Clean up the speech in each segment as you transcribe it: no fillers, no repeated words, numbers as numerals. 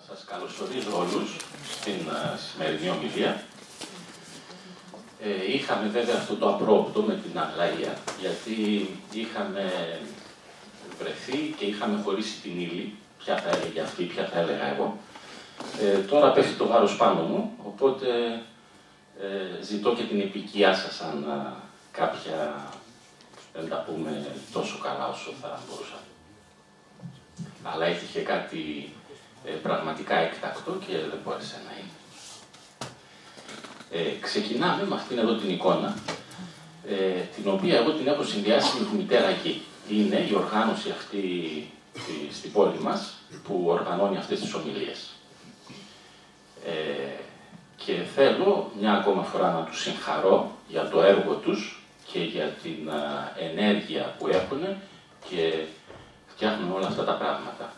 Σας καλωσορίζω όλους στην σημερινή ομιλία. Είχαμε βέβαια αυτό το απρόπτο με την Αγλαία, γιατί είχαμε βρεθεί και είχαμε χωρίσει την ύλη, ποια θα έλεγε αυτή, ποια θα έλεγα εγώ. Τώρα πέφτει το βάρος πάνω μου, οπότε ζητώ και την επικιά σας αν κάποια δεν τα πούμε τόσο καλά όσο θα μπορούσαμε. Αλλά έτυχε κάτι πραγματικά έκτακτο και δεν μπόρεσε να είναι. Ξεκινάμε με αυτήν εδώ την εικόνα, την οποία εγώ την έχω συνδυάσει με τη μητέρα γη. Είναι η οργάνωση αυτή στην πόλη μας που οργανώνει αυτές τις ομιλίες. Και θέλω μια ακόμα φορά να τους συγχαρώ για το έργο τους και για την ενέργεια που έχουν και φτιάχνουν όλα αυτά τα πράγματα.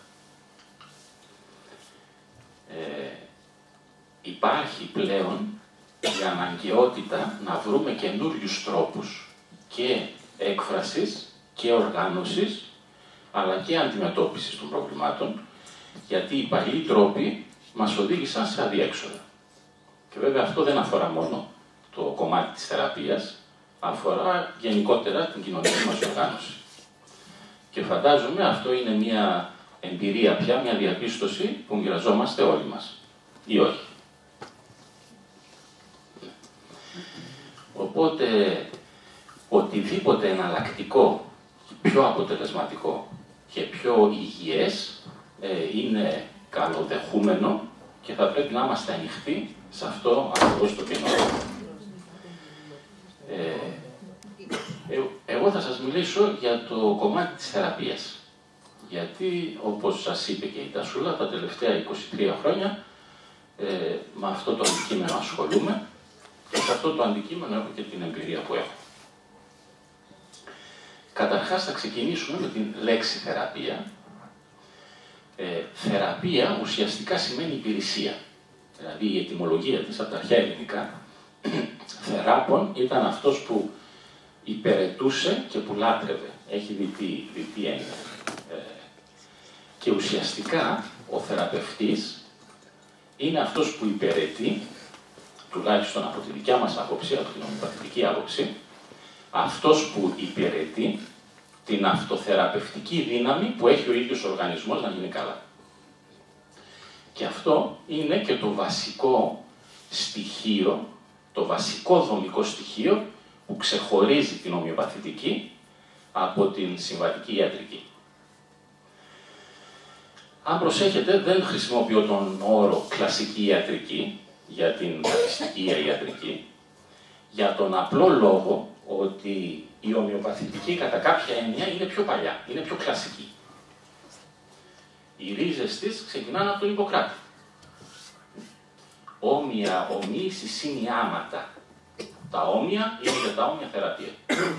Υπάρχει πλέον η αναγκαιότητα να βρούμε καινούριους τρόπους και έκφρασης και οργάνωσης, αλλά και αντιμετώπισης των προβλημάτων, γιατί οι παλιοί τρόποι μας οδήγησαν σε αδιέξοδα. Και βέβαια αυτό δεν αφορά μόνο το κομμάτι της θεραπείας, αφορά γενικότερα την κοινωνική μας οργάνωση. Και φαντάζομαι αυτό είναι μια εμπειρία πια, μια διαπίστωση που μοιραζόμαστε όλοι μας. Ή όχι. Οπότε, οτιδήποτε εναλλακτικό, πιο αποτελεσματικό και πιο υγιές είναι καλοδεχούμενο και θα πρέπει να είμαστε ανοιχτοί σε αυτό ακριβώς το καινούριο. Εγώ θα σας μιλήσω για το κομμάτι της θεραπείας. Γιατί, όπως σας είπε και η Τασούλα, τα τελευταία 23 χρόνια με αυτό το αντικείμενο ασχολούμαι και σε αυτό το αντικείμενο έχω και την εμπειρία που έχω. Καταρχάς θα ξεκινήσουμε με την λέξη θεραπεία. Θεραπεία ουσιαστικά σημαίνει υπηρεσία. Δηλαδή η ετυμολογία της από τα αρχαία ελληνικά, θεράπων ήταν αυτός που υπηρετούσε και που λάτρευε. Έχει διτή έννοια. Και ουσιαστικά ο θεραπευτής είναι αυτός που υπηρετεί, τουλάχιστον από τη δικιά μας άποψη, από την ομοιοπαθητική άποψη, αυτός που υπηρετεί την αυτοθεραπευτική δύναμη που έχει ο ίδιος ο οργανισμός να γίνει καλά. Και αυτό είναι και το βασικό στοιχείο, το βασικό δομικό στοιχείο που ξεχωρίζει την ομοιοπαθητική από την συμβατική ιατρική. Αν προσέχετε, δεν χρησιμοποιώ τον όρο κλασική ιατρική για την καθιστική ιατρική, για τον απλό λόγο ότι η ομοιοπαθητική κατά κάποια έννοια είναι πιο παλιά, είναι πιο κλασική. Οι ρίζες της ξεκινάνε από τον Ιπποκράτη. Όμοια, ομοίηση, συνιάματα. Τα όμοια είναι για τα όμοια θεραπεία.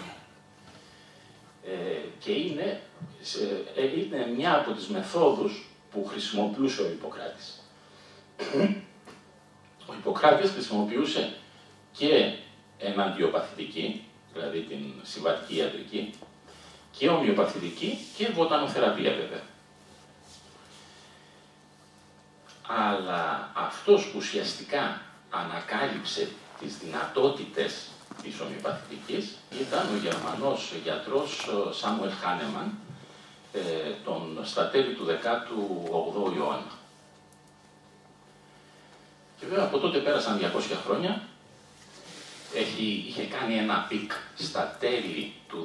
Και είναι μια από τις μεθόδους που χρησιμοποιούσε ο Ιπποκράτης. Ο Ιπποκράτης χρησιμοποιούσε και εναντιοπαθητική, δηλαδή την συμβατική ιατρική, και ομοιοπαθητική και βοτανοθεραπεία βέβαια. Αλλά αυτός που ουσιαστικά ανακάλυψε τις δυνατότητες της ομοιοπαθητικής ήταν ο Γερμανός γιατρός Σάμουελ Χάνεμαν, στα τέλη του 18ου αιώνα. Και βέβαια από τότε πέρασαν 200 χρόνια. Είχε κάνει ένα πικ στα τέλη του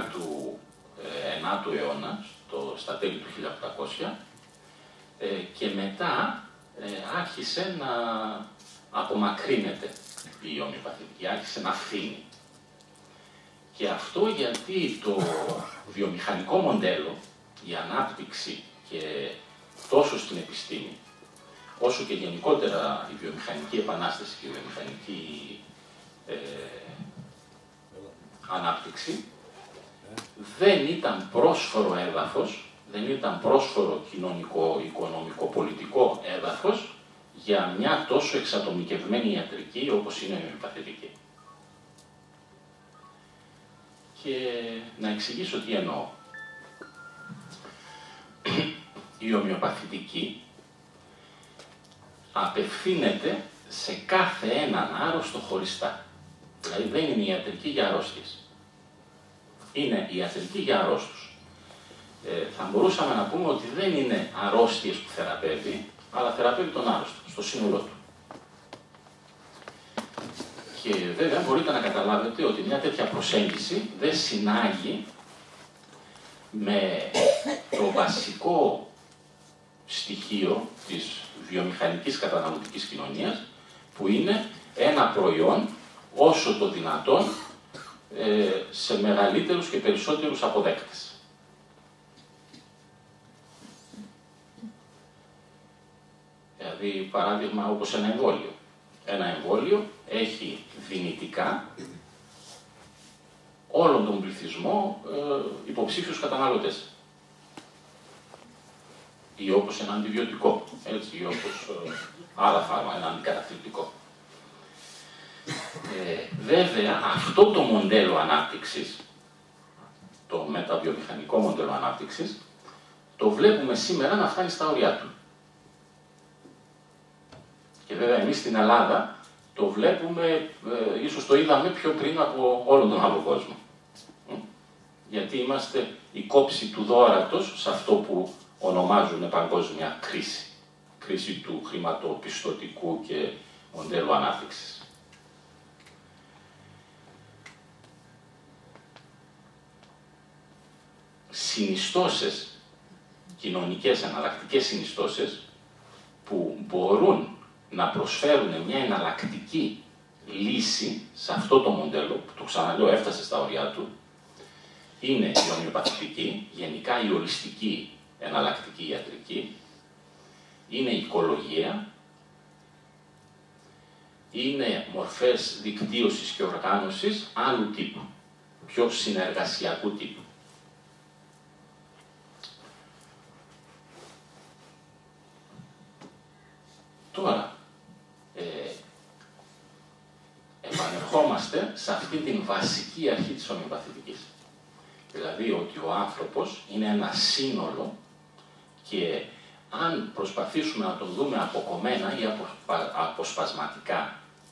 19ου αιώνα, στα τέλη του 1800, και μετά άρχισε να απομακρύνεται η ομοιοπαθητική, άρχισε να φθήνει. Και αυτό γιατί το βιομηχανικό μοντέλο, η ανάπτυξη και τόσο στην επιστήμη, όσο και γενικότερα η βιομηχανική επανάσταση και η βιομηχανική ανάπτυξη, δεν ήταν πρόσφορο έδαφος, δεν ήταν πρόσφορο κοινωνικό, οικονομικό, πολιτικό έδαφος για μια τόσο εξατομικευμένη ιατρική όπως είναι η ομοιοπαθητική. Και να εξηγήσω τι εννοώ. Η ομοιοπαθητική απευθύνεται σε κάθε έναν άρρωστο χωριστά. Δηλαδή δεν είναι ιατρική για αρρώστιες. Είναι ιατρική για αρρώστους. Θα μπορούσαμε να πούμε ότι δεν είναι αρρώστιες που θεραπεύει, αλλά θεραπεύει τον άρρωστο, στο σύνολό του. Και βέβαια μπορείτε να καταλάβετε ότι μια τέτοια προσέγγιση δεν συνάγει με το βασικό στοιχείο της βιομηχανικής καταναλωτικής κοινωνίας, που είναι ένα προϊόν όσο το δυνατόν σε μεγαλύτερους και περισσότερους αποδέκτες. Δηλαδή, παράδειγμα, όπως ένα εμβόλιο. Ένα εμβόλιο έχει δυνητικά όλον τον πληθυσμό υποψήφιους καταναλωτές. Ή όπως ένα αντιβιωτικό, έτσι, ή όπως άλλα φάρμακα, ένα αντικαταθλιπτικό. Βέβαια, αυτό το μοντέλο ανάπτυξης, το μεταβιομηχανικό μοντέλο ανάπτυξης, το βλέπουμε σήμερα να φτάνει στα όρια του. Και βέβαια εμείς στην Ελλάδα το βλέπουμε, ίσως το είδαμε πιο πριν από όλον τον άλλο κόσμο. Γιατί είμαστε η κόψη του δώρατος σε αυτό που ονομάζουν παγκόσμια κρίση. Κρίση του χρηματοπιστωτικού και μοντέλου ανάπτυξης. Συνιστώσεις, κοινωνικές εναλλακτικές συνιστώσεις, που μπορούν να προσφέρουν μια εναλλακτική λύση σε αυτό το μοντέλο, που το ξαναλέω έφτασε στα ωριά του, είναι η ομοιοπαθητική, γενικά η ολιστική εναλλακτική ιατρική, είναι η οικολογία, είναι μορφές δικτύωσης και οργάνωσης άλλου τύπου, πιο συνεργασιακού τύπου. Τώρα, επανερχόμαστε σε αυτή την βασική αρχή της ομοιοπαθητικής. Δηλαδή ότι ο άνθρωπος είναι ένα σύνολο και αν προσπαθήσουμε να τον δούμε αποκομμένα ή αποσπασματικά,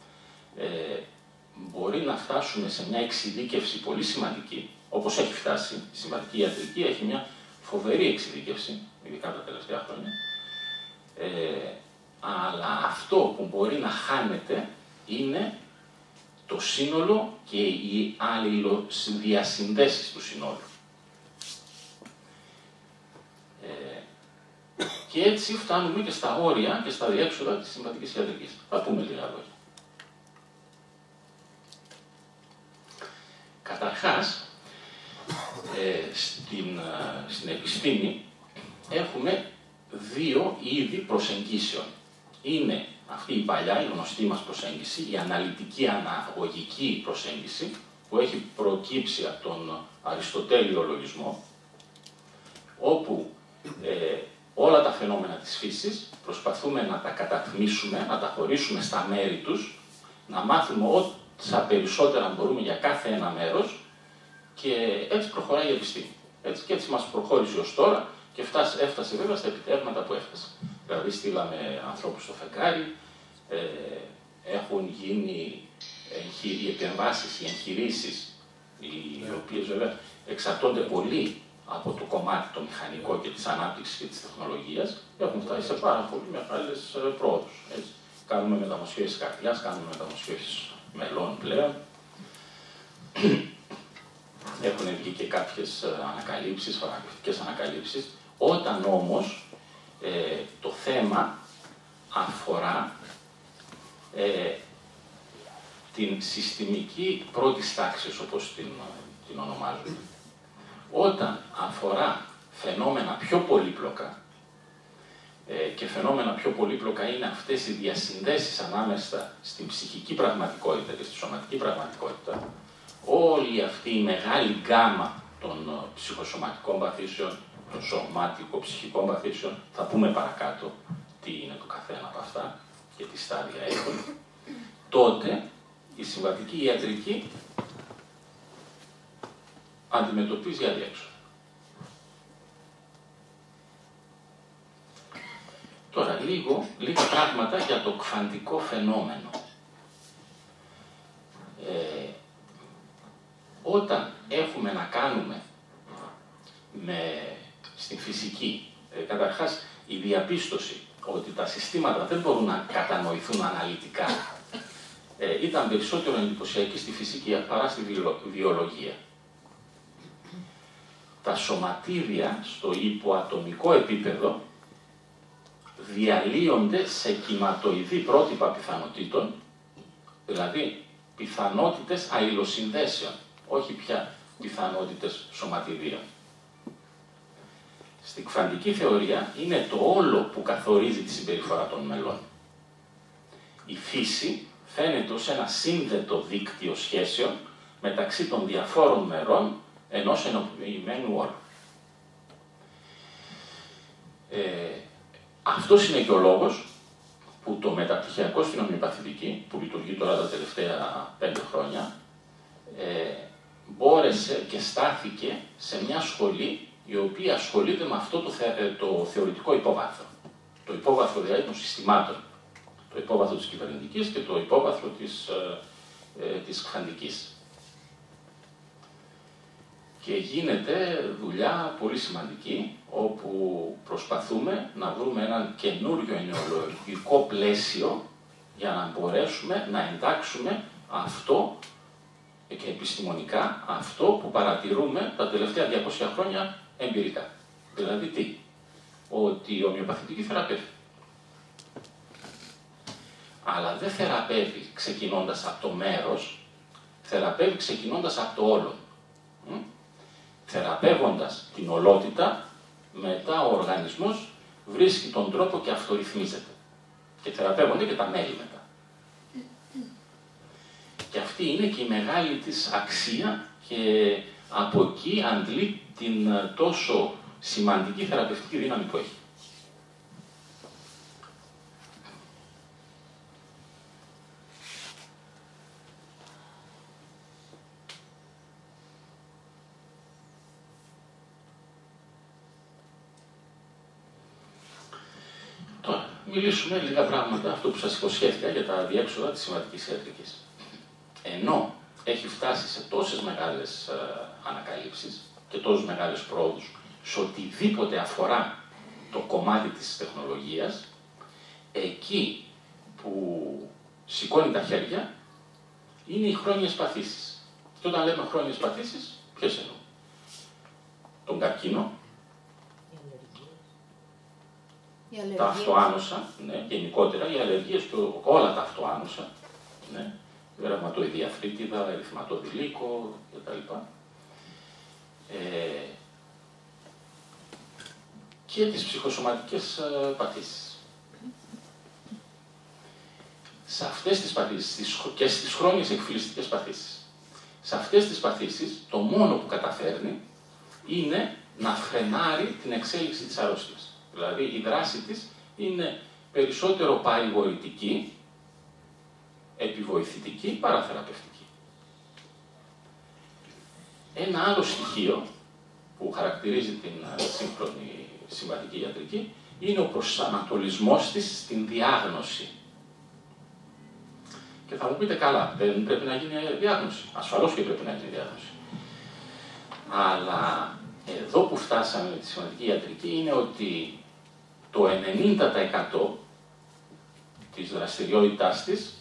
μπορεί να φτάσουμε σε μια εξειδίκευση πολύ σημαντική, όπως έχει φτάσει. Η συμβατική ιατρική έχει μια φοβερή εξειδίκευση, ειδικά τα τελευταία χρόνια, αλλά αυτό που μπορεί να χάνεται είναι το σύνολο και οι αλληλοδιασυνδέσεις του συνόλου. Και έτσι φτάνουμε και στα όρια και στα διέξοδα της συμβατικής ιατρικής. Θα πούμε λίγα λόγια. Καταρχάς, στην επιστήμη έχουμε δύο είδη προσεγγίσεων. Είναι αυτή η παλιά, η γνωστή μας προσέγγιση, η αναλυτική αναγωγική προσέγγιση, που έχει προκύψει από τον αριστοτέλειο λογισμό, όπου όλα τα φαινόμενα της φύσης προσπαθούμε να τα καταθμίσουμε, να τα χωρίσουμε στα μέρη τους, να μάθουμε όσα περισσότερα μπορούμε για κάθε ένα μέρος και έτσι προχωράει η επιστήμη. Και έτσι μας προχώρησε ως τώρα και έφτασε βέβαια στα επιτεύγματα που έφτασε. Δηλαδή στείλαμε ανθρώπους στο φεγγάρι, έχουν γίνει οι επεμβάσεις, οι εγχειρήσεις, οι οποίες βέβαια εξαρτώνται πολύ από το κομμάτι το μηχανικό και της ανάπτυξης και της τεχνολογίας, έχουν φτάσει σε πάρα πολύ μεγάλες πρόοδους. Κάνουμε μεταμοσχεύσεις καρδιάς, κάνουμε μεταμοσχεύσεις μελών πλέον. Έχουν βγει και κάποιες ανακαλύψεις, φαρμακευτικές ανακαλύψεις. Όταν όμως το θέμα αφορά την συστημική πρώτης τάξης, όπως την ονομάζουμε. Όταν αφορά φαινόμενα πιο πολύπλοκα, και φαινόμενα πιο πολύπλοκα είναι αυτές οι διασυνδέσεις ανάμεσα στην ψυχική πραγματικότητα και στη σωματική πραγματικότητα, όλη αυτή η μεγάλη γκάμα των ψυχοσωματικών παθήσεων, των σωματικο-ψυχικών παθήσεων, θα πούμε παρακάτω τι είναι το καθένα από αυτά και τι στάδια έχουν, τότε η συμβατική ιατρική αντιμετωπίζει αδιέξοδο. Τώρα, λίγα πράγματα για το κβαντικό φαινόμενο. Όταν έχουμε να κάνουμε στην φυσική, καταρχάς η διαπίστωση ότι τα συστήματα δεν μπορούν να κατανοηθούν αναλυτικά, ήταν περισσότερο εντυπωσιακή στη φυσική παρά στη βιολογία. Τα σωματίδια στο υποατομικό επίπεδο διαλύονται σε κυματοειδή πρότυπα πιθανότητων, δηλαδή πιθανότητες αλληλοσυνδέσεων, όχι πια πιθανότητες σωματιδίων. Στην κβαντική θεωρία είναι το όλο που καθορίζει τη συμπεριφορά των μελών. Η φύση φαίνεται ως ένα σύνδετο δίκτυο σχέσεων μεταξύ των διαφόρων μερών ενός ενοποιημένου όλου. Αυτός είναι και ο λόγος που το μεταπτυχιακό στην ομοιοπαθητική, που λειτουργεί τώρα τα τελευταία 5 χρόνια, μπόρεσε και στάθηκε σε μια σχολή η οποία ασχολείται με αυτό το θεωρητικό υπόβαθρο. Το υπόβαθρο δηλαδή των συστημάτων. Το υπόβαθρο της κυβερνητικής και το υπόβαθρο της κβαντικής. Και γίνεται δουλειά πολύ σημαντική, όπου προσπαθούμε να βρούμε έναν καινούριο ενοιολογικό πλαίσιο για να μπορέσουμε να εντάξουμε αυτό και επιστημονικά αυτό που παρατηρούμε τα τελευταία 200 χρόνια εμπειρικά. Δηλαδή τι? Ότι η ομοιοπαθητική θεραπεύει. Αλλά δεν θεραπεύει ξεκινώντας από το μέρος, θεραπεύει ξεκινώντας από το όλον. Θεραπεύοντας την ολότητα, μετά ο οργανισμός βρίσκει τον τρόπο και αυτορυθμίζεται. Και θεραπεύονται και τα μέλη μετά. Και αυτή είναι και η μεγάλη της αξία και από εκεί αντλεί την τόσο σημαντική θεραπευτική δύναμη που έχει. Τώρα, μιλήσουμε λίγα πράγματα, αυτό που σας υποσχέθηκα, για τα διέξοδα της συμβατικής ιατρικής. Ενώ έχει φτάσει σε τόσες μεγάλες ανακαλύψεις και τόσες μεγάλες πρόοδους σε οτιδήποτε αφορά το κομμάτι της τεχνολογίας, εκεί που σηκώνει τα χέρια είναι οι χρόνιες παθήσεις. Και όταν λέμε χρόνιες παθήσεις, ποιες εννοώ? Τον καρκίνο, τα αυτοάνωσα, ναι, γενικότερα οι αλλεργίες και όλα τα αυτοάνωσα, ναι, γραμματοειδή αφρίτιδα, ερυθματώδη λύκο κτλ. Και τις ψυχοσωματικές παθήσεις. Σε αυτές τις παθήσεις και στις χρόνιες εκφυλιστικές παθήσεις. Σε αυτές τις παθήσεις το μόνο που καταφέρνει είναι να φρενάρει την εξέλιξη της αρρώστιας. Δηλαδή η δράση της είναι περισσότερο παρηγορητική, επιβοηθητική, παρά θεραπευτική. Ένα άλλο στοιχείο που χαρακτηρίζει την σύγχρονη συμβατική ιατρική είναι ο προσανατολισμός της στην διάγνωση. Και θα μου πείτε, καλά, δεν πρέπει να γίνει διάγνωση. Ασφαλώς και πρέπει να γίνει διάγνωση. Αλλά εδώ που φτάσαμε με τη συμβατική ιατρική είναι ότι το 90% της δραστηριότητάς της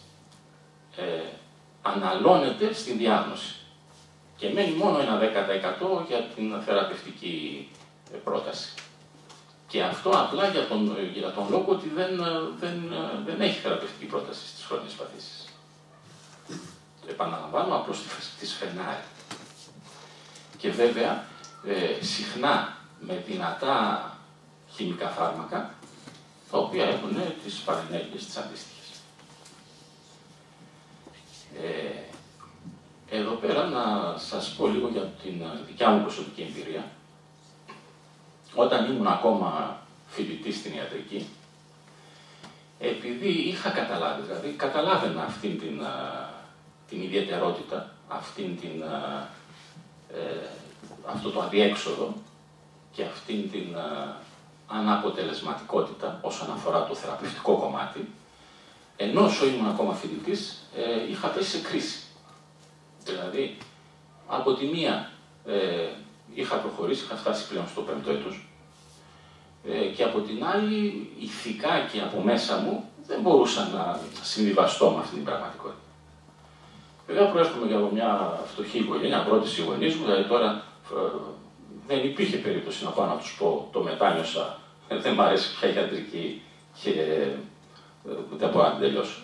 αναλώνεται στην διάγνωση. Και μένει μόνο ένα 10% για την θεραπευτική πρόταση. Και αυτό απλά για τον λόγο ότι δεν έχει θεραπευτική πρόταση στις χρόνιες παθήσεις. Επαναλαμβάνω, απλώς τις φρενάρει. Και βέβαια, συχνά με δυνατά χημικά φάρμακα, τα οποία έχουν τις παρενέργειες τις αντίστοιχες. Εδώ πέρα να σας πω λίγο για την δικιά μου προσωπική εμπειρία. Όταν ήμουν ακόμα φοιτητής στην ιατρική, επειδή είχα καταλάβει, δηλαδή καταλάβαινα αυτήν την ιδιαιτερότητα, αυτό το αδιέξοδο και αυτήν την αναποτελεσματικότητα όσον αφορά το θεραπευτικό κομμάτι, ενώ όσο ήμουν ακόμα φοιτητής, είχα πέσει σε κρίση. Δηλαδή, από τη μία είχα προχωρήσει, είχα φτάσει πλέον στο 5ο έτος, και από την άλλη, ηθικά και από μέσα μου, δεν μπορούσα να συμβιβαστώ με αυτή την πραγματικότητα. Βέβαια, προέρχομαι και από μια φτωχή οικογένεια, πρώτη οι γονείς μου, δηλαδή τώρα δεν υπήρχε περίπτωση να πάω να τους πω το μετάνιωσα, δεν μ' αρέσει πια η ιατρική και δεν μπορώ να την τελειώσω.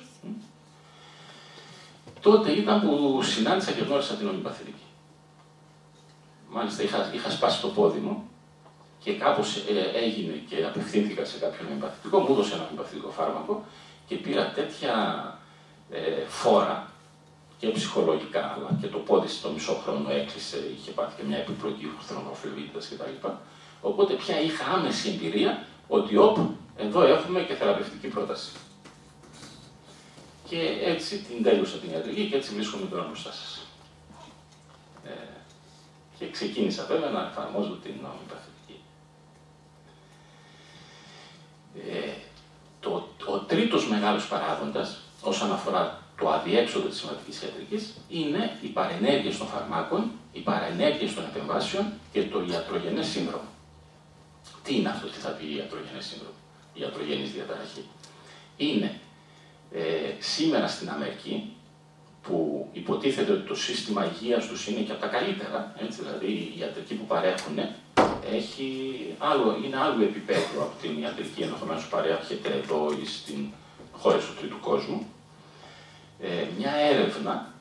Τότε ήταν που συνάντησα και γνώρισα την ομοιοπαθητική. Μάλιστα είχα σπάσει το πόδι μου και κάπως έγινε και απευθύνθηκα σε κάποιον ομοιοπαθητικό, μου έδωσε ένα ομοιοπαθητικό φάρμακο και πήρα τέτοια φόρα και ψυχολογικά, αλλά και το πόδι στο μισό χρόνο έκλεισε, είχε πάθει και μια επιπλοκή χρονοφλεβίτιδας κτλ. Οπότε πια είχα άμεση εμπειρία ότι εδώ έχουμε και θεραπευτική πρόταση. Και έτσι την τέλειωσα την ιατρική και έτσι βρίσκομαι τώρα μπροστά σας. Και ξεκίνησα βέβαια να εφαρμόζω την ομοιοπαθητική. Ο τρίτος μεγάλος παράγοντας όσον αφορά το αδιέξοδο της συμβατικής ιατρικής είναι οι παρενέργειες των φαρμάκων, οι παρενέργειες των επεμβάσεων και το ιατρογενές σύνδρομο. Τι είναι αυτό, τι θα πει ιατρογενές σύνδρομο, η ιατρογενής διαταραχή? Είναι σήμερα στην Αμερική, που υποτίθεται ότι το σύστημα υγείας τους είναι και από τα καλύτερα, έτσι, δηλαδή η ιατρική που παρέχουν είναι άλλου επίπεδου από την ιατρική ενδεχομένως που παρέχεται εδώ ή στην χώρες του τρίτου κόσμου. Μια έρευνα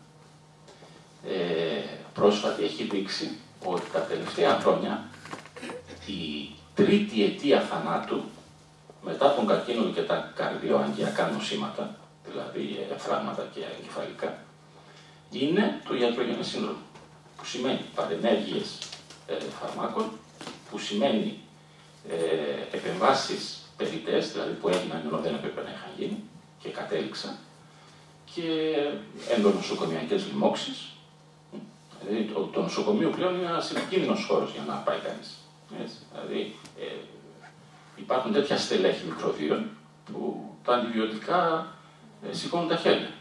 πρόσφατη έχει δείξει ότι τα τελευταία χρόνια η τρίτη αιτία θανάτου μετά τον καρκίνο και τα καρδιοαγγειακά νοσήματα, δηλαδή φράγματα και εγκεφαλικά, είναι το ιατρογενές σύνδρομο, που σημαίνει παρενέργειες φαρμάκων, που σημαίνει επεμβάσεις περιττές, δηλαδή που έγιναν ενώ δεν έπρεπε να είχαν γίνει και κατέληξαν, και ενδονοσοκομιακές λοιμώξεις. Δηλαδή το νοσοκομείο πλέον είναι ένας επικίνδυνος χώρος για να πάει κανείς. Δηλαδή υπάρχουν τέτοια στελέχη μικροβίων που τα αντιβιωτικά σηκώνουν τα χέρια.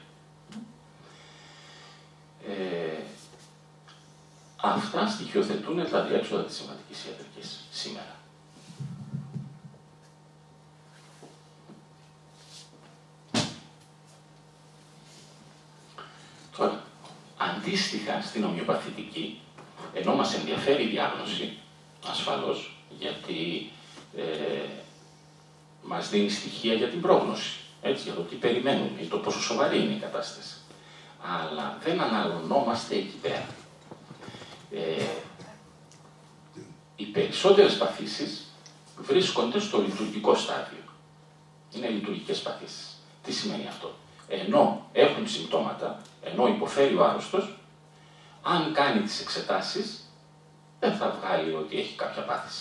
Αυτά στοιχειοθετούν τα διέξοδα της συμβατικής ιατρικής σήμερα. Τώρα, αντίστοιχα στην ομοιοπαθητική, ενώ μας ενδιαφέρει η διάγνωση, ασφαλώς, γιατί μας δίνει στοιχεία για την πρόγνωση, έτσι, για το τι περιμένουμε ή το πόσο σοβαρή είναι η κατάσταση. Αλλά δεν αναλωνόμαστε εκεί πέρα. Οι περισσότερες παθήσεις βρίσκονται στο λειτουργικό στάδιο. Είναι λειτουργικές παθήσεις. Τι σημαίνει αυτό? Ενώ έχουν συμπτώματα, ενώ υποφέρει ο άρρωστος, αν κάνει τις εξετάσεις, δεν θα βγάλει ότι έχει κάποια πάθηση.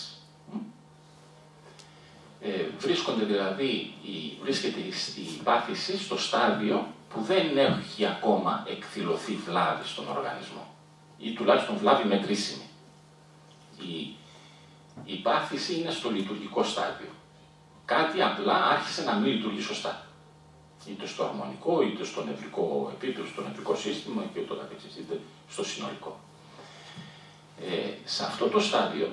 Βρίσκεται η πάθηση στο στάδιο που δεν έχει ακόμα εκδηλωθεί βλάβη στον οργανισμό ή τουλάχιστον βλάβη μετρήσιμη. Η πάθηση είναι στο λειτουργικό στάδιο. Κάτι απλά άρχισε να μην λειτουργεί σωστά. Είτε στο αρμονικό, είτε στο νευρικό επίπεδο, στο νευρικό σύστημα και ούτω καθεξής, είτε στο συνολικό. Σε αυτό το στάδιο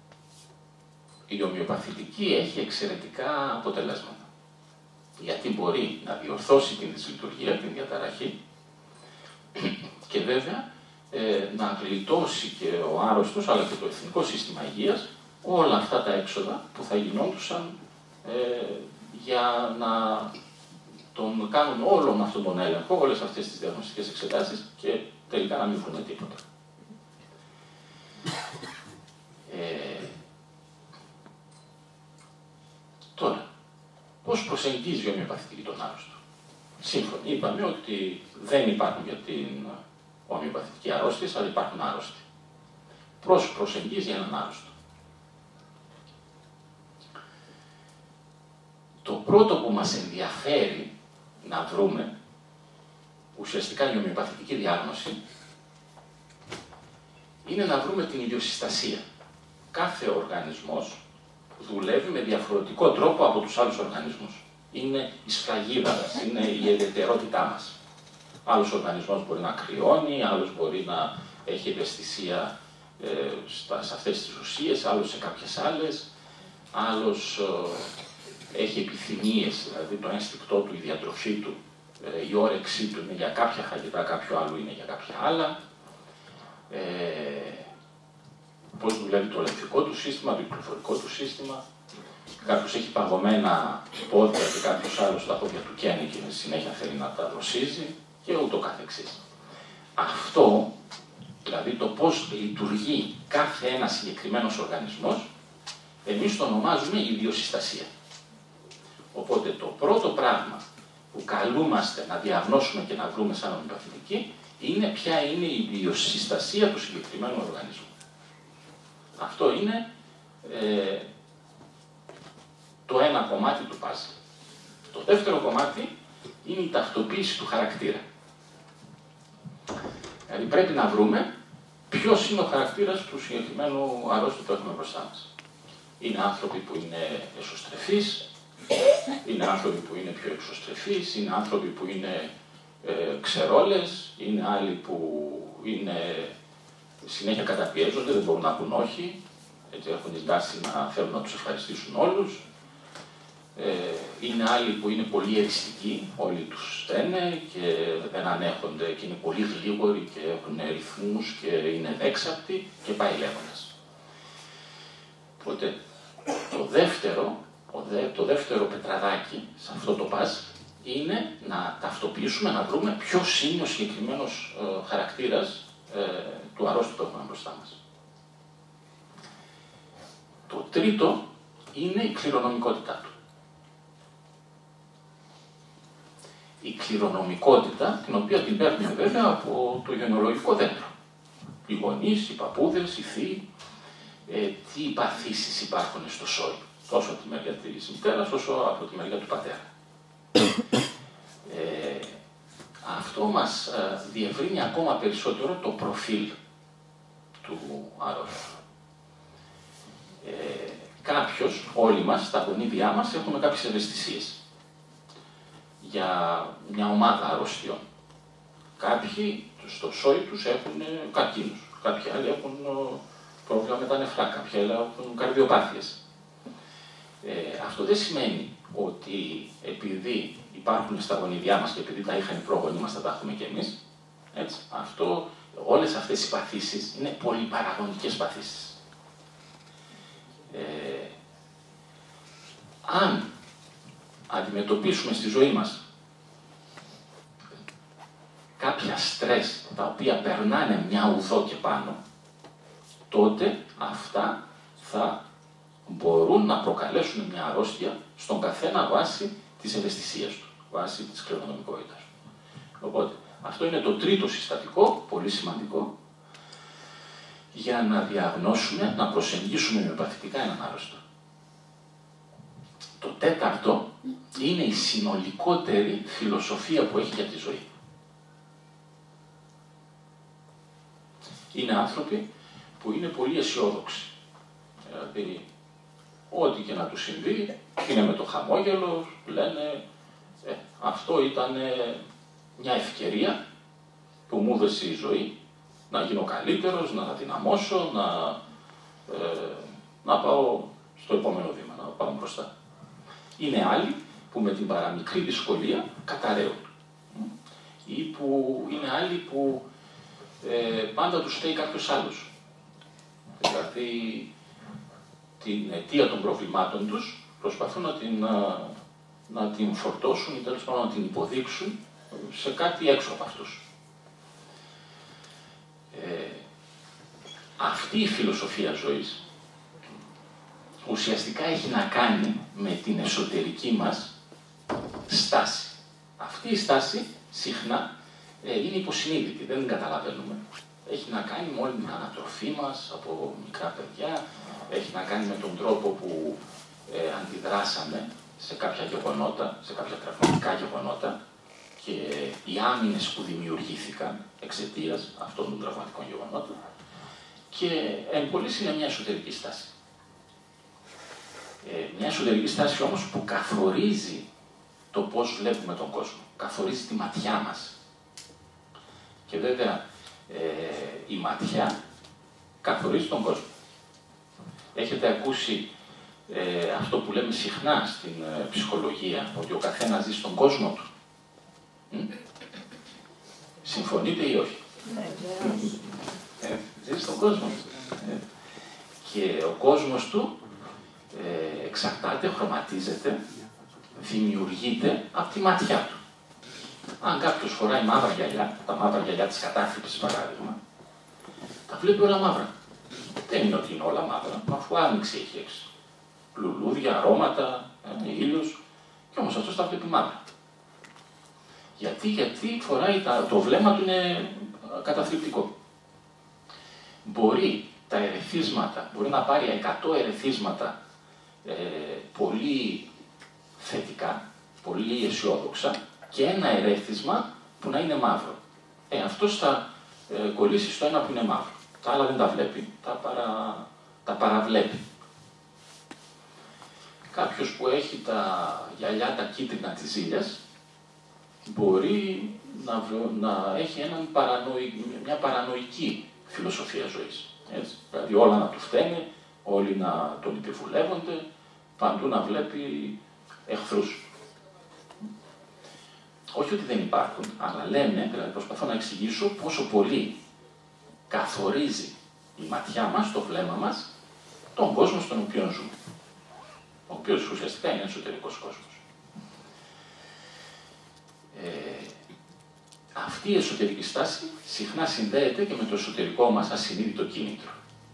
η ομοιοπαθητική έχει εξαιρετικά αποτελέσματα. Γιατί μπορεί να διορθώσει την δυσλειτουργία, την διαταραχή και βέβαια να γλιτώσει και ο άρρωστος αλλά και το εθνικό σύστημα υγείας όλα αυτά τα έξοδα που θα γινόντουσαν για να τον κάνουν όλον αυτόν τον έλεγχο, όλες αυτές τις διαγνωστικές εξετάσεις και τελικά να μην βρουν τίποτα. Τώρα, πώς προσεγγίζει η ομοιοπαθητική τον άρρωστο? Σύμφωνα, είπαμε ότι δεν υπάρχουν για την ομοιοπαθητική αρρώστια, αλλά υπάρχουν άρρωστοι. Πώς προσεγγίζει έναν άρρωστο? Το πρώτο που μας ενδιαφέρει να βρούμε, ουσιαστικά η ομοιοπαθητική διάγνωση, είναι να βρούμε την ιδιοσυστασία. Κάθε οργανισμός δουλεύει με διαφορετικό τρόπο από τους άλλους οργανισμούς. Είναι η σφραγίδα μας, είναι η ιδιαιτερότητά μας. Άλλος οργανισμός μπορεί να κρυώνει, άλλος μπορεί να έχει ευαισθησία σε αυτές τις ουσίες, άλλος σε κάποιες άλλες, άλλος έχει επιθυμίες, δηλαδή το ένστικτό του, η διατροφή του, η όρεξή του είναι για κάποια φαγητά, κάποιο άλλο είναι για κάποια άλλα. Πώς δουλεύει το λεκτικό του σύστημα, το κυκλοφορικό του σύστημα. Κάποιος έχει παγωμένα πόδια και κάποιος άλλος τα πόδια του καίνει και συνέχεια θέλει να τα δροσίζει και ούτω καθεξής. Αυτό, δηλαδή το πώς λειτουργεί κάθε ένας συγκεκριμένος οργανισμός, εμείς το ονομάζουμε ιδιοσυστασία. Οπότε το πρώτο πράγμα που καλούμαστε να διαγνώσουμε και να βρούμε σαν ομοιοπαθητική είναι ποια είναι η ιδιοσυστασία του συγκεκριμένου οργανισμού. Αυτό είναι το ένα κομμάτι του παζλ. Το δεύτερο κομμάτι είναι η ταυτοποίηση του χαρακτήρα. Δηλαδή πρέπει να βρούμε ποιος είναι ο χαρακτήρας του συγκεκριμένου αρρώστου που έχουμε μπροστά μας. Είναι άνθρωποι που είναι εσωστρεφείς, είναι άνθρωποι που είναι πιο εξωστρεφείς, είναι άνθρωποι που είναι ξερόλες, είναι άλλοι που είναι συνέχεια καταπιέζονται, δεν μπορούν να πούν όχι, έτσι έχουν την τάση να θέλουν να τους ευχαριστήσουν όλους. Είναι άλλοι που είναι πολύ εριστικοί, όλοι τους στένε και δεν ανέχονται και είναι πολύ γλίγοροι και έχουν ρυθμούς και είναι δέξαπτοι και πάει λέγοντας. Οπότε το δεύτερο πετραδάκι σε αυτό το παζλ είναι να ταυτοποιήσουμε, να βρούμε ποιος είναι ο συγκεκριμένος χαρακτήρας του αρρώστου που έχουμε μπροστά μας. Το τρίτο είναι η κληρονομικότητά του. Η κληρονομικότητα, την οποία την παίρνουμε βέβαια από το γενεολογικό δέντρο. Οι γονείς, οι παππούδες, οι θείοι, τι παθήσεις υπάρχουν στο σόι. Τόσο από τη μεριά της μητέρας, όσο από τη μεριά του πατέρα. Αυτό μας διευρύνει ακόμα περισσότερο το προφίλ του αρρώστου. Κάποιος, όλοι μας, στα γονίδια μας, έχουμε κάποιες ευαισθησίες για μια ομάδα αρρώστιων. Κάποιοι στο σόι τους έχουν καρκίνους, κάποιοι άλλοι έχουν πρόβλημα με τα νεφρά, κάποιοι άλλοι έχουν καρδιοπάθειες. Αυτό δεν σημαίνει ότι επειδή υπάρχουν στα γονιδιά μας και επειδή τα είχαν οι πρόγονοι μας, θα τα έχουμε κι εμείς. Έτσι. Όλες αυτές οι παθήσεις είναι πολυπαραγωγικές παθήσεις. Αν αντιμετωπίσουμε στη ζωή μας κάποια στρες τα οποία περνάνε μια ουδό και πάνω, τότε αυτά θα μπορούν να προκαλέσουν μια αρρώστια στον καθένα βάσει της ευαισθησίας του, βάσει της κληρονομικότητας. Οπότε, αυτό είναι το τρίτο συστατικό, πολύ σημαντικό, για να διαγνώσουμε, να προσεγγίσουμε μειοπαθητικά έναν άρρωστο. Το τέταρτο είναι η συνολικότερη φιλοσοφία που έχει για τη ζωή. Είναι άνθρωποι που είναι πολύ αισιόδοξοι. Δηλαδή, ό,τι και να τους συμβεί, είναι με το χαμόγελο, λένε αυτό ήταν μια ευκαιρία που μου έδωσε η ζωή, να γίνω καλύτερος, να δυναμώσω, να πάω στο επόμενο βήμα, να πάω μπροστά. Είναι άλλοι που με την παραμικρή δυσκολία καταραίουν. Ή που είναι άλλοι που πάντα τους φταίει κάποιος άλλος. Δηλαδή, την αιτία των προβλημάτων τους προσπαθούν να την φορτώσουν ή τέλος πάντων να την υποδείξουν σε κάτι έξω από αυτούς. Αυτή η φιλοσοφία ζωής ουσιαστικά έχει να κάνει με την εσωτερική μας στάση. Αυτή η στάση συχνά είναι υποσυνείδητη, δεν την καταλαβαίνουμε. Έχει να κάνει με όλη την ανατροφή μας από μικρά παιδιά, έχει να κάνει με τον τρόπο που αντιδράσαμε σε κάποια γεγονότα, σε κάποια τραυματικά γεγονότα και οι άμυνες που δημιουργήθηκαν εξαιτίας αυτών των τραυματικών γεγονότων και εν πολλής είναι μια εσωτερική στάση. Μια εσωτερική στάση όμως που καθορίζει το πώς βλέπουμε τον κόσμο. Καθορίζει τη ματιά μας. Και βέβαια η ματιά καθορίζει τον κόσμο. Έχετε ακούσει αυτό που λέμε συχνά στην ψυχολογία, ότι ο καθένας ζει στον κόσμο του. Συμφωνείτε ή όχι? Ζει στον κόσμο του. Και ο κόσμος του εξαρτάται, χρωματίζεται, δημιουργείται από τη ματιά του. Αν κάποιος φοράει μαύρα γυαλιά, τα μαύρα γυαλιά της κατάφυψης παράδειγμα, τα βλέπει όλα μαύρα. Δεν είναι ότι είναι όλα μαύρα, μα αφού άνοιξε έχει έξω. Λουλούδια, αρώματα, ήλιος, και όμως αυτός τα βλέπει μαύρα. Γιατί φοράει το βλέμμα του είναι καταθλιπτικό. Μπορεί τα ερεθίσματα, μπορεί να πάρει 100 ερεθίσματα πολύ θετικά, πολύ αισιόδοξα και ένα ερέθισμα που να είναι μαύρο. Αυτός θα κολλήσει στο ένα που είναι μαύρο. Τα άλλα δεν τα βλέπει, τα παραβλέπει. Κάποιος που έχει τα γυαλιά τα κίτρινα της ζήλιας μπορεί να έχει μια παρανοϊκή φιλοσοφία ζωής. Έτσι. Δηλαδή όλα να του φταίνε, όλοι να τον επιβουλεύονται, παντού να βλέπει εχθρούς. Όχι ότι δεν υπάρχουν, αλλά λέμε, δηλαδή προσπαθώ να εξηγήσω πόσο πολύ καθορίζει η ματιά μας, το βλέμμα μας, τον κόσμο στον οποίο ζούμε. Ο οποίος ουσιαστικά είναι εσωτερικός κόσμος. Αυτή η εσωτερική στάση συχνά συνδέεται και με το εσωτερικό μας ασυνείδητο κίνητρο.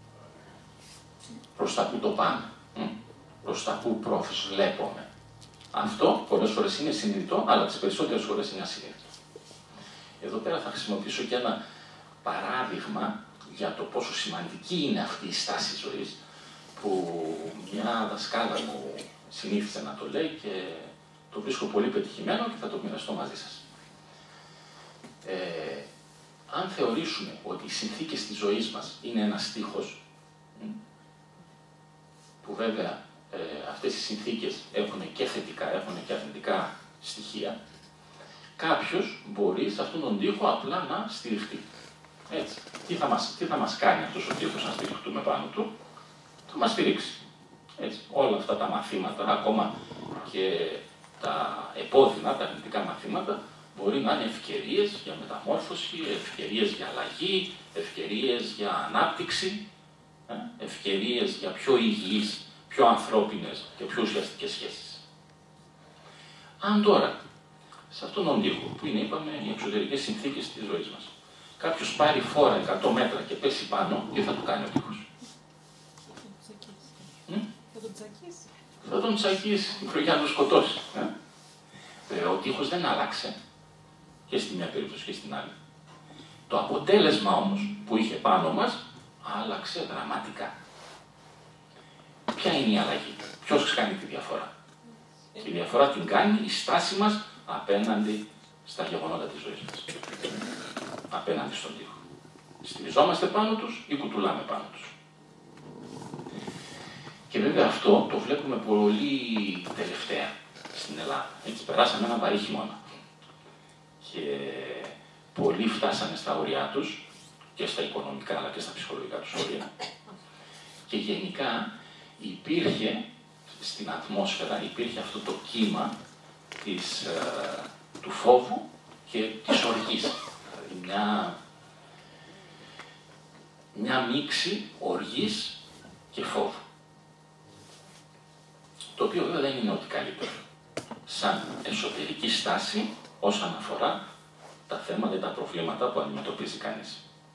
Προς τα που το πάμε, προς τα που προσβλέπουμε. Αυτό πολλές φορές είναι συνειδητό, αλλά τις περισσότερες φορές είναι ασυνείδητο. Εδώ πέρα θα χρησιμοποιήσω και ένα παράδειγμα για το πόσο σημαντική είναι αυτή η στάση ζωής, που μια δασκάλα μου συνήθιζε να το λέει και το βρίσκω πολύ πετυχημένο και θα το μοιραστώ μαζί σας. Αν θεωρήσουμε ότι οι συνθήκες της ζωής μας είναι ένας στίχος, που βέβαια αυτές οι συνθήκες έχουν και θετικά, έχουν και αρνητικά στοιχεία, κάποιος μπορεί σε αυτόν τον τοίχο απλά να στηριχτεί. Έτσι. Τι θα μας κάνει αυτός ο τοίχος να στηριχτούμε πάνω του? Θα μας στηρίξει. Έτσι. Όλα αυτά τα μαθήματα, ακόμα και τα επώδυνα, τα αρνητικά μαθήματα, μπορεί να είναι ευκαιρίες για μεταμόρφωση, ευκαιρίες για αλλαγή, ευκαιρίες για ανάπτυξη, ευκαιρίες για πιο υγιείς, πιο ανθρώπινες και πιο ουσιαστικές σχέσεις. Αν τώρα, σε αυτόν τον τοίχο, που είναι, είπαμε, οι εξωτερικές συνθήκες της ζωής μας, κάποιος πάρει φόρα 100 μέτρα και πέσει πάνω, τι θα του κάνει ο τοίχος? Θα τον τσακίσει, για να τον σκοτώσει. Ο τοίχος δεν άλλαξε και στη μια περίπτωση και στην άλλη. Το αποτέλεσμα όμως που είχε πάνω μας άλλαξε δραματικά. Ποια είναι η αλλαγή? Ποιος κάνει τη διαφορά? Τη διαφορά την κάνει η στάση μας απέναντι στα γεγονότα της ζωής μας. Απέναντι στον τοίχο. Στηριζόμαστε πάνω τους ή κουτουλάμε πάνω τους? Και βέβαια αυτό το βλέπουμε πολύ τελευταία στην Ελλάδα. Έτσι περάσαμε ένα βαρύ χειμώνα. Και πολλοί φτάσανε στα όρια τους, και στα οικονομικά αλλά και στα ψυχολογικά τους όρια. Και γενικά υπήρχε στην ατμόσφαιρα, υπήρχε αυτό το κύμα του φόβου και της οργής. Δηλαδή μια μίξη οργής και φόβου. Το οποίο βέβαια δεν είναι ό,τι καλύτερο. Σαν εσωτερική στάση όσον αφορά τα θέματα ή τα προβλήματα που αντιμετωπίζει κανείς.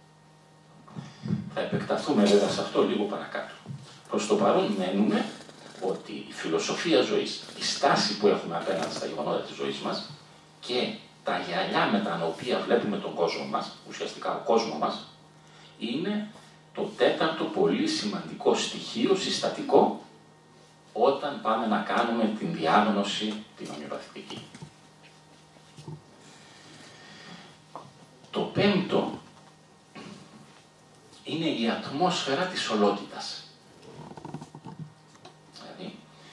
Θα επεκταθούμε βέβαια σε αυτό λίγο παρακάτω. Προς το παρόν μένουμε ότι η φιλοσοφία ζωής, η στάση που έχουμε απέναντι στα γεγονότα της ζωής μας και τα γυαλιά με τα οποία βλέπουμε τον κόσμο μας, ουσιαστικά ο κόσμος μας, είναι το τέταρτο πολύ σημαντικό στοιχείο συστατικό όταν πάμε να κάνουμε την διάγνωση την ομοιοπαθητική. Το πέμπτο είναι η ατμόσφαιρα της ολότητας. Δηλαδή,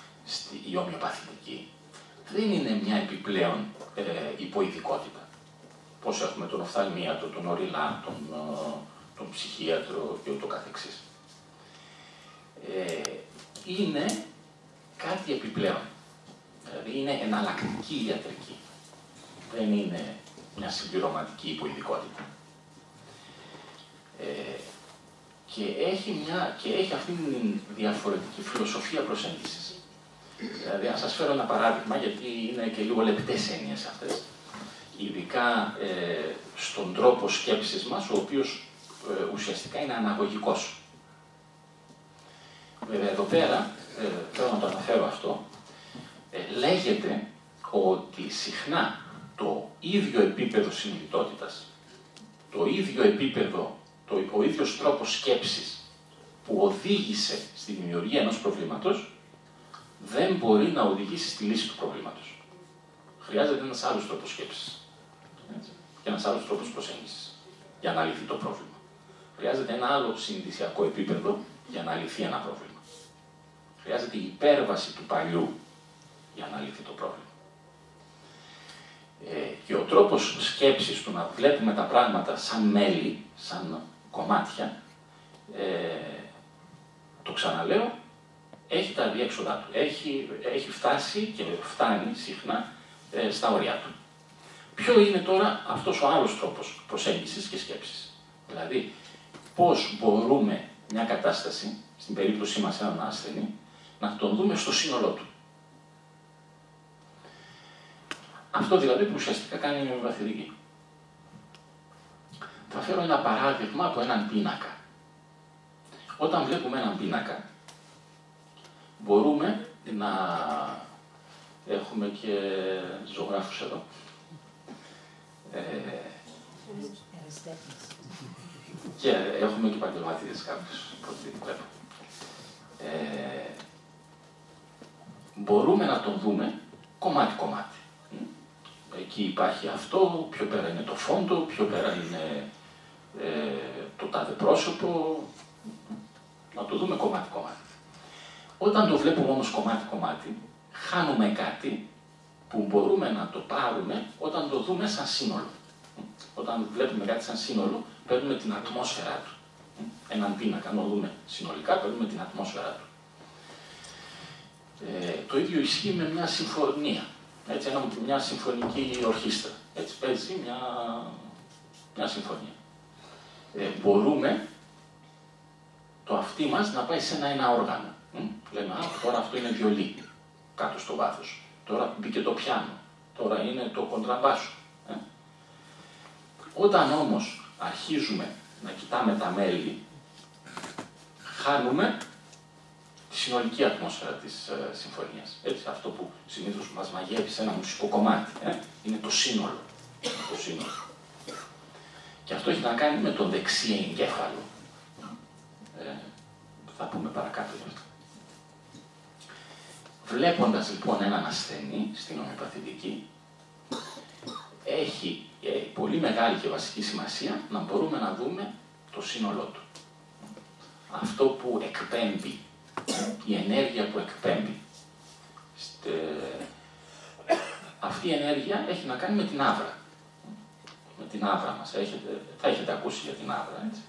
η ομοιοπαθητική δεν είναι μια επιπλέον υποειδικότητα. Πώς έχουμε τον οφθαλμίατρο, τον οριλά, τον ψυχίατρο και ούτω καθεξής. Είναι κάτι επιπλέον. Δηλαδή είναι εναλλακτική ιατρική. Δεν είναι μια συμπληρωματική υποειδικότητα. Και έχει αυτή την διαφορετική φιλοσοφία προσέγγισης. Δηλαδή, να σας φέρω ένα παράδειγμα, γιατί είναι και λίγο λεπτές έννοιες αυτές, ειδικά στον τρόπο σκέψης μας, ο οποίος ουσιαστικά είναι αναγωγικός. Βέβαια, εδώ πέρα, θέλω να το αναφέρω αυτό, λέγεται ότι συχνά το ίδιο επίπεδο συνειδητότητας, το ίδιο επίπεδο, ο ίδιος τρόπος σκέψης που οδήγησε στη δημιουργία ενός προβλήματος, δεν μπορεί να οδηγήσει στη λύση του προβλήματος. Χρειάζεται ένας άλλος τρόπος σκέψης. Και ένας άλλος τρόπος προσέγγισης για να λυθεί το πρόβλημα. Χρειάζεται ένα άλλο συνειδησιακό επίπεδο για να λυθεί ένα πρόβλημα. Χρειάζεται η υπέρβαση του παλιού για να λυθεί το πρόβλημα. Και ο τρόπος σκέψης του να βλέπουμε τα πράγματα σαν μέλη, σαν κομμάτια, το ξαναλέω, έχει τα διέξοδά του. Έχει φτάσει και φτάνει συχνά στα όρια του. Ποιο είναι τώρα αυτός ο άλλος τρόπος προσέγγισης και σκέψης? Δηλαδή, πώς μπορούμε μια κατάσταση, στην περίπτωσή μας έναν ασθενή, να τον δούμε στο σύνολό του. Αυτό δηλαδή που ουσιαστικά κάνει η ομοιοπαθητική. Θα φέρω ένα παράδειγμα από έναν πίνακα. Όταν βλέπουμε έναν πίνακα, μπορούμε να έχουμε και ζωγράφους εδώ. Και έχουμε και επαγγελματίες κάποιους, από ό,τι βλέπω. Μπορούμε να τον δούμε κομμάτι-κομμάτι. Εκεί υπάρχει αυτό, πιο πέρα είναι το φόντο, πιο πέρα είναι το τάδε πρόσωπο. Να το δούμε κομμάτι-κομμάτι. Όταν το βλέπουμε όμως κομμάτι-κομμάτι, χάνουμε κάτι που μπορούμε να το πάρουμε όταν το δούμε σαν σύνολο. Όταν βλέπουμε κάτι σαν σύνολο, παίρνουμε την ατμόσφαιρά του. Έναν πίνακα, να το δούμε συνολικά, παίρνουμε την ατμόσφαιρά του. Το ίδιο ισχύει με μια συμφωνία. Έτσι, μια συμφωνική ορχήστρα. Έτσι παίζει μια συμφωνία. Μπορούμε το αυτί μας να πάει σε ένα όργανο. Λέμε, τώρα αυτό είναι βιολί, κάτω στο βάθος. Τώρα μπήκε το πιάνο. Τώρα είναι το κοντραμπάσο. Όταν όμως αρχίζουμε να κοιτάμε τα μέλη, χάνουμε τη συνολική ατμόσφαιρα της συμφωνίας. Έτσι, αυτό που συνήθως μας μαγεύει σε ένα μουσικό κομμάτι, είναι το σύνολο. Το σύνολο. Και αυτό έχει να κάνει με τον δεξί εγκέφαλο. Θα πούμε παρακάτω γι' αυτό. Βλέποντας λοιπόν έναν ασθενή στην ομοιοπαθητική, έχει πολύ μεγάλη και βασική σημασία να μπορούμε να δούμε το σύνολό του. Αυτό που εκπέμπει, η ενέργεια που εκπέμπει. Αυτή η ενέργεια έχει να κάνει με την άβρα. Με την άβρα μας. Θα έχετε ακούσει για την άβρα, έτσι.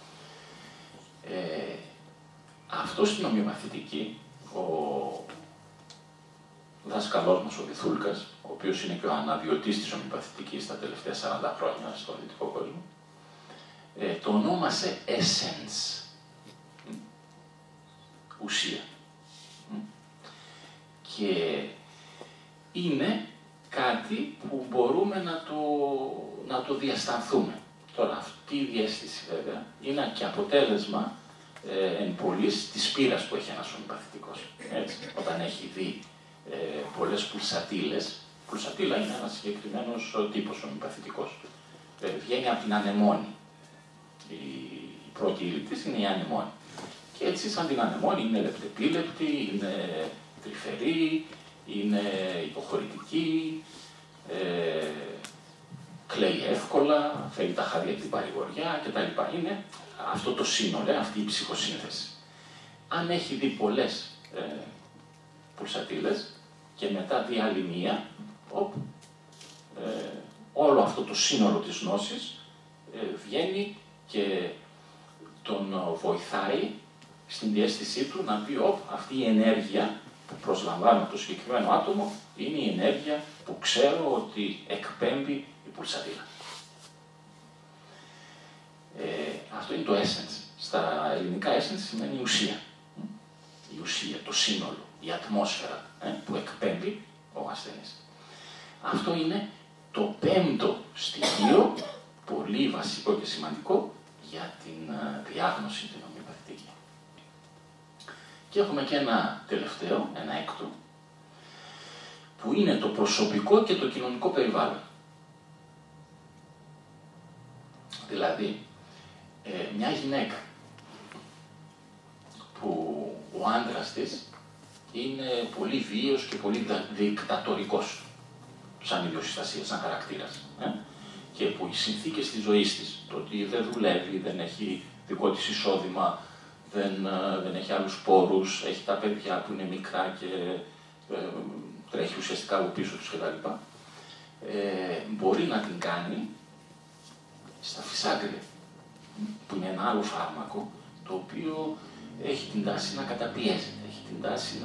Αυτό στην ομοιοπαθητική, ο δάσκαλός μας, ο Διθούλκας, ο οποίος είναι και ο αναδιωτής της ομοιοπαθητικής τα τελευταία 40 χρόνια στον δυτικό κόσμο, το ονόμασε essence, ουσία. Και είναι κάτι που μπορούμε να το διασταθούμε. Τώρα, αυτή η διαίσθηση βέβαια είναι και αποτέλεσμα εν πολλής της πείρας που έχει ένας ομοιοπαθητικός. Όταν έχει δει πολλές πουλσατήλες, πουλσατήλα είναι ένας συγκεκριμένος τύπος ομοιοπαθητικός. Βγαίνει από την ανεμόνη. Η πρώτη ύλη της είναι η ανεμόνη. Και έτσι σαν την ανεμόνη είναι λεπτεπίλεπτη, είναι τρυφερή, είναι υποχωρητική, κλαίει εύκολα, φέρει τα χάδια από την παρηγοριά κτλ. Είναι αυτό το σύνολο, αυτή η ψυχοσύνθεση. Αν έχει δει πολλές πουλσατήλες και μετά δει άλλη μία, όλο αυτό το σύνολο της γνώσης βγαίνει και τον βοηθάει στην διαίσθησή του να πει αυτή η ενέργεια που προσλαμβάνω από το συγκεκριμένο άτομο είναι η ενέργεια που ξέρω ότι εκπέμπει η πουλσατήλα. Αυτό είναι το essence. Στα ελληνικά essence σημαίνει η ουσία. Η ουσία, το σύνολο, η ατμόσφαιρα που εκπέμπει ο ασθενής. Αυτό είναι το πέμπτο στοιχείο, πολύ βασικό και σημαντικό για την διάγνωση την ομοιοπαθητική. Και έχουμε και ένα τελευταίο, ένα έκτο, που είναι το προσωπικό και το κοινωνικό περιβάλλον. Δηλαδή, μια γυναίκα που ο άντρας της είναι πολύ βίαιος και πολύ δικτατορικός σαν ιδιοσυστασία, σαν χαρακτήρας. Και που οι συνθήκες της ζωής της, το ότι δεν δουλεύει, δεν έχει δικό της εισόδημα, δεν έχει άλλους πόρους, έχει τα παιδιά που είναι μικρά και τρέχει ουσιαστικά από πίσω τους κτλ. Μπορεί να την κάνει στα φυσάκρια, που είναι ένα άλλο φάρμακο, το οποίο έχει την τάση να καταπιέζεται, έχει την τάση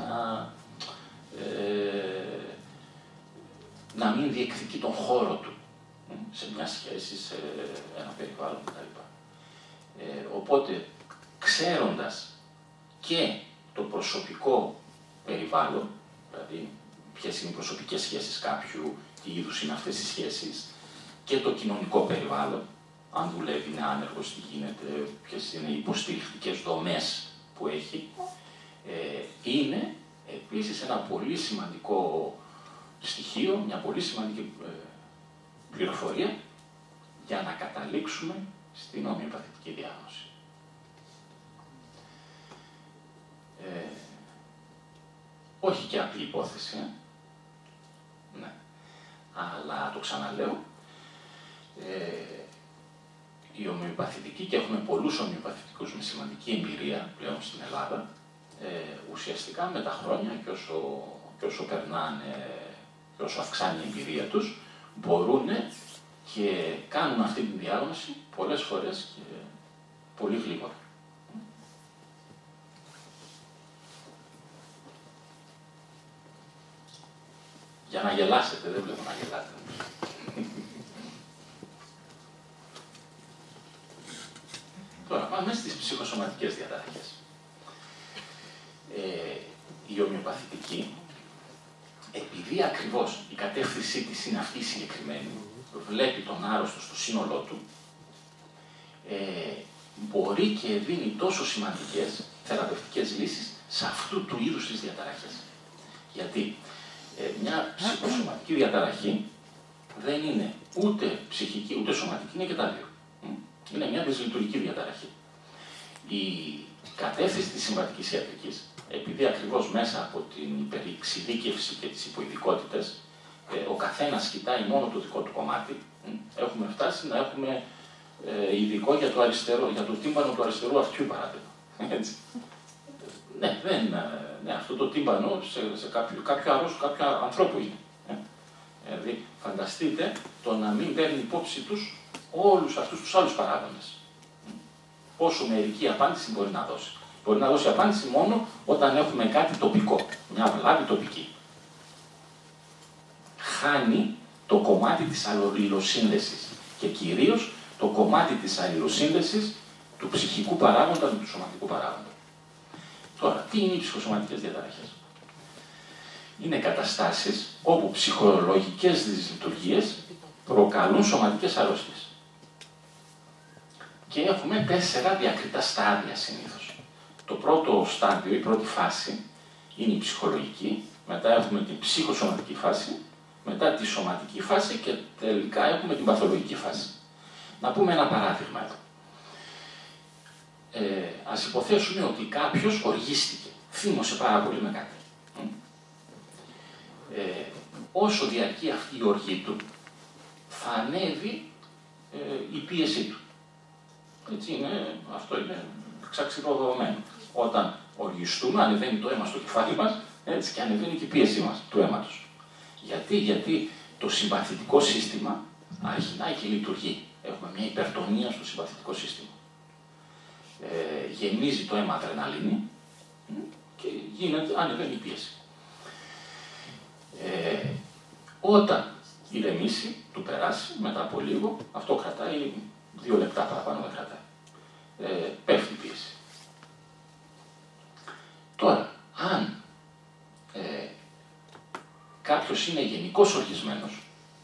να μην διεκδικεί τον χώρο του σε μια σχέση, σε ένα περιβάλλον κτλ. Οπότε, ξέροντας και το προσωπικό περιβάλλον, δηλαδή ποιες είναι οι προσωπικές σχέσεις κάποιου, τι είδους είναι αυτές οι σχέσεις, και το κοινωνικό περιβάλλον, αν δουλεύει, είναι άνεργος, τι γίνεται, ποιες είναι οι υποστηρικτικές δομές που έχει, είναι επίσης ένα πολύ σημαντικό στοιχείο, μια πολύ σημαντική πληροφορία για να καταλήξουμε στην ομοιοπαθητική διάγνωση. Όχι και απλή υπόθεση, ναι. Αλλά το ξαναλέω, η ομοιοπαθητική, και έχουμε πολλούς ομοιοπαθητικούς με σημαντική εμπειρία πλέον στην Ελλάδα, ουσιαστικά με τα χρόνια και όσο περνάνε και όσο αυξάνει η εμπειρία τους, μπορούν και κάνουν αυτή τη διάγνωση πολλές φορές και πολύ γλίγορα. Για να γελάσετε, δεν βλέπω να γελάτε. Τώρα πάμε στις ψυχοσωματικές διαταραχές. Η ομοιοπαθητική, επειδή ακριβώς η κατεύθυνσή της είναι αυτή η συγκεκριμένη, βλέπει τον άρρωστο στο σύνολό του, μπορεί και δίνει τόσο σημαντικές θεραπευτικές λύσεις σε αυτού του είδους τις διαταραχές. Γιατί μια ψυχοσωματική διαταραχή δεν είναι ούτε ψυχική ούτε σωματική, είναι και τα δύο. Είναι μια δυσλειτουργική διαταραχή. Η κατεύθυνση της συμβατικής ιατρικής, επειδή ακριβώς μέσα από την υπερεξειδίκευση και τις υποειδικότητες, ο καθένας κοιτάει μόνο το δικό του κομμάτι, έχουμε φτάσει να έχουμε ειδικό για το τύμπανο του αριστερού αυτιού, παράδειγμα. Έτσι. Ναι, αυτό το τύμπανο σε κάποιο αρρώστιο, κάποιο ανθρώπου είναι. Δηλαδή, φανταστείτε το να μην παίρνει υπόψη τους όλους αυτούς τους άλλους παράγοντες. Πόσο μερική απάντηση μπορεί να δώσει. Μπορεί να δώσει απάντηση μόνο όταν έχουμε κάτι τοπικό, μια βλάβη τοπική. Χάνει το κομμάτι της αλληλοσύνδεσης και κυρίως το κομμάτι της αλληλοσύνδεσης του ψυχικού παράγοντα με του σωματικού παράγοντα. Τώρα, τι είναι οι ψυχοσωματικές διαταραχές? Είναι καταστάσεις όπου ψυχολογικές δυσλειτουργίες προκαλούν σωματικές αρρώστιες. Και έχουμε 4 διακριτά στάδια συνήθως. Το πρώτο στάδιο, η πρώτη φάση, είναι η ψυχολογική, μετά έχουμε την ψυχοσωματική φάση, μετά τη σωματική φάση και τελικά έχουμε την παθολογική φάση. Να πούμε ένα παράδειγμα εδώ. Ας υποθέσουμε ότι κάποιος οργίστηκε, θύμωσε πάρα πολύ με κάτι. Όσο διαρκεί αυτή η οργή του, θα ανέβει η πίεσή του. Έτσι αυτό είναι εξαξιδοδομένο. Όταν οργιστούμε, ανεβαίνει το αίμα στο κεφάλι μας, Έτσι, και ανεβαίνει και η πίεση μας, του αίματος. Γιατί το συμπαθητικό σύστημα αρχινάει και λειτουργεί. Έχουμε μια υπερτονία στο συμπαθητικό σύστημα. Γεμίζει το αίμα αδρεναλίνη και ανεβαίνει η πίεση. Όταν ηρεμήσει, του περάσει, μετά από λίγο, αυτό κρατάει 2 λεπτά παραπάνω δεν κρατάει. Πέφτει η πίεση. Τώρα, αν κάποιος είναι γενικώς οργισμένος,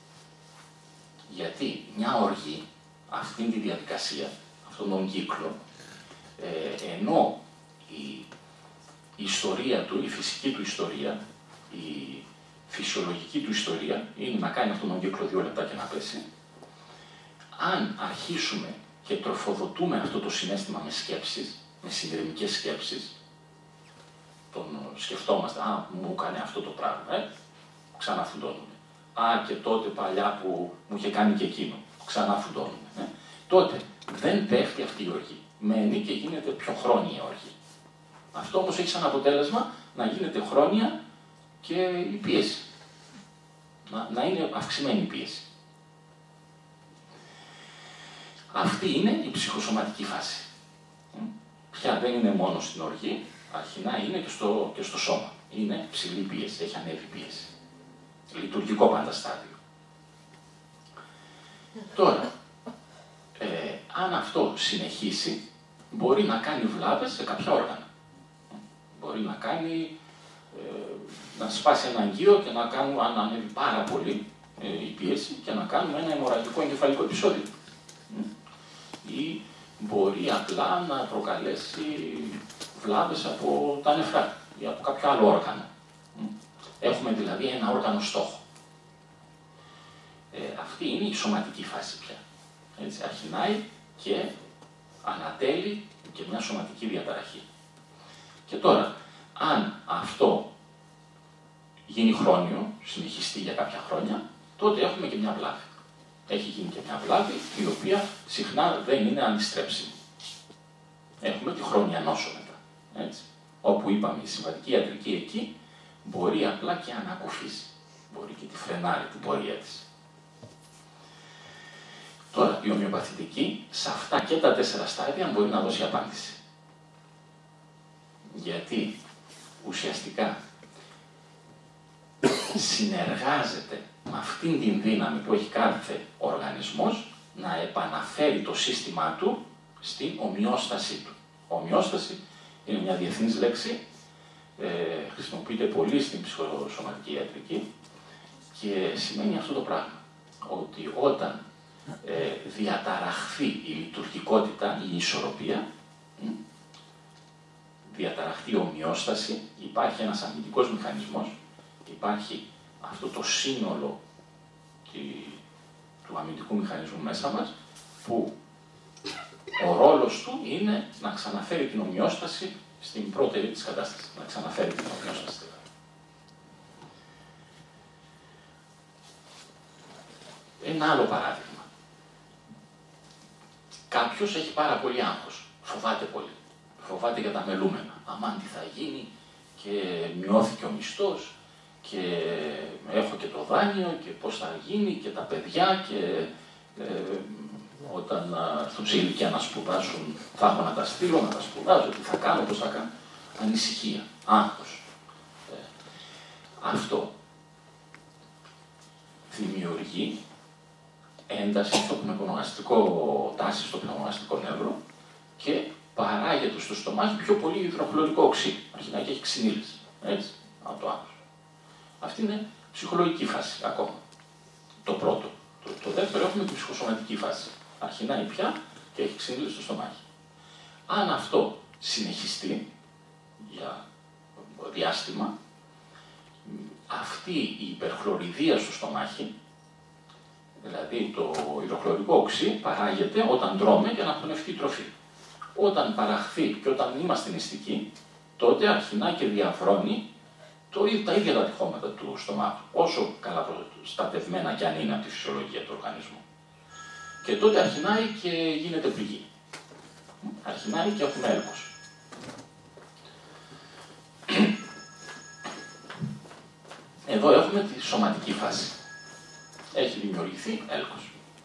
γιατί μια οργή, αυτήν τη διαδικασία, αυτόν τον κύκλο, ενώ η ιστορία του, η φυσική του ιστορία, η φυσιολογική του ιστορία είναι να κάνει αυτόν τον κύκλο 2 λεπτά και να πέσει, αν αρχίσουμε και τροφοδοτούμε αυτό το συναίσθημα με σκέψεις, με συνειρμικές σκέψεις, τον σκεφτόμαστε, μου έκανε αυτό το πράγμα, ξαναφουντώνουμε. Και τότε παλιά που μου είχε κάνει και εκείνο, ξαναφουντώνουμε. Τότε δεν πέφτει αυτή η οργή. Μένει και γίνεται πιο χρόνια η οργή. Αυτό όμως έχει σαν αποτέλεσμα να γίνεται χρόνια και η πίεση. Να είναι αυξημένη η πίεση. Αυτή είναι η ψυχοσωματική φάση. Πια δεν είναι μόνο στην οργή, αρχινά είναι και στο σώμα. Είναι ψηλή πίεση, έχει ανέβει πίεση. Λειτουργικό πάντα στάδιο. Τώρα, αν αυτό συνεχίσει, μπορεί να κάνει βλάβες σε κάποια όργανα. Μπορεί να κάνει, να σπάσει ένα αγγείο και να κάνουμε, αν ανέβει πάρα πολύ η πίεση, και να κάνουμε ένα αιμορραγικό εγκεφαλικό επεισόδιο. Ή μπορεί απλά να προκαλέσει βλάβες από τα νεφρά ή από κάποιο άλλο όργανο. Έχουμε δηλαδή ένα όργανο στόχο. Αυτή είναι η σωματική φάση πια. Έτσι, αρχινάει και ανατέλει και μια σωματική διαταραχή. Και τώρα, αν αυτό γίνει χρόνιο, συνεχιστεί για κάποια χρόνια, τότε έχουμε και μια βλάβη. Έχει γίνει και μια βλάβη, η οποία συχνά δεν είναι αντιστρέψιμη. Έχουμε τη χρόνια νόσο μετά. Έτσι. Όπου είπαμε, η συμβατική ιατρική εκεί μπορεί απλά και ανακουφίσει. Μπορεί και τη φρενάρει την πορεία της. Τώρα, η ομοιοπαθητική, σε αυτά και τα 4 στάδια μπορεί να δώσει απάντηση. Γιατί ουσιαστικά συνεργάζεται με αυτήν την δύναμη που έχει κάθε οργανισμός να επαναφέρει το σύστημά του στην ομοιόστασή του. Ομοιόσταση είναι μια διεθνής λέξη, χρησιμοποιείται πολύ στην ψυχοσωματική ιατρική και σημαίνει αυτό το πράγμα. Ότι όταν διαταραχθεί η λειτουργικότητα, η ισορροπία, διαταραχθεί η ομοιόσταση, υπάρχει ένας αμυντικός μηχανισμός, υπάρχει αυτό το σύνολο του αμυντικού μηχανισμού μέσα μας, που ο ρόλος του είναι να ξαναφέρει την ομοιόσταση στην πρώτερη της κατάσταση. Να ξαναφέρει την ομοιόσταση. Ένα άλλο παράδειγμα. Κάποιος έχει πάρα πολύ άγχος. Φοβάται πολύ. Φοβάται για τα μελούμενα. Αμάν τι θα γίνει, και μειώθηκε ο μισθός, και έχω και το δάνειο, και πώς θα γίνει, και τα παιδιά, και όταν έρθουν σε ηλικία να σπουδάσουν, θα έχω να τα στείλω, να τα σπουδάζω, τι θα κάνω, πώς θα κάνω. Ανησυχία, άγχος. Αυτό δημιουργεί ένταση στο πνευμοναστικό, τάση στο πνευμοναστικό νεύρο και παράγεται στο στομάχι πιο πολύ υδροχλωρικό οξύ. Αρχινά και έχει ξυνήλες. Έτσι, από το άγχος. Αυτή είναι ψυχολογική φάση ακόμα. Το πρώτο. Το δεύτερο έχουμε την ψυχοσωματική φάση. Αρχινάει πια και έχει ξυνήλες στο στομάχι. Αν αυτό συνεχιστεί για διάστημα, αυτή η υπερχλωριδία στο στομάχι, δηλαδή το υδροχλωρικό οξύ, παράγεται όταν τρώμε και αναπνευστεί η τροφή. Όταν παραχθεί και όταν είμαστε νηστικοί, τότε αρχινά και διαβρώνει τα ίδια τα τυχώματα του στομάχου, όσο καλά προστατευμένα κι αν είναι από τη φυσιολογία του οργανισμού. Και τότε αρχινάει και γίνεται πληγή. Αρχινάει και έχουμε έλκος. Εδώ έχουμε τη σωματική φάση. Έχει δημιουργηθεί έλκος.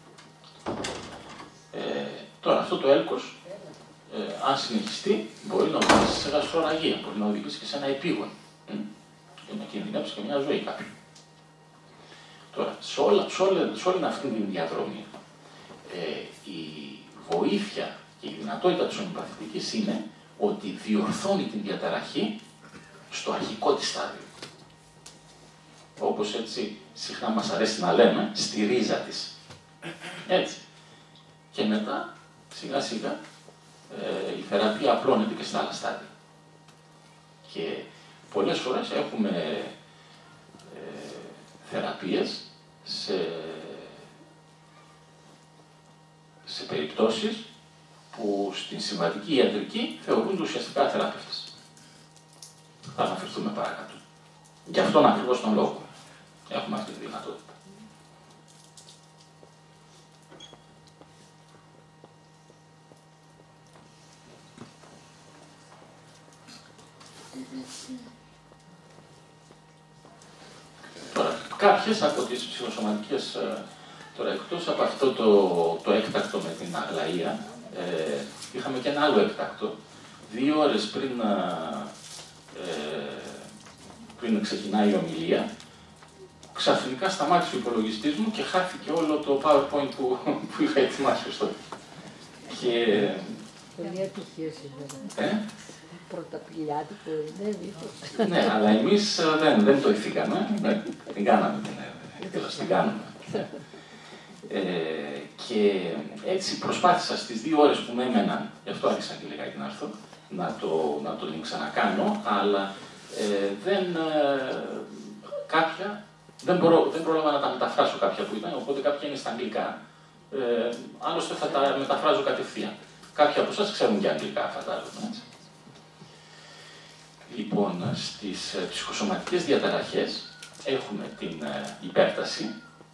Τώρα αυτό το έλκος, αν συνεχιστεί, μπορεί να οδηγήσει σε γαστρορραγία, μπορεί να οδηγήσει και σε ένα επίγον. Και να κινδυνεύσει και μια ζωή κάποιου. Τώρα, σε όλη αυτή την διαδρομή, η βοήθεια και η δυνατότητα της ομοιοπαθητικής είναι ότι διορθώνει την διαταραχή στο αρχικό της στάδιο. Όπως έτσι συχνά μας αρέσει να λέμε, στη ρίζα της. Έτσι. Και μετά, σιγά σιγά, η θεραπεία απλώνεται και στα άλλα στάδια. Και πολλές φορές έχουμε θεραπείες σε περιπτώσεις που στην συμβατική ιατρική θεωρούνται ουσιαστικά αθεράπευτες. Θα αναφερθούμε παρακάτω. Γι' αυτόν ακριβώς τον λόγο έχουμε αυτή τη δυνατότητα. Τώρα, κάποιες από τις ψυχοσωματικές, τώρα εκτός από αυτό το έκτακτο με την αγλαία, είχαμε και ένα άλλο έκτακτο. 2 ώρες πριν ξεκινάει η ομιλία, ξαφνικά σταμάτησε ο υπολογιστής μου και χάθηκε όλο το PowerPoint που είχα ετοιμάσει ως τότε. Και... Πολύ ατυχίες είναι. Πρωταπηλιάτικο είναι. Ναι, αλλά εμείς δεν το ηθήκαμε, την κάναμε την κάνουμε. Και έτσι προσπάθησα στις 2 ώρες που με έμεναν, γι' αυτό άρχισα και λιγάκι να έρθω, να το ξανακάνω, αλλά δεν πρόλαβα να τα μεταφράσω κάποια που ήταν, οπότε κάποια είναι στα αγγλικά. Άλλωστε θα τα μεταφράζω κατευθείαν. Κάποιοι από εσάς ξέρουν και αγγλικά, φαντάζομαι. Έτσι. Λοιπόν, στις ψυχοσωματικές διαταραχές έχουμε την υπέρταση.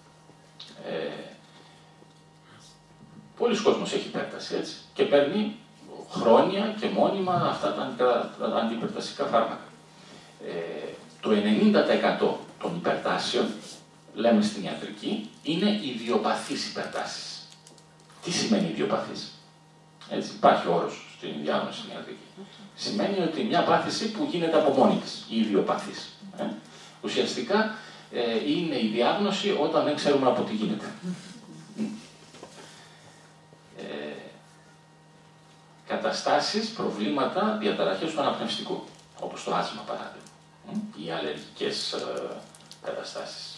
Πολλοί κόσμος έχει υπέρταση, έτσι, και παίρνει χρόνια και μόνιμα αυτά τα αντιυπερτασικά φάρμακα. Το 90% των υπερτάσεων, λέμε στην ιατρική, είναι ιδιοπαθείς υπερτάσεις. Τι σημαίνει ιδιοπαθείς? Έτσι, υπάρχει όρος στην διάγνωση στην ιατρική. Σημαίνει ότι μια πάθηση που γίνεται από μόνη της, η ιδιοπαθής. Ουσιαστικά είναι η διάγνωση όταν δεν ξέρουμε από τι γίνεται. Καταστάσεις, προβλήματα, διαταραχές του αναπνευστικού, όπως το άσθμα παράδειγμα, ή αλλεργικές καταστάσεις.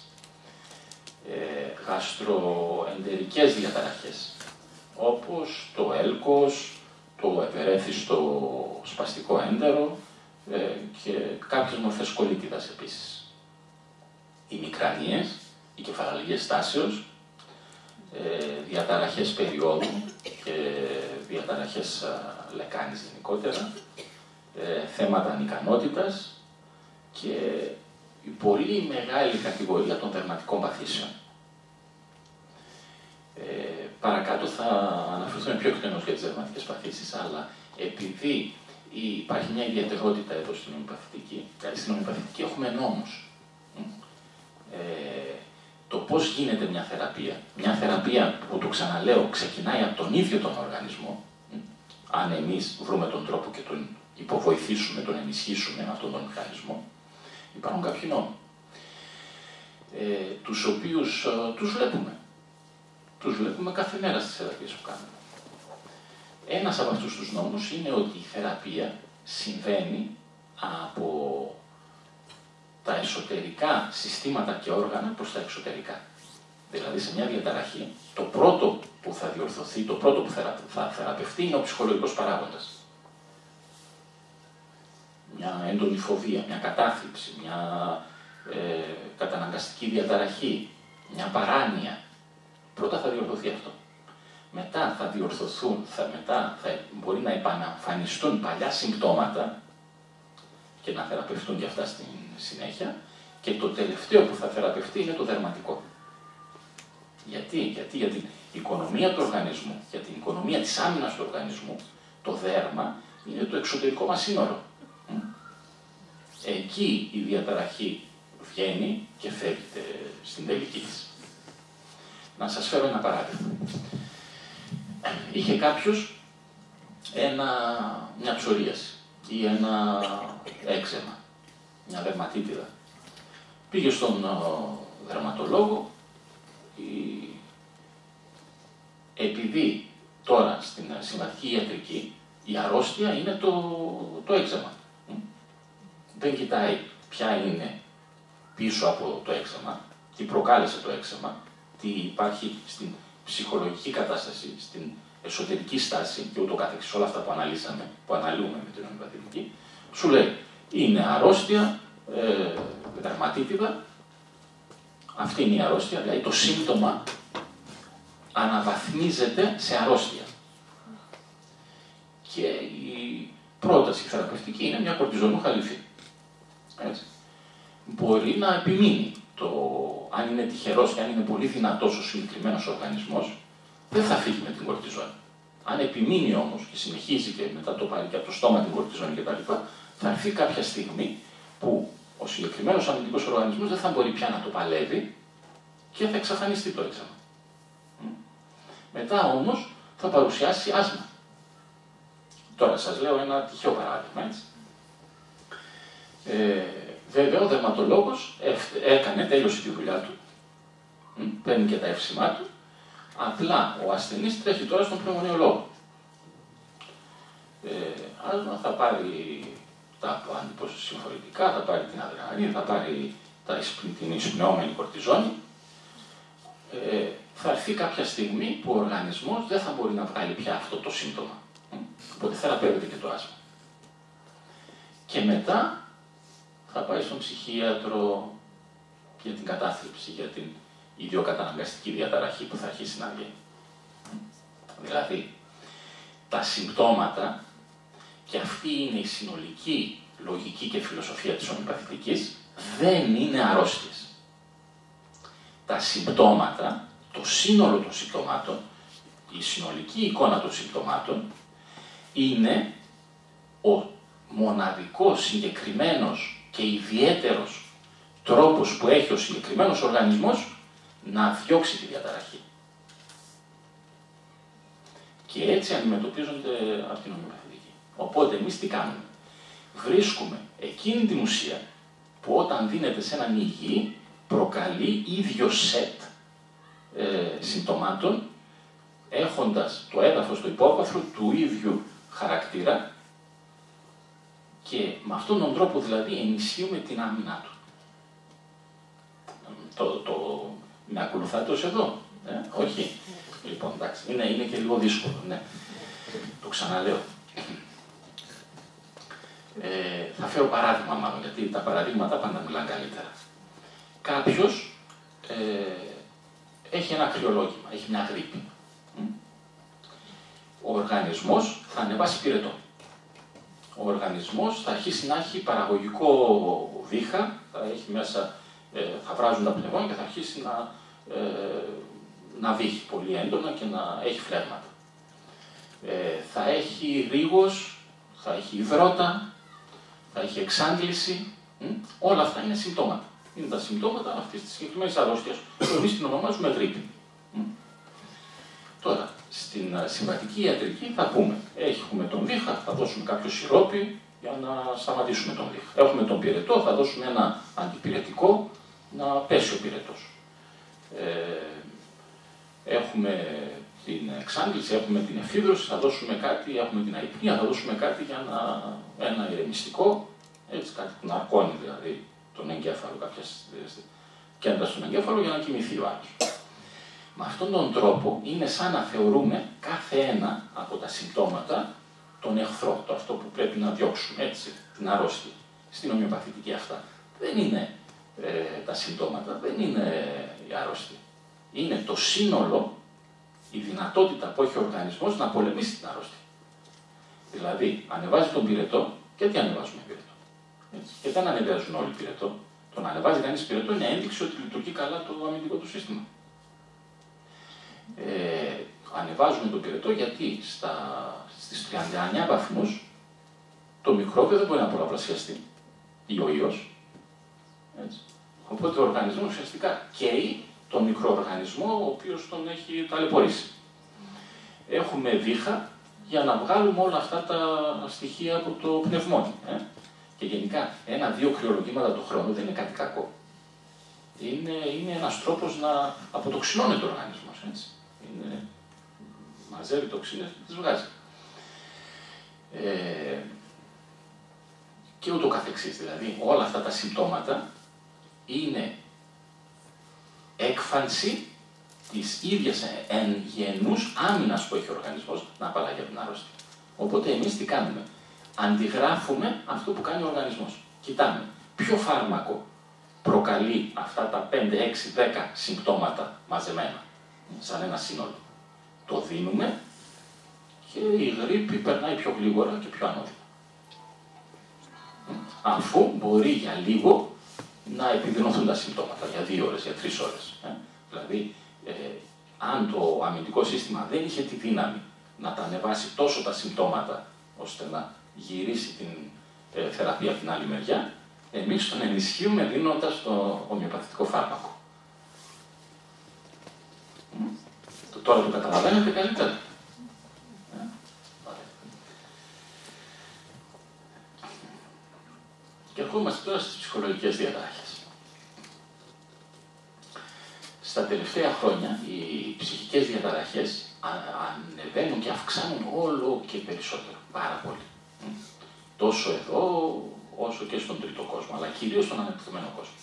Γαστροεντερικές διαταραχές, όπως το έλκος, το ευερέθιστο σπαστικό έντερο και κάποιες μορφές κολίτιδας επίσης. Οι μικρανίες, οι κεφαλαλγίες στάσεως, διαταραχές περίοδου και διαταραχές λεκάνης γενικότερα, θέματα ανικανότητας και η πολύ μεγάλη κατηγορία των δερματικών παθήσεων. Παρακάτω θα αναφερθούμε πιο εκτενώς για τις δερματικές παθήσεις, αλλά επειδή υπάρχει μια ιδιαιτερότητα εδώ στην ομοιοπαθητική έχουμε νόμους. Το πώς γίνεται μια θεραπεία. Μια θεραπεία που, το ξαναλέω, ξεκινάει από τον ίδιο τον οργανισμό, αν εμείς βρούμε τον τρόπο και τον υποβοηθήσουμε, τον ενισχύσουμε αυτόν τον μηχανισμό, υπάρχουν κάποιοι νόμοι, τους οποίους τους βλέπουμε. Τους βλέπουμε κάθε μέρα στις θεραπείες που κάνουμε. Ένας από αυτούς τους νόμους είναι ότι η θεραπεία συμβαίνει από τα εσωτερικά συστήματα και όργανα προς τα εξωτερικά. Δηλαδή, σε μια διαταραχή, το πρώτο που θα διορθωθεί, το πρώτο που θα θεραπευτεί είναι ο ψυχολογικός παράγοντας. Μια έντονη φοβία, μια κατάθλιψη, μια καταναγκαστική διαταραχή, μια παράνοια. Πρώτα θα διορθωθεί αυτό. Μετά θα διορθωθούν, μετά θα μπορεί να επαναμφανιστούν παλιά συμπτώματα και να θεραπευτούν και αυτά στην συνέχεια. Και το τελευταίο που θα θεραπευτεί είναι το δερματικό. Γιατί για την οικονομία του οργανισμού, για την οικονομία της άμυνας του οργανισμού, το δέρμα είναι το εξωτερικό μας σύνορο. Εκεί η διαταραχή βγαίνει και φεύγει στην τελική της. Να σας φέρω ένα παράδειγμα. Είχε κάποιος μια ψωρίαση ή ένα έξεμα, μια δερματίτιδα. Πήγε στον δερματολόγο, επειδή τώρα στην συμβατική ιατρική η αρρώστια είναι το έξεμα. Δεν κοιτάει ποια είναι πίσω από το έξεμα, τι προκάλεσε το έξεμα, τι υπάρχει στην ψυχολογική κατάσταση, στην εσωτερική στάση και ούτω καθεξής, όλα αυτά που αναλύσαμε, που αναλύουμε με την ομοιοπαθητική, σου λέει είναι αρρώστια, δερματίτιδα, αυτή είναι η αρρώστια, δηλαδή το σύμπτωμα αναβαθμίζεται σε αρρώστια. Και η πρόταση θεραπευτική είναι μια κορτιζονού χαλιφή. Έτσι. Μπορεί να επιμείνει αν είναι τυχερός και αν είναι πολύ δυνατός ο συγκεκριμένος οργανισμός, δεν θα φύγει με την κορτιζόνη. Αν επιμείνει όμως και συνεχίζει και μετά το πάρει και από το στόμα την κορτιζόνη κτλ., θα έρθει κάποια στιγμή που ο συγκεκριμένος αμυντικός οργανισμός δεν θα μπορεί πια να το παλεύει και θα εξαφανιστεί το έξαμα. Μετά όμως θα παρουσιάσει άσμα. Τώρα σας λέω ένα τυχαίο παράδειγμα, έτσι. Βέβαια ο δερματολόγος τέλειωσε τη δουλειά του, παίρνει και τα εύσημά του, απλά ο ασθενής τρέχει τώρα στον πνευμονιολόγο. Άσμα, θα πάρει τα αντιποσυμφορητικά, θα πάρει την αδρεναλίνη, θα πάρει την εισπνεώμενη κορτιζόνη. Θα έρθει κάποια στιγμή που ο οργανισμός δεν θα μπορεί να βγάλει πια αυτό το σύμπτωμα. Οπότε θεραπεύεται και το άσμα. Και μετά θα πάει στον ψυχίατρο για την κατάθλιψη, για την ιδιοκαταναγκαστική διαταραχή που θα αρχίσει να βγαίνει. Δηλαδή, τα συμπτώματα, και αυτή είναι η συνολική λογική και φιλοσοφία της ομοιοπαθητικής, δεν είναι αρρώστιες. Τα συμπτώματα, το σύνολο των συμπτωμάτων, η συνολική εικόνα των συμπτωμάτων, είναι ο μοναδικός, συγκεκριμένος και ιδιαίτερος τρόπος που έχει ο συγκεκριμένος οργανισμός να διώξει τη διαταραχή. Και έτσι αντιμετωπίζονται από την ομοιοπαθητική. Οπότε εμείς τι κάνουμε? Βρίσκουμε εκείνη την ουσία που όταν δίνεται σε έναν υγιή προκαλεί ίδιο σετ συμπτωμάτων, έχοντας το έδαφος, το υπόβαθρο του ίδιου χαρακτήρα, και με αυτόν τον τρόπο δηλαδή ενισχύουμε την άμυνά του. Με ακολουθάτε ως εδώ? Όχι. Λοιπόν, εντάξει, είναι και λίγο δύσκολο, ναι. Το ξαναλέω. Θα φέρω παράδειγμα μάλλον, γιατί τα παραδείγματα πάντα μιλάνε καλύτερα. Κάποιος έχει ένα κρυολόγημα, έχει μια γρίπη. Ο οργανισμός θα ανεβάσει πυρετό. Ο οργανισμός θα αρχίσει να έχει παραγωγικό βήχα, θα έχει μέσα, θα βράζουν τα πνευμόνια και θα αρχίσει να βύχει πολύ έντονα και να έχει φλέγματα. Θα έχει ρίγος, θα έχει υδρότα, θα έχει εξάντληση. Όλα αυτά είναι συμπτώματα. Είναι τα συμπτώματα αυτής της συγκεκριμένης αρρώστιας που εμείς την ονομάζουμε γρίπη. Τώρα, στην συμβατική ιατρική θα πούμε, έχουμε τον βήχα, θα δώσουμε κάποιο σιρόπι για να σταματήσουμε τον βήχα. Έχουμε τον πυρετό, θα δώσουμε ένα αντιπυρετικό να πέσει ο πυρετός. Έχουμε την εξάντληση, έχουμε την εφίδρωση, θα δώσουμε κάτι, έχουμε την αϊπνία, θα δώσουμε κάτι για ένα ηρεμιστικό, έτσι, κάτι που να αρκώνει δηλαδή τον εγκέφαλο, κάποια κέντρα στον εγκέφαλο για να κοιμηθεί ο άλλος. Με αυτόν τον τρόπο είναι σαν να θεωρούμε κάθε ένα από τα συμπτώματα τον εχθρό, το αυτό που πρέπει να διώξουμε, έτσι, την αρρώστια. Στην ομοιοπαθητική αυτά δεν είναι τα συμπτώματα, δεν είναι η αρρώστια. Είναι το σύνολο, η δυνατότητα που έχει ο οργανισμός να πολεμήσει την αρρώστια. Δηλαδή, ανεβάζει τον πυρετό, και τι ανεβάζουμε πυρετό? Έτσι. Και δεν ανεβάζουν όλοι πυρετό. Το να ανεβάζει κανείς πυρετό είναι ένδειξη ότι λειτουργεί καλά το αμυντικό του σύστημα. Ανεβάζουμε τον πυρετό γιατί στις 39 βαθμούς το μικρόβιο δεν μπορεί να πολλαπλασιαστεί, ή ο ιός. Έτσι. Οπότε ο οργανισμός ουσιαστικά καίει τον μικροοργανισμό ο οποίος τον έχει ταλαιπωρήσει. Έχουμε βήχα για να βγάλουμε όλα αυτά τα στοιχεία από το πνευμόνι. Και γενικά, 1-2 κρυολογήματα το χρόνο δεν είναι κάτι κακό. Είναι ένας τρόπος να αποτοξινώνεται ο οργανισμός. Έτσι. Μαζεύει τοξίνες και τις βγάζει. Και ούτω καθεξής. Δηλαδή, όλα αυτά τα συμπτώματα είναι έκφανση της ίδιας εν γενούς άμυνας που έχει ο οργανισμός να απαλλαγεί από την αρρώστια. Οπότε εμείς τι κάνουμε? Αντιγράφουμε αυτό που κάνει ο οργανισμός. Κοιτάμε ποιο φάρμακο προκαλεί αυτά τα 5, 6, 10 συμπτώματα μαζεμένα, σαν ένα σύνολο. Το δίνουμε και η γρίπη περνάει πιο γλίγορα και πιο ανώδυνα. Αφού μπορεί για λίγο να επιδεινωθούν τα συμπτώματα, για 2 ώρες, για 3 ώρες. Δηλαδή, αν το αμυντικό σύστημα δεν είχε τη δύναμη να τα ανεβάσει τόσο τα συμπτώματα, ώστε να γυρίσει την θεραπεία από την άλλη μεριά, εμείς τον ενισχύουμε δίνοντας το ομοιοπαθητικό φάρμακο. Τώρα το καταλαβαίνετε καλύτερα. Και ερχόμαστε τώρα στις ψυχολογικές διαταραχές. Στα τελευταία χρόνια οι ψυχικές διαταραχές ανεβαίνουν και αυξάνουν όλο και περισσότερο, πάρα πολύ. Τόσο εδώ, όσο και στον τρίτο κόσμο, αλλά κυρίως στον ανεπτυγμένο κόσμο.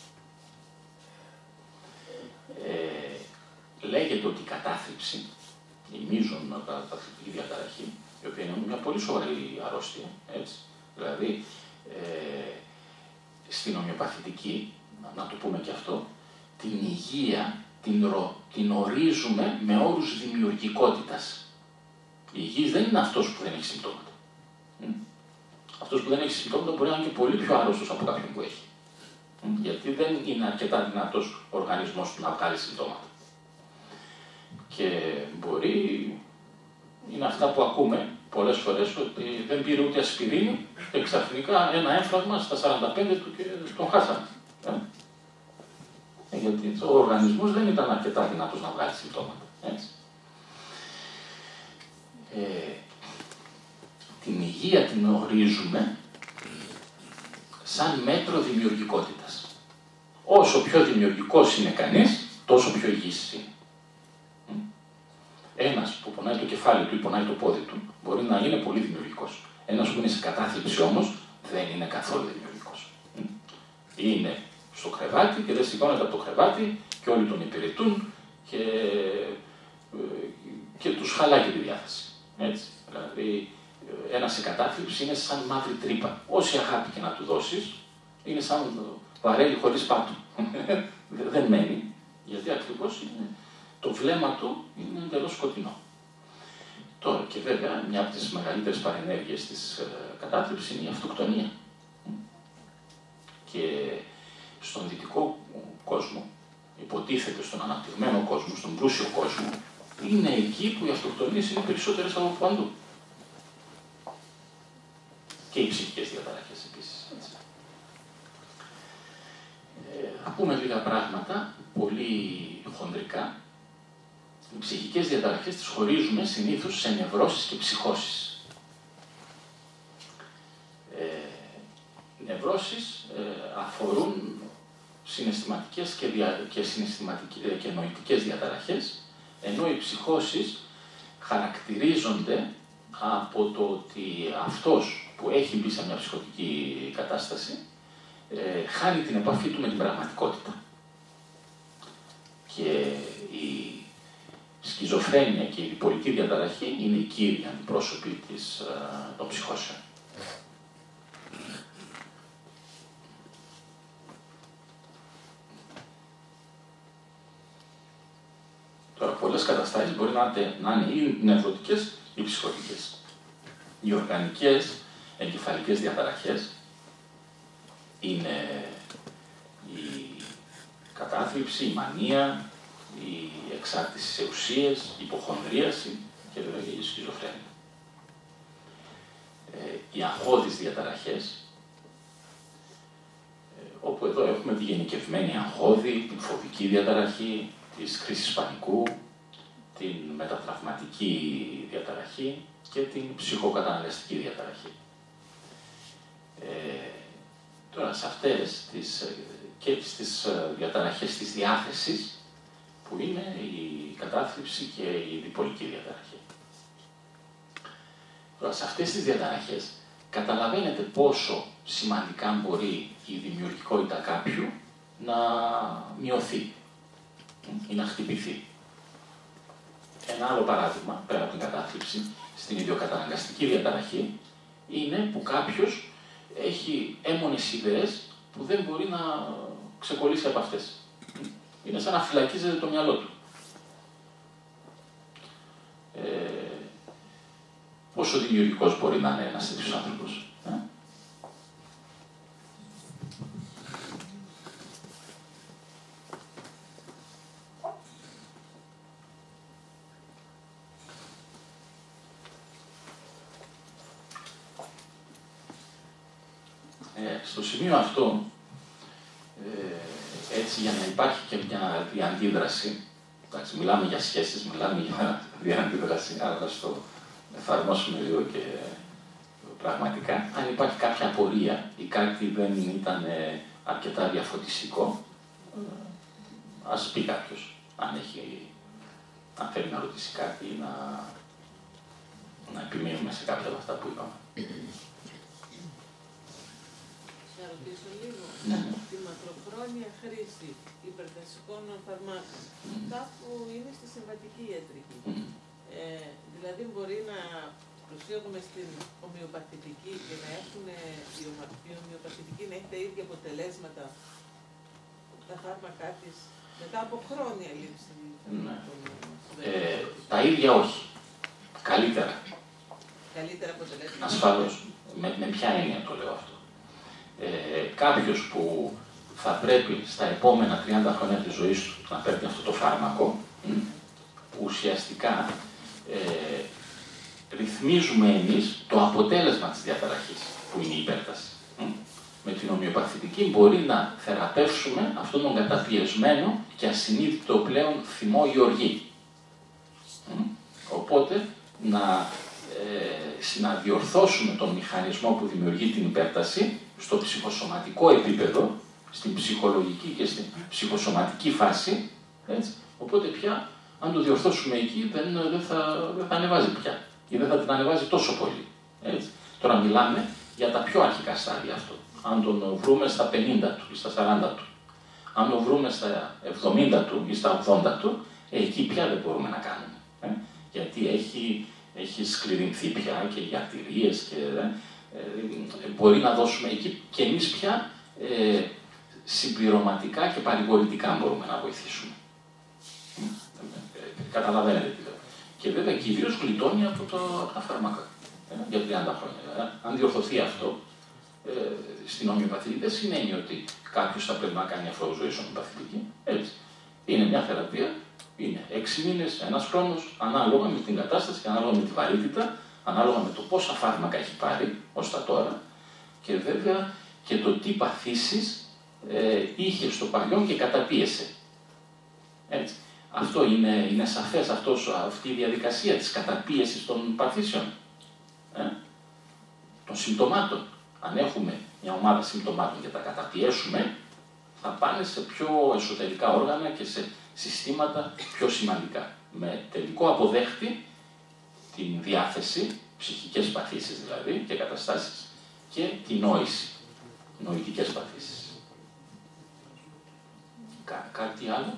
Λέγεται ότι η κατάθλιψη, η μείζον καταθλιπτική διαταραχή, η οποία είναι μια πολύ σοβαρή αρρώστια, έτσι, δηλαδή στην ομοιοπαθητική, να το πούμε και αυτό, την υγεία την ορίζουμε με όρους δημιουργικότητας. Η υγιής δεν είναι αυτός που δεν έχει συμπτώματα. Αυτός που δεν έχει συμπτώματα μπορεί να είναι και πολύ πιο άρρωστος από κάποιον που έχει. Γιατί δεν είναι αρκετά δυνατός ο οργανισμός του να βγάλει συμπτώματα. Και μπορεί, είναι αυτά που ακούμε πολλές φορές, ότι δεν πήρε ούτε ασπιρίνη και ξαφνικά ένα έμφραγμα στα 45 του και τον χάσαμε. Γιατί ο οργανισμός δεν ήταν αρκετά δυνατός να βγάλει συμπτώματα. Έτσι. Την υγεία την ορίζουμε σαν μέτρο δημιουργικότητας. Όσο πιο δημιουργικός είναι κανείς, τόσο πιο υγιής είναι. Ένας που πονάει το κεφάλι του ή πονάει το πόδι του, μπορεί να είναι πολύ δημιουργικός. Ένας που είναι σε κατάθλιψη όμως, δεν είναι καθόλου δημιουργικός. Είναι στο κρεβάτι και δεν σηκώνεται από το κρεβάτι και όλοι τον υπηρετούν και τους χαλάει και τη διάθεση. Έτσι. Δηλαδή, ένας σε κατάθλιψη είναι σαν μαύρη τρύπα. Όση αγάπη και να του δώσεις, είναι σαν βαρέλι χωρίς πάτο. Δεν μένει, γιατί ακριβώς το βλέμμα του είναι εντελώς σκοτεινό. Τώρα και βέβαια, μια από τις μεγαλύτερες παρενέργειες της κατάθλιψης είναι η αυτοκτονία. Και στον δυτικό κόσμο, υποτίθεται στον αναπτυγμένο κόσμο, στον πλούσιο κόσμο, είναι εκεί που οι αυτοκτονίες είναι περισσότερες από παντού. Και οι ψυχικές διαταραχές επίσης. Θα πούμε λίγα πράγματα, πολύ χονδρικά. Οι ψυχικές διαταραχές τις χωρίζουμε συνήθως σε νευρώσεις και ψυχώσεις. Οι νευρώσεις αφορούν συναισθηματικές και νοητικές διαταραχές, ενώ οι ψυχώσεις χαρακτηρίζονται από το ότι αυτός που έχει μπει σε μια ψυχοτική κατάσταση χάνει την επαφή του με την πραγματικότητα. Και η σκιζοφρένεια και η διπολική διαταραχή είναι οι κύριοι αντιπρόσωποι των ψυχώσεων. Τώρα, πολλές καταστάσεις μπορεί να είναι ή νευρωτικές ή ψυχοτικές. Οι οργανικές εγκεφαλικές διαταραχές είναι η κατάθλιψη, η μανία, η εξάρτηση σε ουσίες, η υποχονδρίαση και βέβαια και η σχιζοφρένεια. Οι αγχώδεις διαταραχές Όπου εδώ έχουμε τη γενικευμένη αγχώδη, την φοβική διαταραχή, της κρίσης πανικού, την μετατραυματική διαταραχή και την ψυχοκαταναγκαστική διαταραχή. Τώρα, σε αυτές και στις διαταραχές της διάθεσης, που είναι η κατάθλιψη και η διπολική διαταραχή. Τώρα, σε αυτές τις διαταραχές, καταλαβαίνετε πόσο σημαντικά μπορεί η δημιουργικότητα κάποιου να μειωθεί ή να χτυπηθεί. Ένα άλλο παράδειγμα, πέρα από την κατάθλιψη, στην ιδιοκαταναγκαστική διαταραχή, είναι που κάποιος έχει έμμονες ιδέες που δεν μπορεί να ξεκολλήσει από αυτές. Είναι σαν να φυλακίζεται το μυαλό του. Πόσο δημιουργικός μπορεί να είναι ένας τέτοιος άνθρωπος. Στο σημείο αυτό, έτσι για να υπάρχει και μια διαντίδραση, εντάξει, μιλάμε για σχέσεις, μιλάμε για διαντίδραση, αλλά να το εφαρμόσουμε λίγο και πραγματικά. Αν υπάρχει κάποια απορία ή κάτι δεν ήταν αρκετά διαφωτιστικό, ας πει κάποιος, αν θέλει να ρωτήσει κάτι ή να επιμείνουμε σε κάποια από αυτά που είπαμε. Να ρωτήσω λίγο. Τη μακροχρόνια χρήση υπερτασικών φαρμάκων, κάπου είναι στη συμβατική ιατρική. Δηλαδή μπορεί να προσφύγουμε στην ομοιοπαθητική και να έχουν η ομοιοπαθητική να έχει τα ίδια αποτελέσματα τα φάρμακά της μετά από χρόνια λήψη. Τα ίδια όχι. Καλύτερα. Καλύτερα αποτελέσματα. Ασφαλώς. Με ποια έννοια το λέω αυτό. Κάποιος που θα πρέπει στα επόμενα 30 χρόνια της ζωής του να παίρνει αυτό το φάρμακο, που ουσιαστικά ρυθμίζουμε εμείς το αποτέλεσμα της διαταραχής, που είναι η υπέρταση. Με την ομοιοπαθητική μπορεί να θεραπεύσουμε αυτόν τον καταπιεσμένο και ασυνείδητο πλέον θυμό ή οργή. Οπότε να διορθώσουμε τον μηχανισμό που δημιουργεί την υπέρταση στο ψυχοσωματικό επίπεδο, στην ψυχολογική και στην ψυχοσωματική φάση, έτσι. Οπότε πια, αν το διορθώσουμε εκεί, δεν θα ανεβάζει πια ή δεν θα την ανεβάζει τόσο πολύ. Έτσι. Τώρα μιλάμε για τα πιο αρχικά στάδια αυτό. Αν τον βρούμε στα 50 του ή στα 40 του, αν τον βρούμε στα 70 του ή στα 80 του, εκεί πια δεν μπορούμε να κάνουμε. Γιατί έχει σκληρυνθεί πια και οι αρτηρίες και μπορεί να δώσουμε εκεί και εμείς πια συμπληρωματικά και παρηγορητικά μπορούμε να βοηθήσουμε. Καταλαβαίνετε τι λέω. Και βέβαια κυρίως γλιτώνει από τα φάρμακα για 30 χρόνια. Αν διορθωθεί αυτό στην ομοιοπαθητική, δεν σημαίνει ότι κάποιος θα πρέπει να κάνει αφρόζωη ομοιοπαθητική. Έτσι. Είναι μια θεραπεία, είναι 6 μήνες, 1 χρόνος, ανάλογα με την κατάσταση, ανάλογα με τη βαρύτητα, ανάλογα με το πόσα φάρμακα έχει πάρει ως τα τώρα και βέβαια και το τι παθήσεις είχε στο παρελθόν και καταπίεσε. Έτσι. Αυτό είναι σαφές, αυτή η διαδικασία της καταπίεσης των παθήσεων, των συμπτωμάτων. Αν έχουμε μια ομάδα συμπτωμάτων και τα καταπιέσουμε, θα πάνε σε πιο εσωτερικά όργανα και σε συστήματα πιο σημαντικά. Με τελικό αποδέχτη την διάθεση, ψυχικές παθήσεις δηλαδή και καταστάσεις, και τη νόηση, νοητικές παθήσεις. Κάτι άλλο?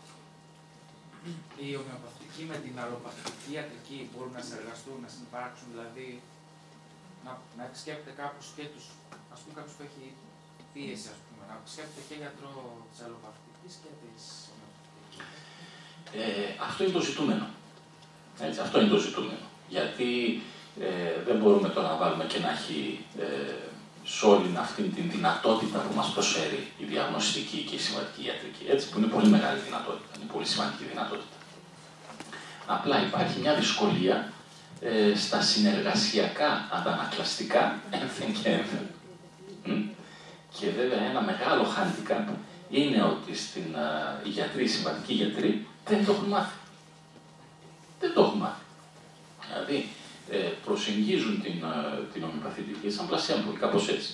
Η ομοιοπαθητική με την αλλοπαθητική ιατρική μπορούν να συνεργαστούν, να συνυπάρξουν, δηλαδή να επισκέπτεται κάποιος και τους, ας πούμε κάποιος που έχει πίεση, ας πούμε, να επισκέπτεται και γιατρό της αλλοπαθητικής και της ομοιοπαθητικής. Αυτό είναι το ζητούμενο. Έτσι, αυτό είναι το ζητούμενο. Γιατί δεν μπορούμε τώρα να βάλουμε και να έχει σε όλη αυτή την δυνατότητα που μας προσφέρει η διαγνωστική και η συμβατική ιατρική, έτσι, που είναι πολύ μεγάλη δυνατότητα, είναι πολύ σημαντική δυνατότητα. Απλά υπάρχει μια δυσκολία στα συνεργασιακά αντανακλαστικά ένθεν και ένθεν. Και βέβαια ένα μεγάλο handicap είναι ότι οι γιατροί, οι συμβατικοί γιατροί, δεν το έχουν μάθει. Δεν το έχουν μάθει. Δηλαδή, προσεγγίζουν την ομοιοπαθητική σαν πλασέμπο, κάπως έτσι.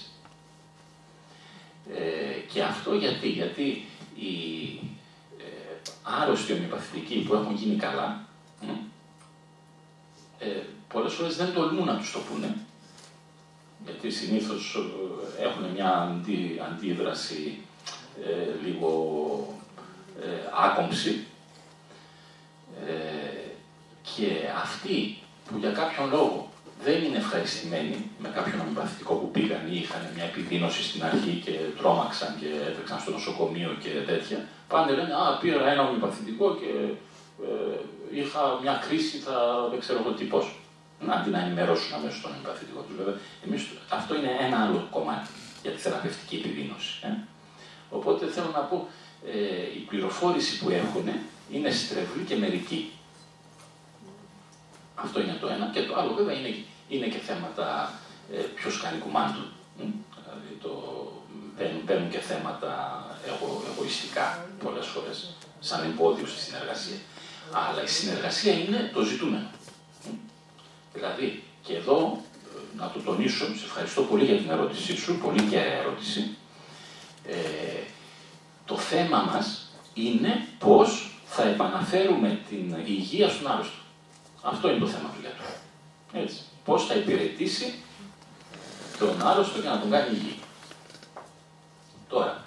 Και αυτό γιατί οι άρρωστοι ομοιοπαθητικοί που έχουν γίνει καλά, πολλές φορές δεν τολμούν να τους το πούνε, γιατί συνήθως έχουν μια αντίδραση λίγο άκομψη, και αυτοί που για κάποιον λόγο δεν είναι ευχαριστημένοι με κάποιον ομοιοπαθητικό που πήγαν ή είχαν μια επιδείνωση στην αρχή και τρόμαξαν και έτρεξαν στο νοσοκομείο και τέτοια, πάνε λένε «Α, πήρα ένα ομοιοπαθητικό και είχα μια κρίση, δεν ξέρω εγώ τι πώς». Αντί να ενημερώσουν αμέσως τον ομοιοπαθητικό τους. Βέβαια, αυτό είναι ένα άλλο κομμάτι για τη θεραπευτική επιδείνωση. Οπότε θέλω να πω, η πληροφόρηση που έχουν είναι στρεβλή και μερική. Αυτό είναι το ένα. Και το άλλο βέβαια είναι και θέματα ποιος κάνει κουμάντου. Δηλαδή παίρνουν και θέματα εγωιστικά πολλές φορές, σαν εμπόδιο στη συνεργασία. Αλλά η συνεργασία είναι το ζητούμενο. Δηλαδή, και εδώ να το τονίσω, σε ευχαριστώ πολύ για την ερώτησή σου, πολύ κέρια ερώτηση. Το θέμα μας είναι πώς θα επαναφέρουμε την υγεία στον άρρωστο. Αυτό είναι το θέμα του γιατρού. Έτσι. Πώς θα υπηρετήσει τον άρρωστο για να τον κάνει υγιή. Τώρα,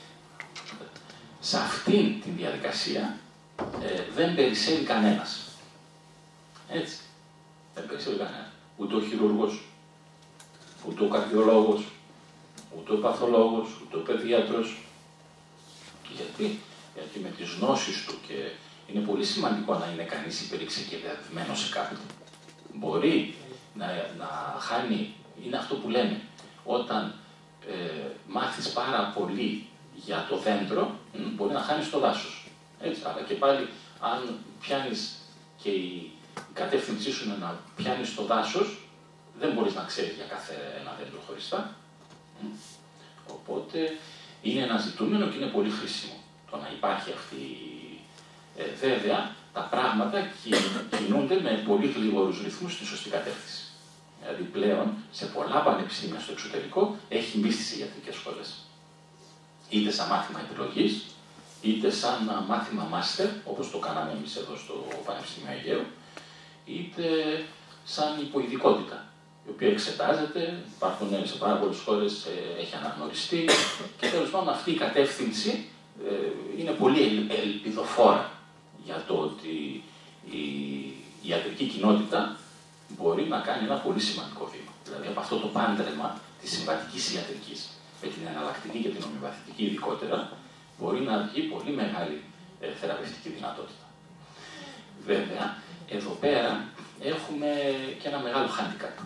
σε αυτήν την διαδικασία δεν περισσεύει κανένας. Έτσι. Δεν περισσεύει κανένας. Ούτε ο χειρούργος, ούτε ο καρδιολόγος, ούτε ο παθολόγος, ούτε ο παιδίατρος. Γιατί με τις γνώσεις του, και είναι πολύ σημαντικό να είναι κανείς υπερεξεκεδευμένος σε κάτι. Μπορεί να χάνει, είναι αυτό που λέμε, όταν μάθεις πάρα πολύ για το δέντρο, μπορεί να χάνεις το δάσος. Έτσι, αλλά και πάλι, αν πιάνεις και η κατεύθυνσή σου είναι να πιάνεις το δάσος, δεν μπορείς να ξέρεις για κάθε ένα δέντρο χωριστά. Οπότε είναι ένα ζητούμενο και είναι πολύ χρήσιμο το να υπάρχει αυτή. Βέβαια, τα πράγματα κινούνται με πολύ γρήγορους ρυθμούς στη σωστή κατεύθυνση. Δηλαδή πλέον σε πολλά πανεπιστήμια στο εξωτερικό έχει μπει στις ιατρικές σχολές. Είτε σαν μάθημα επιλογής, είτε σαν μάθημα μάστερ, όπως το κάναμε εμείς εδώ στο Πανεπιστήμιο Αιγαίου, είτε σαν υποειδικότητα, η οποία εξετάζεται, υπάρχουν σε πάρα πολλές χώρες, έχει αναγνωριστεί, και τέλος πάντων αυτή η κατεύθυνση είναι πολύ ελπιδοφόρα για το ότι η ιατρική κοινότητα μπορεί να κάνει ένα πολύ σημαντικό βήμα. Δηλαδή από αυτό το πάντρεμα της συμβατικής ιατρικής με την εναλλακτική και την ομοιοπαθητική ειδικότερα, μπορεί να βγει πολύ μεγάλη θεραπευτική δυνατότητα. Βέβαια, εδώ πέρα έχουμε και ένα μεγάλο handicap.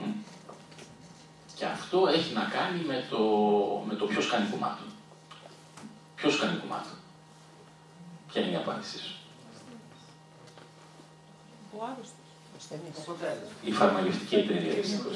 Και αυτό έχει να κάνει με το ποιος κάνει κουμάντο. Ποιος κάνει κουμάντο. Ποια είναι η απάντησή σου. Ο άρρωστος. Η φαρμακευτική εταιρεία.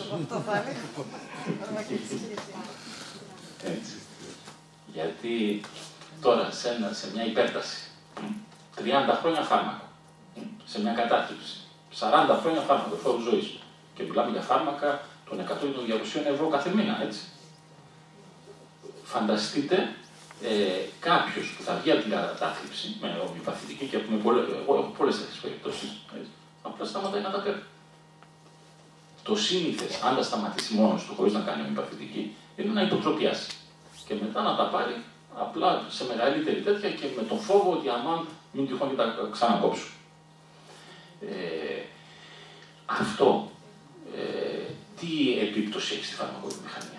Έτσι. Γιατί τώρα σε μια υπέρταση, 30 χρόνια φάρμακο, σε μια κατάθλιψη, 40 χρόνια φάρμακο, φόρου ζωής. Και μιλάμε για φάρμακα των 100 ή των 200 ευρώ κάθε μήνα, έτσι. Φανταστείτε κάποιος που θα βγει από την κατάθλιψη με ομοιοπαθητική, και εγώ έχω πολλές τέτοιες περιπτώσεις, απλά σταματάει να τα παίρνει. Το σύνηθες, αν τα σταματήσει μόνος του χωρίς να κάνει ομοιοπαθητική, είναι να υποτροπιάσει. Και μετά να τα πάρει απλά σε μεγαλύτερη τέτοια και με τον φόβο ότι αμάν μην τυχόν και τα ξανακόψουν. Αυτό τι επίπτωση έχει στη φαρμακοβιομηχανία.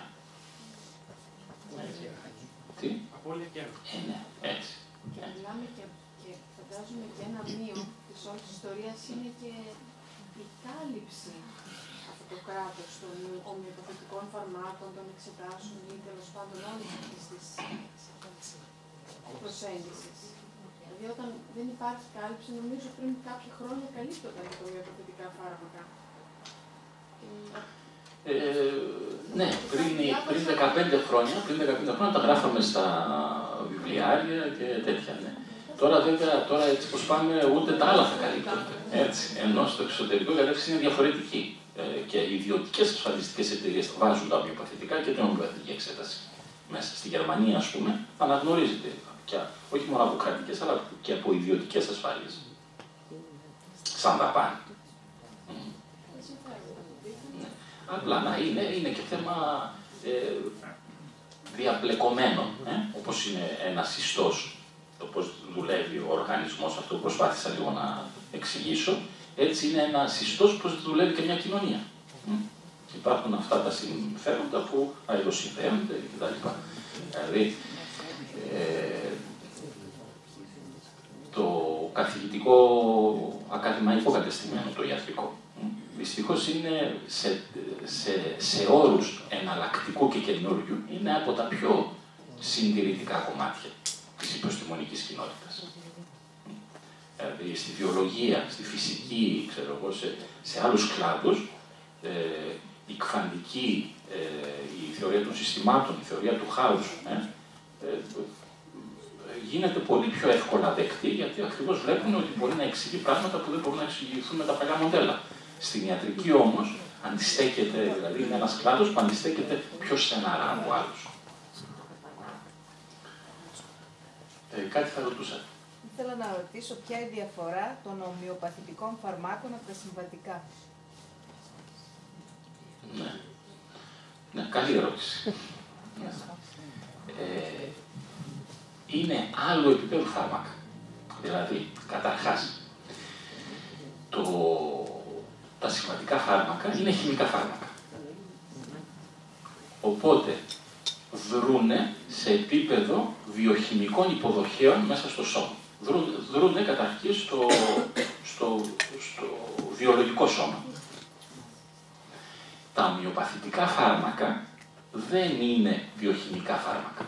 Τι? Απόλυτα κέρδος. Ναι, έτσι. Μιλάμε και φαντάζομαι και ένα μείο της όλης της ιστορίας είναι και η κάλυψη από το κράτος των ομοιοπαθητικών φαρμάκων, των εξετάσεων ή τέλος πάντων όλης αυτής της προσέγγισης. Δηλαδή όταν δεν υπάρχει κάλυψη, νομίζω πριν κάποια χρόνια καλύπτονταν τα ομοιοπαθητικά φάρμακα. Ναι, πριν 15 χρόνια τα γράφαμε στα βιβλιάρια και τέτοια. Ναι. Τώρα βέβαια, έτσι πως πάμε, ούτε τα άλλα θα καλύπτονται. Έτσι. Ενώ στο εξωτερικό η κατεύθυνση είναι διαφορετική. Και οι ιδιωτικές ασφαλιστικές εταιρείες βάζουν τα ομοιοπαθητικά και την ομοιοπαθητική εξέταση. Μέσα στη Γερμανία, ας πούμε, αναγνωρίζεται. Και όχι μόνο από κρατικές, αλλά και από ιδιωτικές ασφάλειες. Σαν δαπάνη. Απλά να είναι και θέμα διαπλεκομένο, όπως είναι ένας ιστός, το πώς δουλεύει ο οργανισμός, αυτό που προσπάθησα λίγο να εξηγήσω, έτσι είναι ένας ιστός πώς δουλεύει και μια κοινωνία. Υπάρχουν αυτά τα συμφέροντα που αλληλοσυνδέονται κτλ. Δηλαδή, το καθηγητικό ακαδημαϊκό κατεστημένο, το ιατρικό, δυστυχώς είναι σε όρους εναλλακτικού και καινούριου, είναι από τα πιο συντηρητικά κομμάτια της επιστημονικής κοινότητας. Δηλαδή στη βιολογία, στη φυσική, ξέρω εγώ, σε άλλους κλάδους, η κβαντική, η θεωρία των συστημάτων, η θεωρία του χάους, γίνεται πολύ πιο εύκολα δεκτή, γιατί ακριβώς βλέπουν ότι μπορεί να εξηγεί πράγματα που δεν μπορούν να εξηγηθούν με τα παλιά μοντέλα. Στην ιατρική όμως αντιστέκεται, δηλαδή είναι ένας κλάδος που αντιστέκεται πιο στεναρά από άλλους. Κάτι θα ρωτούσα. Ήθελα να ρωτήσω ποια είναι η διαφορά των ομοιοπαθητικών φαρμάκων από τα συμβατικά. Ναι, καλή ερώτηση. Είναι άλλο επίπεδο φάρμακα. Δηλαδή, καταρχάς, τα συμβατικά φάρμακα είναι χημικά φάρμακα. Οπότε, δρούνε σε επίπεδο βιοχημικών υποδοχέων μέσα στο σώμα. Δρούνε καταρχήν στο βιολογικό σώμα. Τα ομοιοπαθητικά φάρμακα δεν είναι βιοχημικά φάρμακα.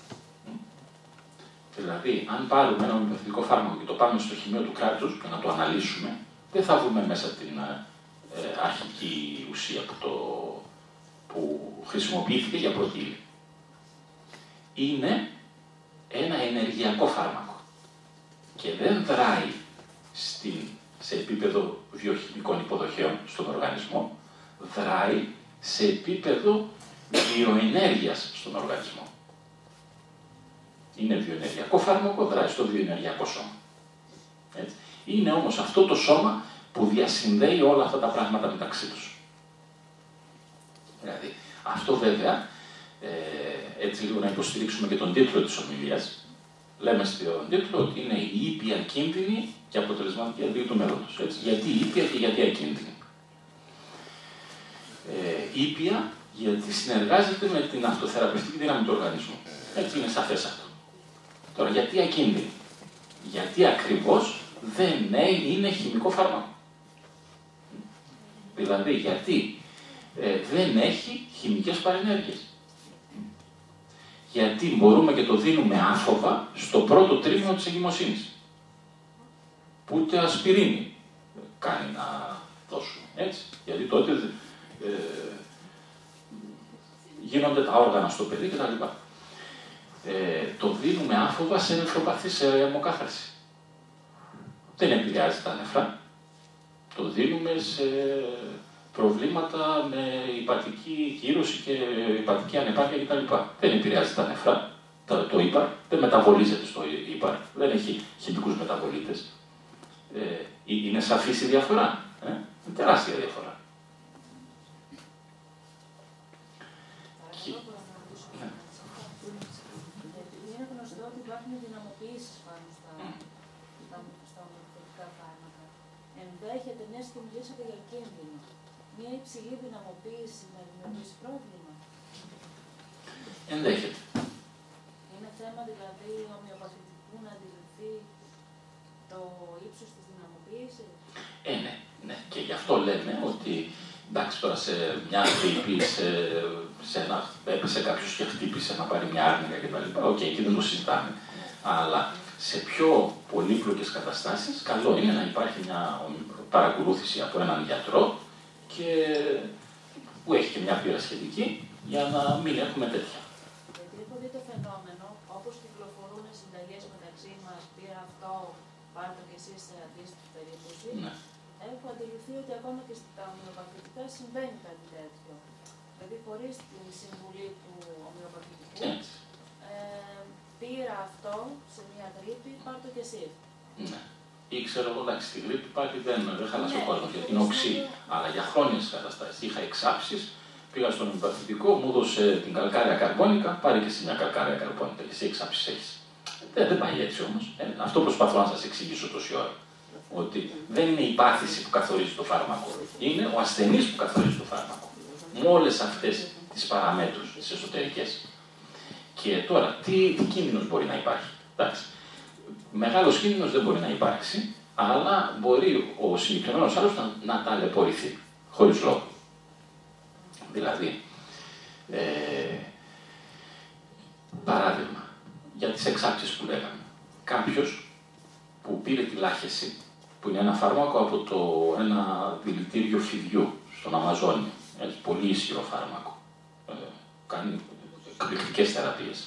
Δηλαδή, αν πάρουμε ένα ομοιοπαθητικό φάρμακο και το πάμε στο χημείο του κράτους και να το αναλύσουμε, δεν θα βρούμε μέσα την αρχική ουσία που χρησιμοποιήθηκε για πρώτη ύλη. Είναι ένα ενεργειακό φάρμακο και δεν δράει σε επίπεδο βιοχημικών υποδοχέων στον οργανισμό, δράει σε επίπεδο βιοενέργειας στον οργανισμό. Είναι βιοενεργειακό φάρμακο, δράει στο βιοενεργειακό σώμα. Έτσι. Είναι όμως αυτό το σώμα που διασυνδέει όλα αυτά τα πράγματα μεταξύ τους. Δηλαδή, αυτό βέβαια, έτσι λίγο να υποστηρίξουμε και τον τίτλο της ομιλίας, λέμε στον τίτλο ότι είναι η ήπια κίνδυνη και αποτελεσματική αντίληψη του μέλλοντος. Γιατί ήπια και γιατί ακίνδυνη. Ήπια γιατί συνεργάζεται με την αυτοθεραπευτική δύναμη του οργανισμού. Έτσι είναι σαφές αυτό. Τώρα, γιατί ακίνδυνη. Γιατί ακριβώς δεν είναι χημικό φάρμακο. Δηλαδή, γιατί δεν έχει χημικές παρενέργειες. Γιατί μπορούμε και το δίνουμε άφοβα στο πρώτο τρίμηνο της εγκυμοσύνης. Που ούτε ασπιρίνη κάνει να δώσουμε. Έτσι. Γιατί τότε γίνονται τα όργανα στο παιδί κτλ. Το δίνουμε άφοβα σε νεφροπαθή, σε αιμοκάθαρση. Δεν επηρεάζει τα νεφρά. Το δίνουμε σε προβλήματα με υπατική κύρωση και υπατική ανεπάρκεια κτλ. Δεν επηρεάζει τα νεφρά. Το ύπαρ δεν μεταβολίζεται στο ύπαρ. Δεν έχει χημικούς μεταβολίτες. Είναι σαφής η διαφορά. Είναι τεράστια διαφορά. Είναι γνωστό ότι υπάρχουν δυναμοποιήσεις πάνω στα ομοιοπαθητικά φάρμακα. Ενδέχεται, μιας και μιλήσατε για κίνδυνο, μια υψηλή δυναμοποίηση να δημιουργήσει πρόβλημα. Ενδέχεται. Είναι θέμα δηλαδή ομοιοπαθητικού να αντιληφθεί το ύψος της δυναμοποίησης. Ναι. Και γι' αυτό λέμε ότι εντάξει, τώρα σε μια χτύπη, έπεσε κάποιος και χτύπησε να πάρει μια άρνηκα κτλ. Οκ, εκεί δεν το συζητάμε. Αλλά σε πιο πολύπλοκες καταστάσεις, καλό είναι να υπάρχει μια παρακολούθηση από έναν γιατρό και που έχει και μια πείρα σχετική, για να μην έχουμε τέτοια. Γιατί έχω δει το φαινόμενο, όπως κυκλοφορούν συνταγές μεταξύ μας, πήρα αυτό, πάρε το κι εσείς σε αντίστοιχη περίπτωση. Ναι. Έχω αντιληφθεί ότι ακόμα και στα ομοιοπαθητικά συμβαίνει κάτι τέτοιο. Δηλαδή, χωρίς την συμβουλή του ομοιοπαθητικού, πήρα αυτό σε μια γρήπη, πάρ' το κι εσύ. Ναι. Ήξερα εγώ, εντάξει, στη γρήπη πάλι δεν χάλασε ο κόσμος γιατί είναι οξύ. Αλλά για χρόνιες καταστάσεις είχα εξάψεις, πήγα στον ομοιοπαθητικό, μου έδωσε την καλκάρια καρπόνικα, πάρε και εσύ μια καλκάρια καρπόνικα, και εσύ εξάψεις έχεις. Δεν πάει έτσι όμως. Αυτό προσπαθώ να σας εξηγήσω τόση ώρα. Ότι δεν είναι η πάθηση που καθορίζει το φάρμακο, είναι ο ασθενής που καθορίζει το φάρμακο. Με όλες αυτές τις παραμέτρους, τις εσωτερικές. Και τώρα, τι κίνδυνος μπορεί να υπάρχει. Εντάξει. Μεγάλος κίνδυνος δεν μπορεί να υπάρξει, αλλά μπορεί ο συγκεκριμένος άλλος να ταλαιπωρηθεί, χωρίς λόγο. Δηλαδή, παράδειγμα, για τις εξάψεις που λέγαμε. Κάποιος που πήρε τη λάχεση, που είναι ένα φάρμακο από ένα δηλητήριο φιδιού στον Αμαζόνιο, έτσι, πολύ ισχυρό φάρμακο, κάνει εκπληκτικές θεραπείες.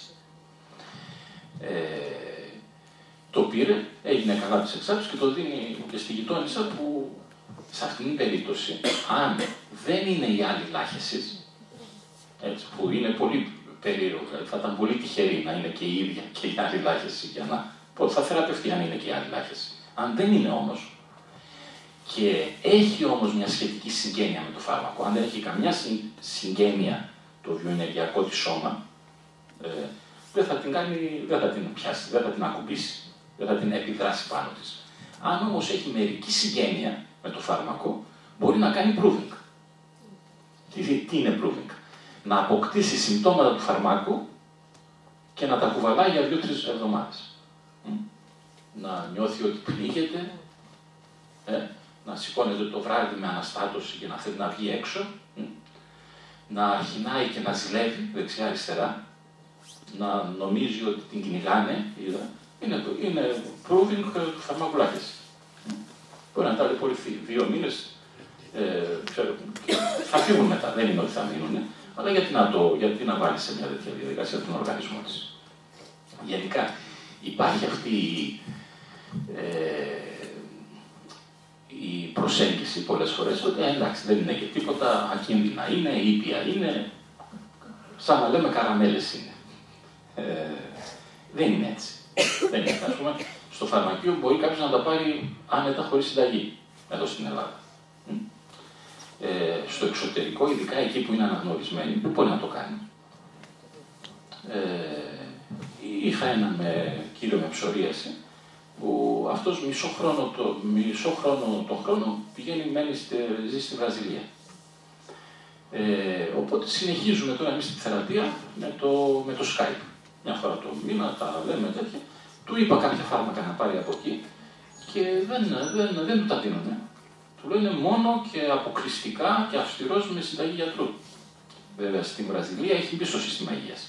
Το πήρε, έγινε καλά τις εξάψεις και το δίνει και στη γειτόνισσα που σε αυτήν την περίπτωση, αν δεν είναι η άλλη λάχεση, έτσι, που είναι πολύ περίεργο, δηλαδή θα ήταν πολύ τυχερή να είναι και η ίδια και η άλλη λάχεση για να θα θεραπευτεί αν είναι και η άλλη λάχεση. Αν δεν είναι όμως και έχει όμως μια σχετική συγγένεια με το φάρμακο, αν δεν έχει καμιά συγγένεια το βιοενεργειακό της σώμα, δεν θα την κάνει, δεν θα την πιάσει, δεν θα την ακουμπήσει, δεν θα την επιδράσει πάνω της. Αν όμως έχει μερική συγγένεια με το φάρμακο, μπορεί να κάνει proving. Τι είναι proving? Να αποκτήσει συμπτώματα του φαρμάκου και να τα κουβαλάει για 2-3 εβδομάδες. Να νιώθει ότι πνίγεται, να σηκώνεται το βράδυ με αναστάτωση και να θέλει να βγει έξω, να αρχινάει και να ζηλεύει δεξιά-αριστερά, να νομίζει ότι την κυνηγάνε, είναι proving του φαρμάκου λάχεση. Μπορεί να ταλαιπωρηθεί 2 μήνες, θα φύγουν μετά, δεν είναι ότι θα μείνουν, αλλά γιατί να βάλει σε μια τέτοια διαδικασία τον οργανισμό της. Γενικά υπάρχει αυτή η προσέγγιση πολλές φορές ότι εντάξει δεν είναι και τίποτα, ακίνδυνα είναι, ήπια είναι, σαν να λέμε καραμέλες είναι. Δεν είναι έτσι. Δεν είναι. Ας πούμε, στο φαρμακείο μπορεί κάποιος να τα πάρει άνετα χωρίς συνταγή, εδώ στην Ελλάδα. Στο εξωτερικό, ειδικά εκεί που είναι αναγνωρισμένοι, δεν μπορεί να το κάνει. Είχα έναν κύριο με ψωρίαση, που αυτός μισό χρόνο το χρόνο πηγαίνει, ζει στη Βραζιλία. Οπότε συνεχίζουμε τώρα εμείς τη θεραπεία με το Skype. Μια φορά το μήνα τα λέμε τέτοια. Του είπα κάποια φάρμακα να πάρει από εκεί και δεν του τα δίνουνε. Του λένε μόνο και αποκλειστικά και αυστηρός με συνταγή γιατρού. Βέβαια στην Βραζιλία έχει μπει στο σύστημα υγείας.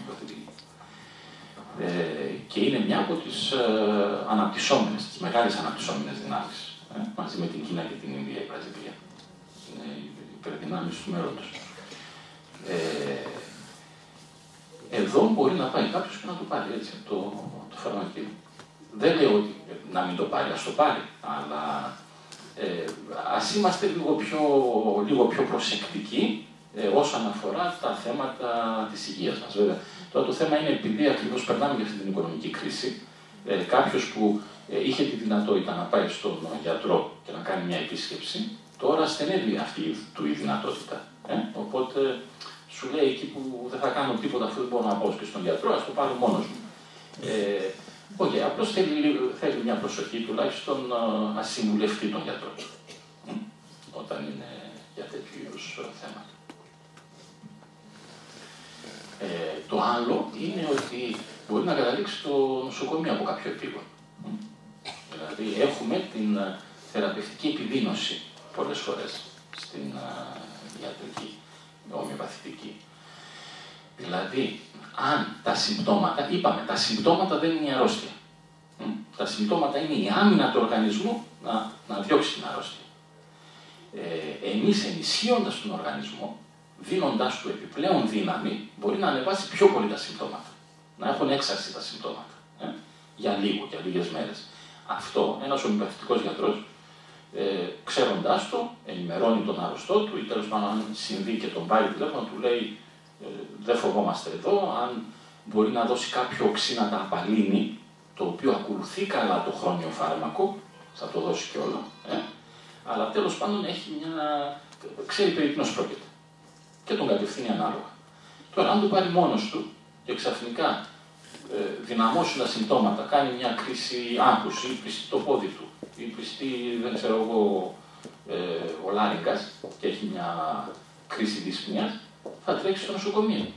Και είναι μια από τις αναπτυσσόμενες, τις μεγάλες αναπτυσσόμενες δυνάμεις. Μαζί με την Κίνα και την Ινδία η Βραζιλία. Είναι οι υπερδυνάμεις του μέλλοντος. Εδώ μπορεί να πάει κάποιος και να το πάρει έτσι, το φαρμακείο. Δεν λέω ότι να μην το πάρει, ας το πάρει, αλλά ας είμαστε λίγο πιο προσεκτικοί όσον αφορά τα θέματα της υγείας μας. Βέβαια, τώρα το θέμα είναι επειδή ακριβώς περνάμε για αυτή την οικονομική κρίση, κάποιος που είχε τη δυνατότητα να πάει στον γιατρό και να κάνει μια επίσκεψη, τώρα στενεύει αυτή η δυνατότητα. Οπότε σου λέει εκεί που δεν θα κάνω τίποτα αφού δεν μπορώ να πάω και στον γιατρό, ας το πάρω μόνος μου. Όχι, απλώς θέλει μια προσοχή, τουλάχιστον να συμβουλευτεί τον γιατρό όταν είναι για τέτοιου είδους θέματα. Το άλλο είναι ότι μπορεί να καταλήξει το νοσοκομείο από κάποιο επίγον. Δηλαδή έχουμε την θεραπευτική επιδείνωση πολλές φορές στην ιατρική, ομοιοπαθητική. Δηλαδή, αν τα συμπτώματα, είπαμε, τα συμπτώματα δεν είναι η αρρώστια. Τα συμπτώματα είναι η άμυνα του οργανισμού να διώξει την αρρώστια. Εμείς ενισχύοντας τον οργανισμό, δίνοντάς του επιπλέον δύναμη, μπορεί να ανεβάσει πιο πολύ τα συμπτώματα. Να έχουν έξαρση τα συμπτώματα. Για λίγο, για λίγες μέρες. Αυτό ένας ομοιοπαθητικός γιατρός, ξέροντάς το, ενημερώνει τον άρρωστό του ή τέλος πάντων αν συμβεί και τον πάρει τηλέφωνο, του λέει δεν φοβόμαστε εδώ, αν μπορεί να δώσει κάποιο οξύ να τα απαλύνει, το οποίο ακολουθεί καλά το χρόνιο φάρμακο, θα το δώσει κιόλα, αλλά τέλος πάντων ξέρει περί τίνος πρόκειται και τον κατευθύνει ανάλογα. Τώρα, αν το πάρει μόνος του και ξαφνικά δυναμώσουν τα συμπτώματα, κάνει μια κρίση άγχους ή πιστεί το πόδι του ή πιστεί, δεν ξέρω εγώ, ο λάριγγας και έχει μια κρίση dyspneas, θα τρέξει στο νοσοκομείο.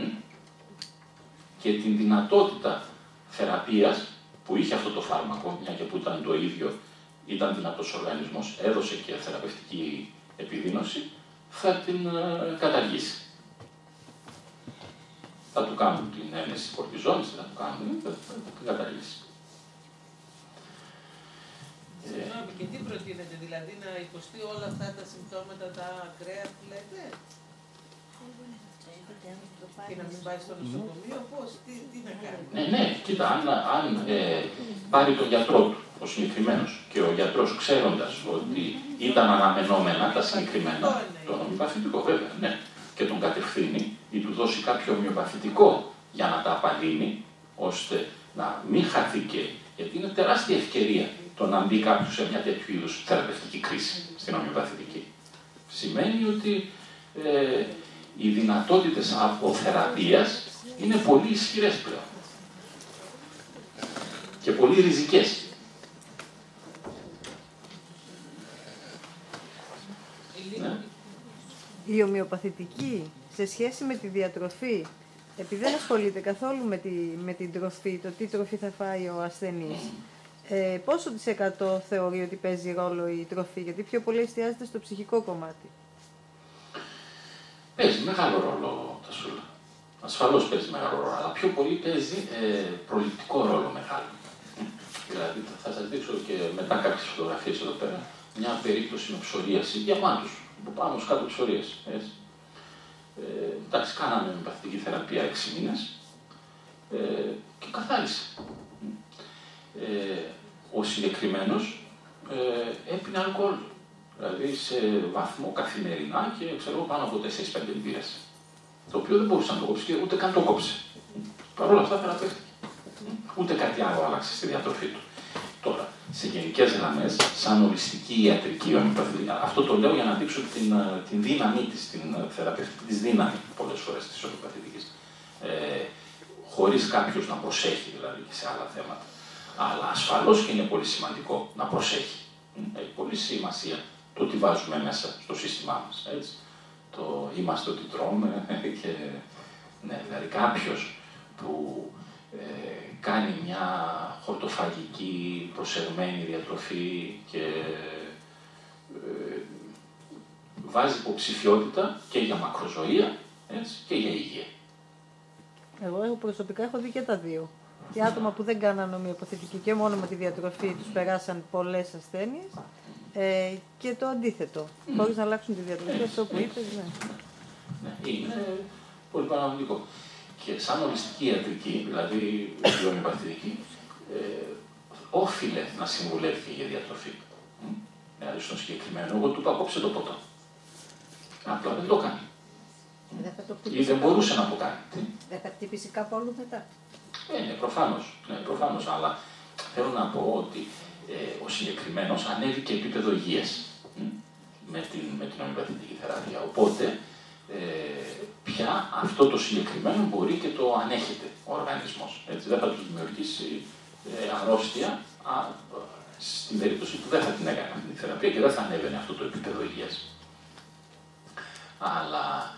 Και την δυνατότητα θεραπείας που είχε αυτό το φάρμακο, μια και που ήταν το ίδιο, ήταν δυνατός ο οργανισμός, έδωσε και θεραπευτική επιδείνωση, θα την καταργήσει. Θα του κάνουν την ένεση κορτιζόνης, θα του κάνουν, θα την καταργήσει. Συγγνώμη, και τι προτείνετε, δηλαδή να υποστεί όλα αυτά τα συμπτώματα, τα ακραία που λέτε, και να μην πάει στο νοσοκομείο, πώς, τι να κάνει. Ναι, κοίτα, αν πάρει τον γιατρό του, ο συγκεκριμένος, και ο γιατρός ξέροντας ότι ήταν αναμενόμενα τα συγκεκριμένα, τον ομοιοπαθητικό βέβαια, ναι, και τον κατευθύνει ή του δώσει κάποιο ομοιοπαθητικό για να τα απαλύνει, ώστε να μην χαθεί και, γιατί είναι τεράστια ευκαιρία το να μπει κάποιος σε μια τέτοιου είδους θεραπευτική κρίση στην ομοιοπαθητική. Σημαίνει ότι οι δυνατότητες αποθεραπείας είναι πολύ ισχυρές πλέον και πολύ ριζικές. Ναι. Η ομοιοπαθητική σε σχέση με τη διατροφή, επειδή δεν ασχολείται καθόλου με την τροφή, το τι τροφή θα φάει ο ασθενής, πόσο της εκατό θεωρεί ότι παίζει ρόλο η τροφή, γιατί πιο πολύ εστιάζεται στο ψυχικό κομμάτι. Παίζει μεγάλο ρόλο τα σούλα. Ασφαλώς παίζει μεγάλο ρόλο, αλλά πιο πολύ παίζει προληπτικό ρόλο μεγάλο. Δηλαδή θα σας δείξω και μετά κάποιες φωτογραφίες εδώ πέρα, μια περίπτωση με ψωρίαση διαμάτους, που πάμε κάτω ψωρίαση. Εντάξει, κάναμε ομοιοπαθητική θεραπεία 6 μήνες και καθάρισε. Ο συγκεκριμένος έπινε αλκοόλ. Δηλαδή σε βαθμό καθημερινά και ξέρω πάνω από 4-5 μπύρες. Το οποίο δεν μπορούσε να το κόψει και ούτε καν το κόψε. Παρ' όλα αυτά θεραπεύτηκε. Ούτε κάτι άλλο άλλαξε στη διατροφή του. Τώρα, σε γενικές γραμμές, σαν οριστική ιατρική ομοιοπαθητική, αυτό το λέω για να δείξω την δύναμή της, την θεραπευτική της δύναμη πολλές φορές της ομοιοπαθητικής. Χωρίς κάποιος να προσέχει δηλαδή και σε άλλα θέματα. Αλλά ασφαλώς και είναι πολύ σημαντικό να προσέχει. Έχει πολύ σημασία το τι βάζουμε μέσα στο σύστημά μας. Έτσι. Το είμαστε ότι τρώμε και ναι, δηλαδή κάποιος που κάνει μια χορτοφαγική προσεγμένη διατροφή και βάζει υποψηφιότητα και για μακροζωία έτσι, και για υγεία. Εγώ προσωπικά έχω δει και τα δύο. Οι άτομα που δεν κάναν ομοιοπαθητική και μόνο με τη διατροφή τους περάσαν πολλές ασθένειες και το αντίθετο, χωρίς να αλλάξουν τη διατροφή, αυτό που είπες, ναι. Ναι, είναι πολύ παραγωγικό. Και σαν οριστική ιατρική, δηλαδή η ομοιοπαθητική, όφιλε να συμβουλεύει για διατροφή. Δηλαδή στον συγκεκριμένο, εγώ του είπα κόψε το ποτό. Απλά δεν το κάνει. Ή δεν μπορούσε να το κάνει. Δεν θα χτυπήσει κάπου αλλού μετά. Ναι, προφανώς, αλλά θέλω να πω ότι ο συγκεκριμένος ανέβηκε επίπεδο υγείας με την ομοιοπαθητική θεραπεία. Οπότε, πια αυτό το συγκεκριμένο μπορεί και το ανέχεται ο οργανισμός. Έτσι, δεν θα του δημιουργήσει αρρώστια στην περίπτωση που δεν θα την έκανε αυτή τη θεραπεία και δεν θα ανέβαινε αυτό το επίπεδο υγείας. Αλλά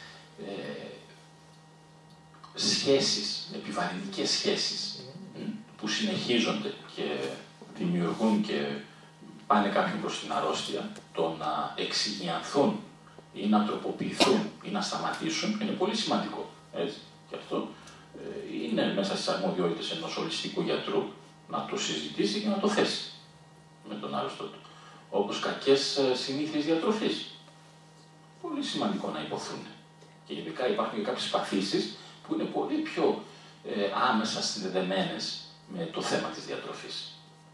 σχέσεις, επιβαρυντικές σχέσεις που συνεχίζονται και δημιουργούν και πάνε κάποιοι προς την αρρώστια, το να εξηγιανθούν ή να τροποποιηθούν ή να σταματήσουν είναι πολύ σημαντικό. Έτσι. Και αυτό είναι μέσα στις αρμοδιότητες ενός ολιστικού γιατρού να το συζητήσει και να το θέσει με τον άρρωστο του. Όπως κακές συνήθειες διατροφής. πολύ σημαντικό να υποθούν. Και ειδικά υπάρχουν και κάποιες παθήσεις που είναι πολύ πιο άμεσα συνδεδεμένες με το θέμα της διατροφής.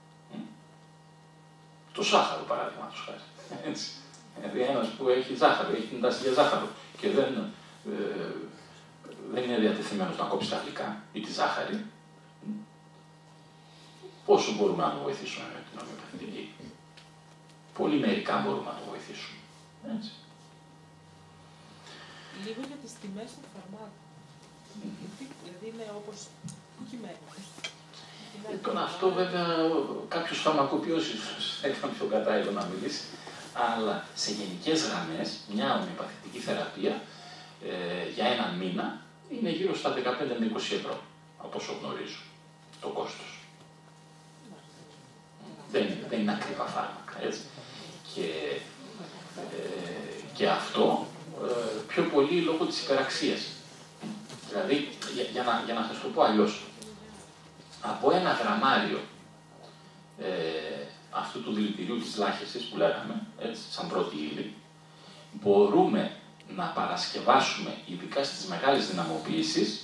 Το ζάχαρο, παραδείγματος χάρη. Δηλαδή ένας που έχει ζάχαρο, έχει την τάση για ζάχαρο και δεν είναι διατεθειμένος να κόψει τα γλυκά ή τη ζάχαρη, πόσο μπορούμε να το βοηθήσουμε με την ομοιοπαθητική? Πολύ μερικά μπορούμε να το βοηθήσουμε. Έτσι. Λίγο για τις τιμές των φαρμάκων. Δηλαδή είναι όπως κειμένο. Τώρα αυτό βέβαια κάποιος φαρμακοποιός θα ήταν πιο κατάλληλο να μιλήσει, αλλά σε γενικές γραμμές μια ομοιοπαθητική θεραπεία για έναν μήνα είναι γύρω στα 15 με 20 ευρώ, από όσο γνωρίζω, το κόστος. Δεν είναι ακριβά φάρμακα, έτσι. Και αυτό πιο πολύ λόγω της υπεραξίας. Δηλαδή, για να σας το πω αλλιώς, από ένα γραμμάριο αυτού του δηλητηρίου της λάχεσης που λέγαμε, έτσι, σαν πρώτη ύλη, μπορούμε να παρασκευάσουμε, ειδικά στις μεγάλες δυναμοποιήσεις,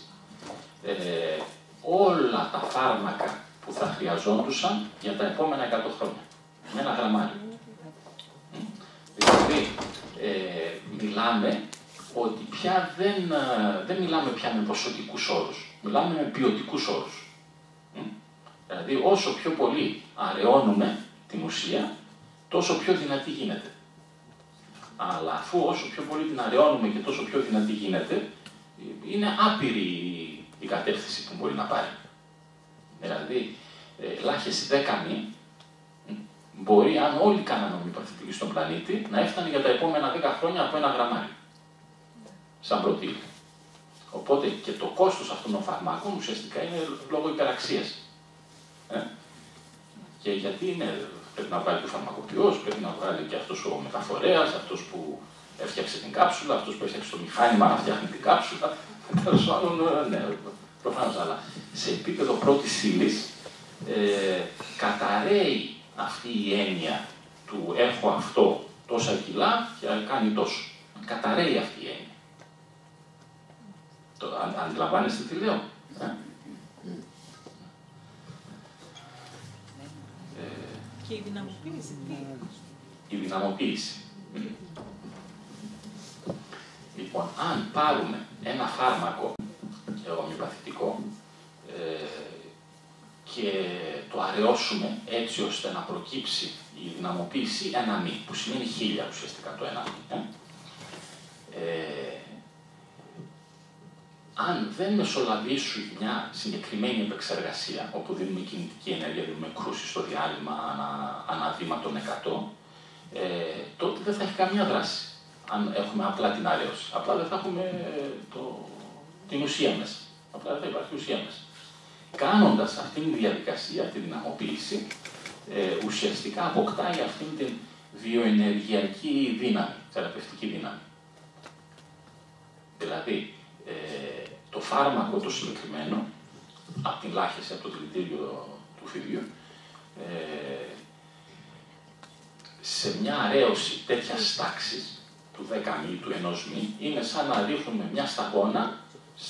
όλα τα φάρμακα που θα χρειαζόντουσαν για τα επόμενα 100 χρόνια. Με ένα γραμμάριο. Δηλαδή, μιλάμε ότι πια δεν μιλάμε πια με ποσοτικούς όρους, μιλάμε με ποιοτικούς όρους. Δηλαδή, όσο πιο πολύ αραιώνουμε την ουσία, τόσο πιο δυνατή γίνεται. Αλλά αφού όσο πιο πολύ την αραιώνουμε και τόσο πιο δυνατή γίνεται, είναι άπειρη η κατεύθυνση που μπορεί να πάρει. Δηλαδή, λάχεση 10 μη, μπορεί, αν όλοι κάνανε ομοιοπαθητική στον πλανήτη, να έφτανε για τα επόμενα 10 χρόνια από ένα γραμμάρι. Σαν πρώτη. Οπότε και το κόστος αυτών των φαρμάκων ουσιαστικά είναι λόγω υπεραξίας. Και γιατί πρέπει να βγάλει και ο φαρμακοποιός, πρέπει να βγάλει και αυτός ο μεταφορέας, αυτός που έφτιαξε την κάψουλα, αυτός που έφτιαξε το μηχάνημα να φτιάχνει την κάψουλα. Τέλος πάντων, ναι, προφανώς, αλλά σε επίπεδο πρώτης ύλης καταραίει αυτή η έννοια του έχω αυτό τόσα κιλά και κάνει τόσο. Καταραίει αυτή η έννοια. Αντιλαμβάνεστε τι λέω? Και η δυναμοποίηση τι? Η δυναμοποίηση. Λοιπόν, αν πάρουμε ένα φάρμακο ομοιοπαθητικό και το αραιώσουμε έτσι ώστε να προκύψει η δυναμοποίηση 1 μη, που σημαίνει 1000 ουσιαστικά το 1 μη. Αν δεν μεσολαβήσει μια συγκεκριμένη επεξεργασία, όπου δίνουμε κινητική ενέργεια, δίνουμε κρούση στο διάλειμμα ανά βήμα των 100, τότε δεν θα έχει καμία δράση. Αν έχουμε απλά την αρέωση. Απλά δεν θα έχουμε την ουσία μέσα. Απλά δεν θα υπάρχει ουσία μέσα. Κάνοντας αυτήν τη διαδικασία, τη δυναμοποίηση, ουσιαστικά αποκτάει αυτήν την βιοενεργειακή δύναμη, θεραπευτική δύναμη. Δηλαδή, το φάρμακο το συγκεκριμένο, από την λάχεση, από το δηλητήριο του φιδιού, σε μια αρέωση τέτοιας τάξης, του 10 μη, του 1 μη, είναι σαν να ρίχνουμε μια σταγόνα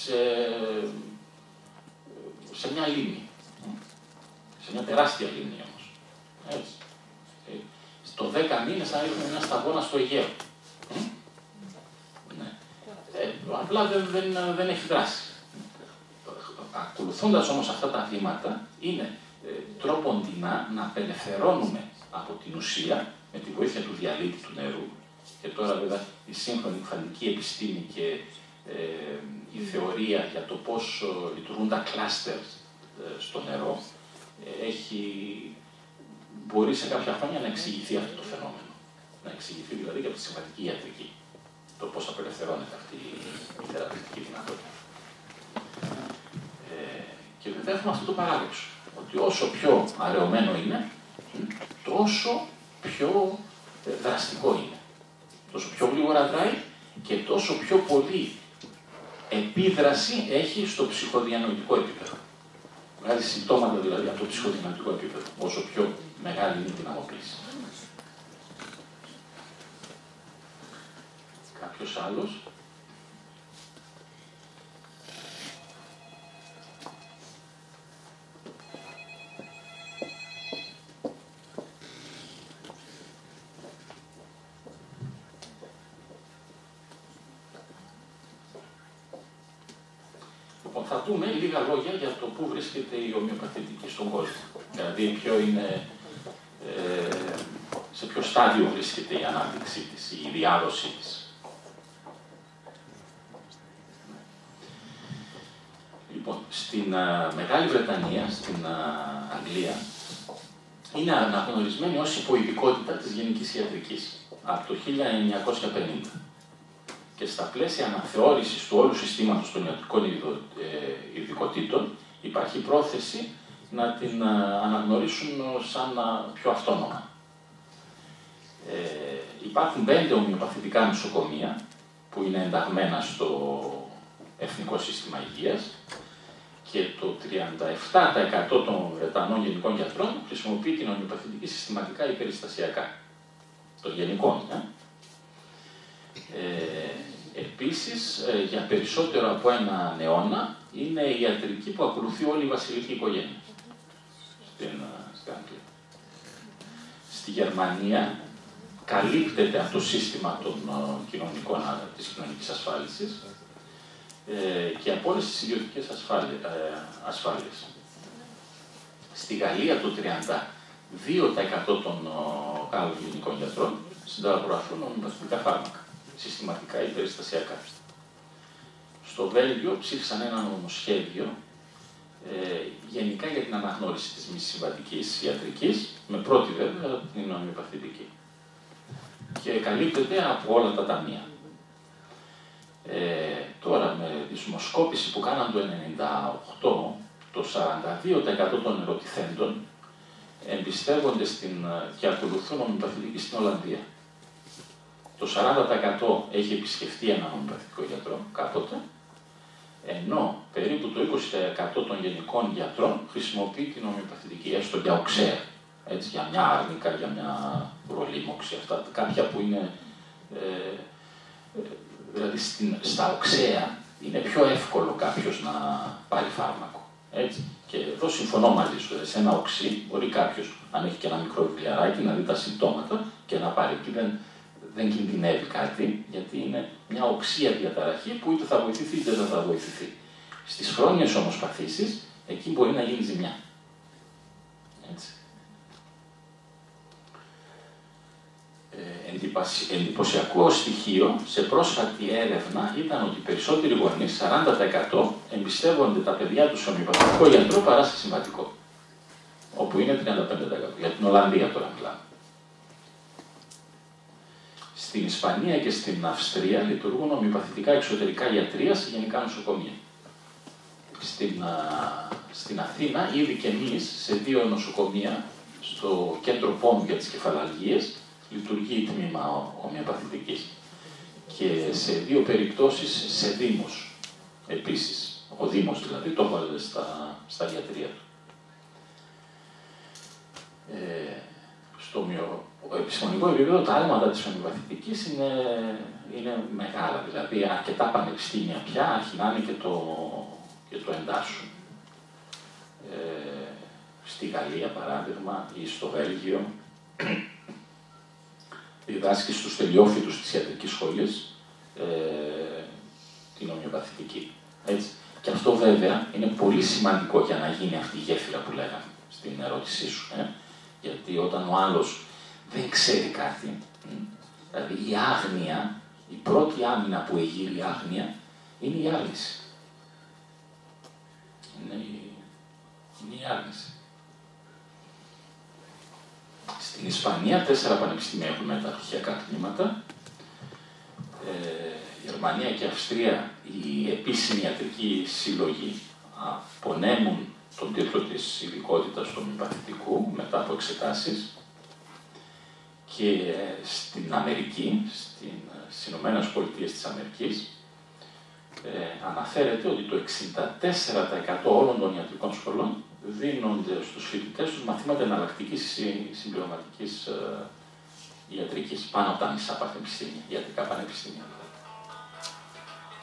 σε μια λίμνη. Σε μια τεράστια λίμνη όμως. Έτσι. Στο 10 μη είναι σαν να ρίχνουμε μια σταγόνα στο Αιγαίο. Απλά δεν έχει δράση. Ακολουθώντας όμως αυτά τα βήματα, είναι τρόποντινά να απελευθερώνουμε από την ουσία, με τη βοήθεια του διαλύτη του νερού, και τώρα βέβαια η σύγχρονη φαντική επιστήμη και η θεωρία για το πώς λειτουργούν τα κλάστερ στο νερό, μπορεί σε κάποια χρόνια να εξηγηθεί αυτό το φαινόμενο. Να εξηγηθεί δηλαδή και από τη συμβατική ιατρική. Το πώς απελευθερώνεται αυτή η θεραπευτική δυνατότητα. Και βέβαια έχουμε αυτό το παράδοξο, ότι όσο πιο αραιωμένο είναι, τόσο πιο δραστικό είναι. Τόσο πιο γρήγορα δράει και τόσο πιο πολύ επίδραση έχει στο ψυχοδιανοητικό επίπεδο. Βγάζει συμπτώματα δηλαδή από το ψυχοδιανοητικό επίπεδο, όσο πιο μεγάλη είναι η δυναμοποίηση. κάποιος άλλος? Θα δούμε λίγα λόγια για το πού βρίσκεται η ομοιοπαθητική στον κόσμο. Δηλαδή, σε ποιο στάδιο βρίσκεται η ανάπτυξή της, η διάδοσή της. Λοιπόν, στην Μεγάλη Βρετανία, στην Αγγλία, είναι αναγνωρισμένη ως υποειδικότητα της γενικής ιατρικής από το 1950. Και στα πλαίσια αναθεώρησης του όλου συστήματος των ιατρικών ειδικοτήτων υπάρχει πρόθεση να την αναγνωρίσουν σαν πιο αυτόνομα. Υπάρχουν 5 ομοιοπαθητικά νοσοκομεία που είναι ενταγμένα στο Εθνικό Σύστημα Υγείας και το 37% των Βρετανών γενικών γιατρών χρησιμοποιεί την ομοιοπαθητική συστηματικά ή περιστασιακά. Των γενικών, Επίσης, για περισσότερο από έναν αιώνα, είναι η ιατρική που ακολουθεί όλη η βασιλική οικογένεια στην Αγγλία. Στη Γερμανία καλύπτεται από το σύστημα της κοινωνικής ασφάλισης και από όλες τις ιδιωτικές ασφάλειες. Στη Γαλλία το 32% των Γάλλων γενικών γιατρών συνταγογραφούν ομοιοπαθητικά φάρμακα, συστηματικά ή περιστασιακά. Στο Βέλγιο ψήφισαν ένα νομοσχέδιο γενικά για την αναγνώριση της μη συμβατικής ιατρικής, με πρώτη βέβαια την ομοιοπαθητική. Και καλύπτεται από όλα τα ταμεία. Τώρα με τη δημοσκόπηση που κάναν το 1998, το 42% των ερωτηθέντων εμπιστεύονται και ακολουθούν ομοιοπαθητική στην Ολλανδία. Το 40% έχει επισκεφτεί έναν ομοιοπαθητικό γιατρό κάποτε, ενώ περίπου το 20% των γενικών γιατρών χρησιμοποιεί την ομοιοπαθητική, έστω για οξέα, έτσι, για μια άρνικα, για μια προλίμωξη, αυτά, κάποια που είναι, δηλαδή στα οξέα είναι πιο εύκολο κάποιος να πάρει φάρμακο, έτσι. Και εδώ συμφωνώ μαζί σου, σε ένα οξύ μπορεί κάποιος, αν έχει και ένα μικρό βιβλιαράκι, να δει τα συμπτώματα και να πάρει. Εκεί δεν κινδυνεύει κάτι, γιατί είναι μια οξία διαταραχή που είτε θα βοηθηθεί είτε δεν θα βοηθηθεί. Στις χρόνιες όμως παθήσεις, εκεί μπορεί να γίνει ζημιά. Έτσι. Εντυπωσιακό στοιχείο σε πρόσφατη έρευνα ήταν ότι οι περισσότεροι γονείς, 40%, εμπιστεύονται τα παιδιά τους σε ομοιοπαθητικό γιατρό παρά σε συμβατικό. Όπου είναι 35%. Για την Ολλανδία τώρα μιλάμε. Στην Ισπανία και στην Αυστρία λειτουργούν ομοιοπαθητικά εξωτερικά ιατρεία σε γενικά νοσοκομεία. Στην Αθήνα, ήδη και εμείς, σε 2 νοσοκομεία, στο κέντρο πόνου για τις κεφαλαλγίες, λειτουργεί τμήμα ομοιοπαθητικής. Και σε 2 περιπτώσεις σε δήμους επίσης. Ο Δήμος δηλαδή το έβαλε στα ιατρεία του. Στο επιστημονικό επίπεδο τα άλματα της ομοιοπαθητικής είναι μεγάλα. Δηλαδή αρκετά πανεπιστήμια πια αρχινάνε και το εντάσσουν. Στη Γαλλία παράδειγμα ή στο Βέλγιο διδάσκει στους τελειόφοιτους της ιατρικής σχολής την ομοιοπαθητική. Έτσι. Και αυτό βέβαια είναι πολύ σημαντικό για να γίνει αυτή η γέφυρα που λέγαμε στην ερώτησή σου. Γιατί όταν ο άλλος δεν ξέρει κάτι, δηλαδή η άγνοια, η πρώτη άμυνα που εγείρει η άγνοια είναι η άρνηση. Είναι η άρνηση. Στην Ισπανία 4 πανεπιστήμια έχουν μεταπτυχιακά τμήματα. Γερμανία και Αυστρία, οι επίσημοι ιατρικοί σύλλογοι απονέμουν τον τίτλο της ειδικότητας του ομοιοπαθητικού μετά από εξετάσεις. Και στην Αμερική, στις Ηνωμένες Πολιτείες της Αμερικής, αναφέρεται ότι το 64% όλων των ιατρικών σχολών δίνονται στους φοιτητές τους μαθήματα εναλλακτικής ή συμπληρωματικής ιατρικής, πάνω από τα μισά πανεπιστήμια, ιατρικά πανεπιστήμια.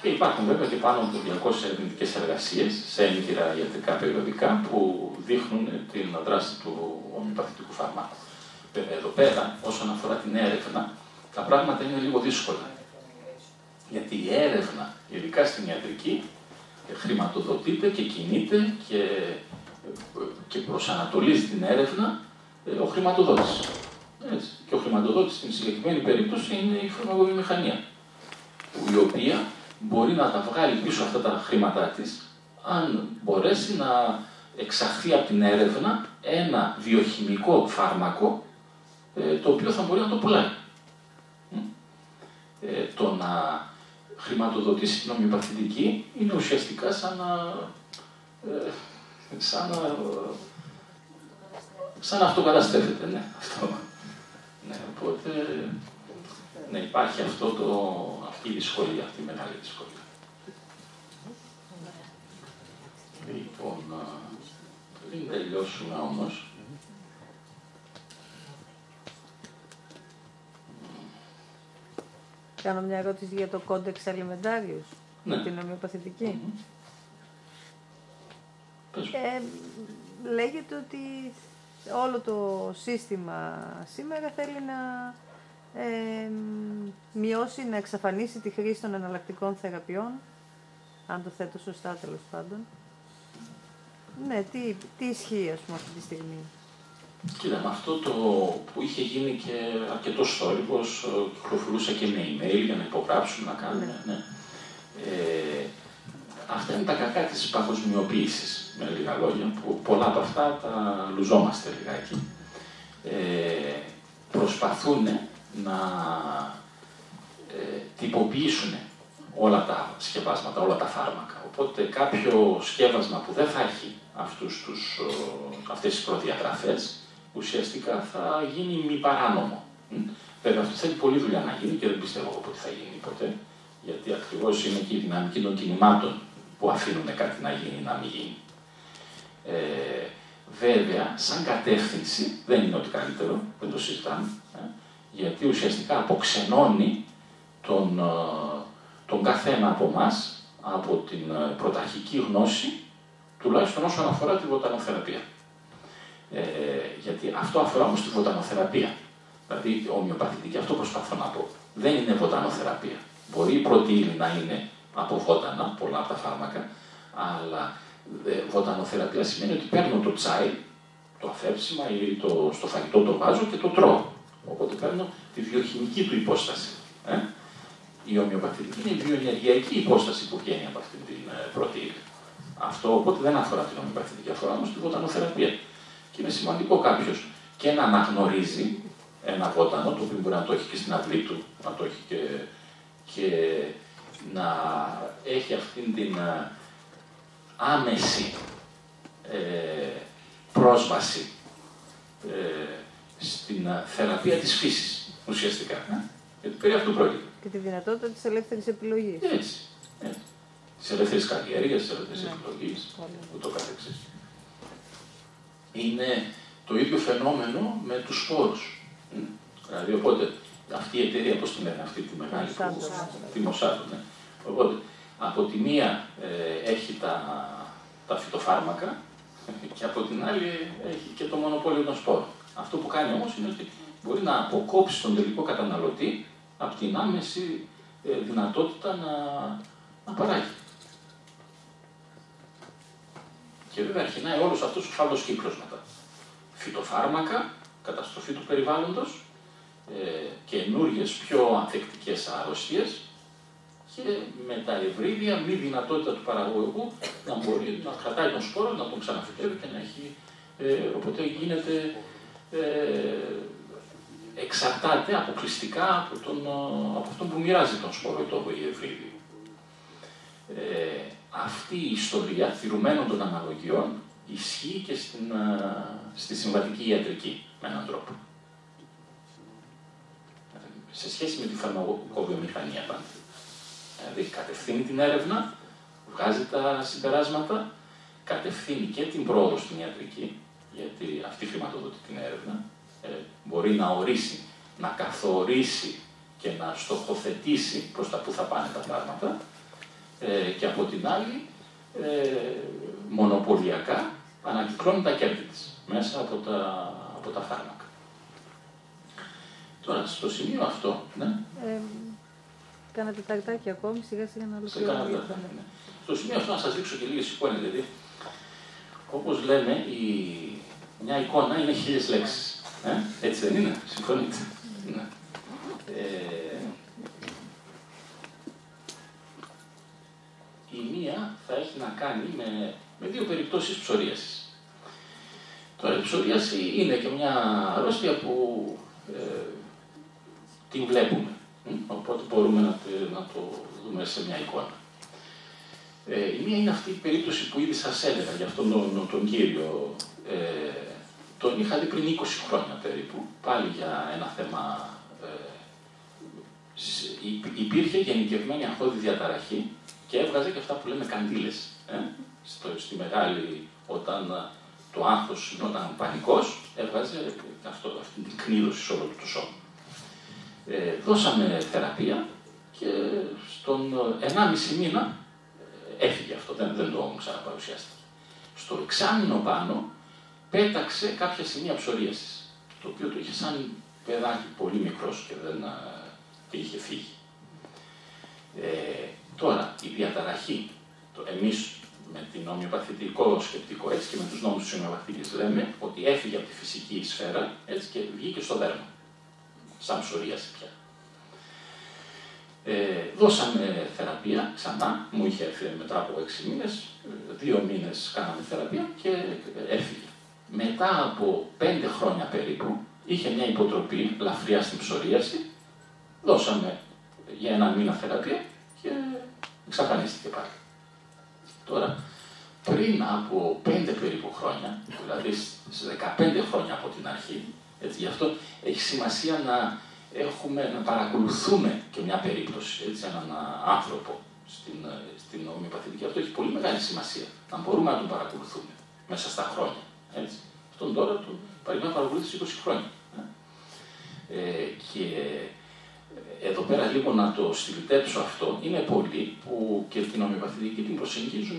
Και υπάρχουν βέβαια και πάνω από 200 ερευνητικές εργασίες σε έγκυρα ιατρικά περιοδικά που δείχνουν την δράση του ομοιοπαθητικού φαρμάκου. Βέβαια, εδώ πέρα, όσον αφορά την έρευνα, τα πράγματα είναι λίγο δύσκολα. Γιατί η έρευνα, ειδικά στην ιατρική, χρηματοδοτείται και κινείται και προσανατολίζει την έρευνα ο χρηματοδότης. Έτσι. Και ο χρηματοδότης στην συγκεκριμένη περίπτωση είναι η φαρμακοβιομηχανία, η οποία μπορεί να τα βγάλει πίσω αυτά τα χρήματά της, αν μπορέσει να εξαχθεί από την έρευνα ένα βιοχημικό φάρμακο, το οποίο θα μπορεί να το πουλάει. Το να χρηματοδοτήσει την ομοιοπαθητική είναι ουσιαστικά σαν να αυτοκαταστρέφεται, ναι, αυτό. Ναι, οπότε, ναι, υπάρχει αυτή η δυσκολία, αυτή η μεγάλη δυσκολία. Λοιπόν, πριν τελειώσουμε όμως, κάνω μια ερώτηση για το κόντεξ αλιμεντάριους, ναι, την ομοιοπαθητική. Πες. Λέγεται ότι όλο το σύστημα σήμερα θέλει να μειώσει, να εξαφανίσει τη χρήση των εναλλακτικών θεραπείων, αν το θέτω σωστά τέλος πάντων. Ναι, τι ισχύει ας πούμε αυτή τη στιγμή? Κοίτα, με αυτό το που είχε γίνει και αρκετός θόρυβος, κυκλοφορούσε και με email για να υπογράψουν, να κάνουν. Ναι. Αυτά είναι τα κακά της παγκοσμιοποίησης, με λίγα λόγια, που πολλά από αυτά τα λουζόμαστε λιγάκι. Προσπαθούν να τυποποιήσουν όλα τα σκευάσματα, όλα τα φάρμακα. Οπότε κάποιο σκεύασμα που δεν θα έχει αυτές τις προδιαγραφές, ουσιαστικά θα γίνει μη παράνομο. Βέβαια, αυτό θέλει πολλή δουλειά να γίνει και δεν πιστεύω ότι θα γίνει ποτέ, γιατί ακριβώς είναι και η δυναμική των κινημάτων που αφήνουν κάτι να γίνει ή να μην γίνει. Βέβαια, σαν κατεύθυνση, δεν είναι ότι καλύτερο, δεν το συζητάμε, γιατί ουσιαστικά αποξενώνει τον καθένα από εμάς από την πρωταρχική γνώση, τουλάχιστον όσον αφορά τη βοτανοθεραπεία. Γιατί αυτό αφορά όμως τη βοτανοθεραπεία. Δηλαδή, ομοιοπαθητική, αυτό προσπαθώ να πω. Δεν είναι βοτανοθεραπεία. Μπορεί η πρώτη ύλη να είναι από βότανα, πολλά από τα φάρμακα, αλλά βοτανοθεραπεία σημαίνει ότι παίρνω το τσάι, το αφέψιμα ή στο φαγητό το βάζω και το τρώω. Οπότε παίρνω τη βιοχημική του υπόσταση. Η ομοιοπαθητική είναι η βιοενεργειακή υπόσταση που βγαίνει από αυτή την πρώτη ύλη. Αυτό οπότε δεν αφορά την ομοιοπαθητική, αφορά όμως τη βοτανοθεραπεία. Και είναι σημαντικό κάποιος και να αναγνωρίζει ένα βότανο, το οποίο μπορεί να το έχει και στην αυλή του, να το έχει και να έχει αυτήν την άμεση πρόσβαση στην θεραπεία της φύσης, ουσιαστικά. Γιατί περί αυτού πρόκειται. Και τη δυνατότητα της ελεύθερης επιλογής. Έτσι. Της ελεύθερης καλλιέργειας, της ελεύθερης επιλογής, ούτω καθεξής. Είναι το ίδιο φαινόμενο με τους σπόρους. Δηλαδή, οπότε, αυτή η εταιρεία, πώς τη λένε, αυτή τη μεγάλη, τη Monsanto, ναι. Οπότε, από τη μία έχει τα φυτοφάρμακα και από την άλλη έχει και το μονοπόλιο των σπόρων. Αυτό που κάνει όμως είναι ότι μπορεί να αποκόψει τον τελικό καταναλωτή από την άμεση δυνατότητα να παράγει. Και βέβαια αρχινάει όλος αυτός ο φαύλος κύκλος μετά. Φυτοφάρμακα, καταστροφή του περιβάλλοντος, καινούργιες πιο ανθεκτικές αρρώστιες και με τα ευρύδια μη δυνατότητα του παραγωγού να μπορεί να κρατάει τον σπόρο, να τον ξαναφυτεύει και να έχει. Οπότε γίνεται. Εξαρτάται αποκλειστικά από αυτόν που μοιράζει τον σπόρο ή το ευρύδιο. Αυτή η ιστορία θυρουμένων των αναλογιών ισχύει και στη συμβατική ιατρική με έναν τρόπο. Σε σχέση με τη φαρμακοβιομηχανία πάντα. Δηλαδή κατευθύνει την έρευνα, βγάζει τα συμπεράσματα, κατευθύνει και την πρόοδο στην ιατρική, γιατί αυτή χρηματοδοτεί την έρευνα, μπορεί να ορίσει, να καθορίσει και να στοχοθετήσει προς τα που θα πάνε τα πράγματα και από την άλλη μονοπωλιακά ανακυκλώνει τα κέρδη της μέσα από τα φάρμακα. Τώρα, στο σημείο αυτό, ναι. Κάνατε τακτάκι ακόμη, σιγά σιγά να ολοκληρώσουμε. Ναι. Στο σημείο αυτό να σας δείξω και λίγες εικόνες, δηλαδή, όπως λέμε, μια εικόνα είναι 1000 λέξεις. Έτσι δεν είναι, συμφωνείτε? Ναι. Η μία θα έχει να κάνει με δύο περιπτώσεις ψωρίασης. Τώρα, η ψωρίαση είναι και μια αρρώστια που την βλέπουμε. Οπότε μπορούμε να το δούμε σε μια εικόνα. Η μία είναι αυτή η περίπτωση που ήδη σας έλεγα για αυτόν τον κύριο. Τον είχα δει πριν 20 χρόνια περίπου, πάλι για ένα θέμα. Υπήρχε γενικευμένη αγχώδη διαταραχή και έβγαζε και αυτά που λέμε καντήλες. Στη μεγάλη, όταν το άγχος γινόταν πανικός, έβγαζε αυτή την κνίδωση σε όλο το σώμα. Δώσαμε θεραπεία και στον 1,5 μήνα έφυγε αυτό, δεν το ξαναπαρουσιάστηκε. Στο εξάμηνο πάνω πέταξε κάποια σημεία ψωρίασης, το οποίο το είχε σαν παιδάκι πολύ μικρός και είχε φύγει. Τώρα, η διαταραχή, εμείς με την ομοιοπαθητικό σκεπτικό έτσι και με τους νόμους της ομοιοπαθητικής λέμε ότι έφυγε από τη φυσική σφαίρα έτσι και βγήκε στο δέρμα, σαν ψωρίαση πια. Δώσαμε θεραπεία ξανά, μου είχε έρθει μετά από 6 μήνες, 2 μήνες κάναμε θεραπεία και έφυγε. Μετά από 5 χρόνια περίπου, είχε μια υποτροπή λαφριά στην ψωρίαση, δώσαμε για 1 μήνα θεραπεία και εξαφανίστηκε πάλι. Τώρα, πριν από 5 περίπου χρόνια, δηλαδή στις 15 χρόνια από την αρχή, έτσι, γι' αυτό έχει σημασία να παρακολουθούμε και μια περίπτωση, έτσι, έναν άνθρωπο στην ομοιοπαθητική. Αυτό έχει πολύ μεγάλη σημασία, να μπορούμε να τον παρακολουθούμε μέσα στα χρόνια. Έτσι. Αυτόν τώρα τον παρακολουθεί 20 χρόνια. Και εδώ πέρα λίγο να το στυλιτέψω αυτό, είναι πολλοί που και την ομοιοπαθητική την προσεγγίζουν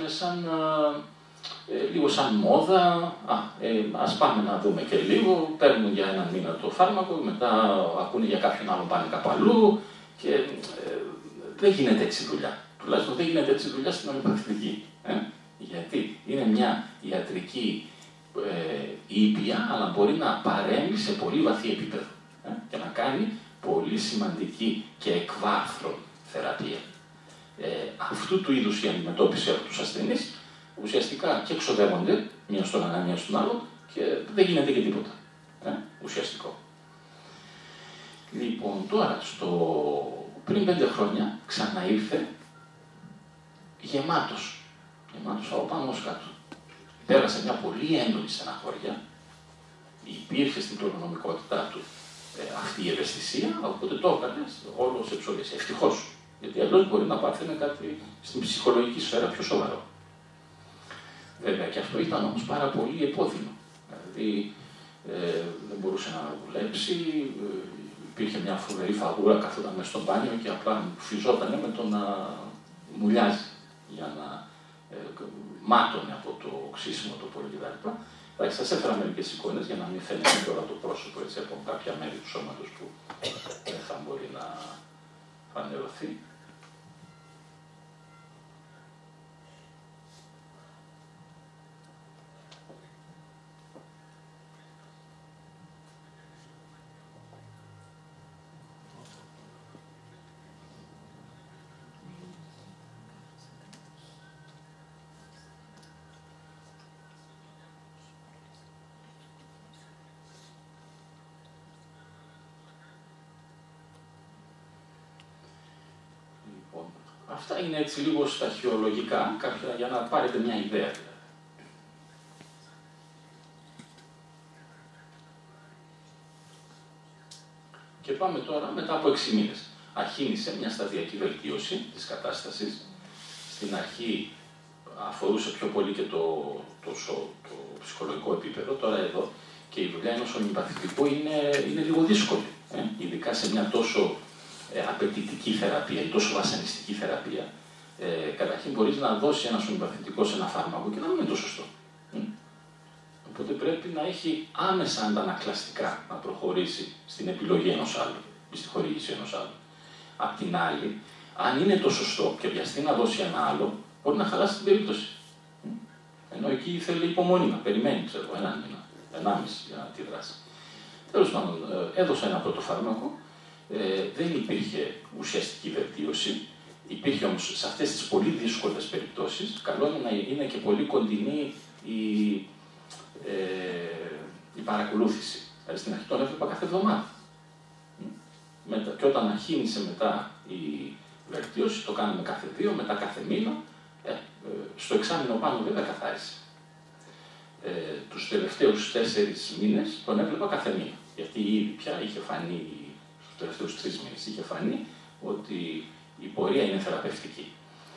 λίγο σαν μόδα, ας πάμε να δούμε και λίγο, παίρνουν για 1 μήνα το φάρμακο, μετά ακούνε για κάποιον άλλο πάνε κάπου αλλού και δεν γίνεται έτσι δουλειά. Τουλάχιστον δεν γίνεται έτσι δουλειά στην ομοιοπαθητική. Γιατί είναι μια ιατρική ήπια, αλλά μπορεί να παρέμβει σε πολύ βαθύ επίπεδο και να κάνει πολύ σημαντική και εκβάθρον θεραπεία. Αυτού του είδους η αντιμετώπιση από τους ασθενείς ουσιαστικά και εξοδεύονται μία στον ένα, μία στον άλλο και δεν γίνεται και τίποτα ουσιαστικό. Λοιπόν, τώρα, πριν 5 χρόνια ξαναήρθε γεμάτος από πάνω ως κάτω. Πέρασε μια πολύ έντονη στεναχώρια, υπήρχε στην κληρονομικότητά του αυτή η ευαισθησία, οπότε το έκανε όλο σε ψωλίες. Ευτυχώς, γιατί αλλιώς μπορεί να πάθαινε κάτι στην ψυχολογική σφαίρα πιο σοβαρό. Βέβαια και αυτό ήταν όμως πάρα πολύ επώδυνο. Δηλαδή δεν μπορούσε να δουλέψει, υπήρχε μια φοβερή φαγούρα, καθόταν μες στο μπάνιο και απλά φυζότανε με το να μουλιάζει για να μάτωνε από το οξύσιμο το πολύ κτλ. Σας έφερα μερικές εικόνες για να μην φαίνεται τώρα το πρόσωπο έτσι, από κάποια μέρη του σώματος που δεν θα μπορεί να φανερωθεί. Αυτά είναι έτσι λίγο σταχυολογικά, για να πάρετε μια ιδέα. Και πάμε τώρα μετά από 6 μήνες. Αρχίνησε μια σταδιακή βελτίωση της κατάστασης. Στην αρχή αφορούσε πιο πολύ και το ψυχολογικό επίπεδο. Τώρα εδώ και η δουλειά ενός ομοιοπαθητικού είναι λίγο δύσκολη. Ειδικά σε μια τόσο απαιτητική θεραπεία ή τόσο βασανιστική θεραπεία. Καταρχήν μπορείς να δώσεις ένα ομοιοπαθητικό σε ένα φάρμακο και να μην είναι το σωστό. Οπότε πρέπει να έχει άμεσα αντανακλαστικά να προχωρήσει στην επιλογή ενός άλλου ή στη χορήγηση ενός άλλου. Απ' την άλλη, αν είναι το σωστό και βιαστεί να δώσει ένα άλλο, μπορεί να χαλάσει την περίπτωση. Ενώ εκεί θέλει υπομονή, να περιμένει, ξέρω, έναν μήνα, 1,5 για να τη δράσει. Τέλος πάντων, έδωσα ένα πρώτο φάρμακο, δεν υπήρχε ουσιαστική βελτίωση. Υπήρχε όμως σε αυτές τις πολύ δύσκολες περιπτώσεις, καλό είναι να είναι και πολύ κοντινή η παρακολούθηση. Δηλαδή στην αρχή τον έβλεπα κάθε εβδομάδα. Και όταν αρχίνησε μετά η βελτίωση, το κάναμε κάθε 2, μετά κάθε μήνα. Στο εξάμηνο πάνω βέβαια καθάρισε. Τους τελευταίους 4 μήνες τον έβλεπα κάθε μήνα. Γιατί ήδη πια είχε φανεί, στους τελευταίους 3 μήνες είχε φανεί ότι η πορεία είναι θεραπευτική.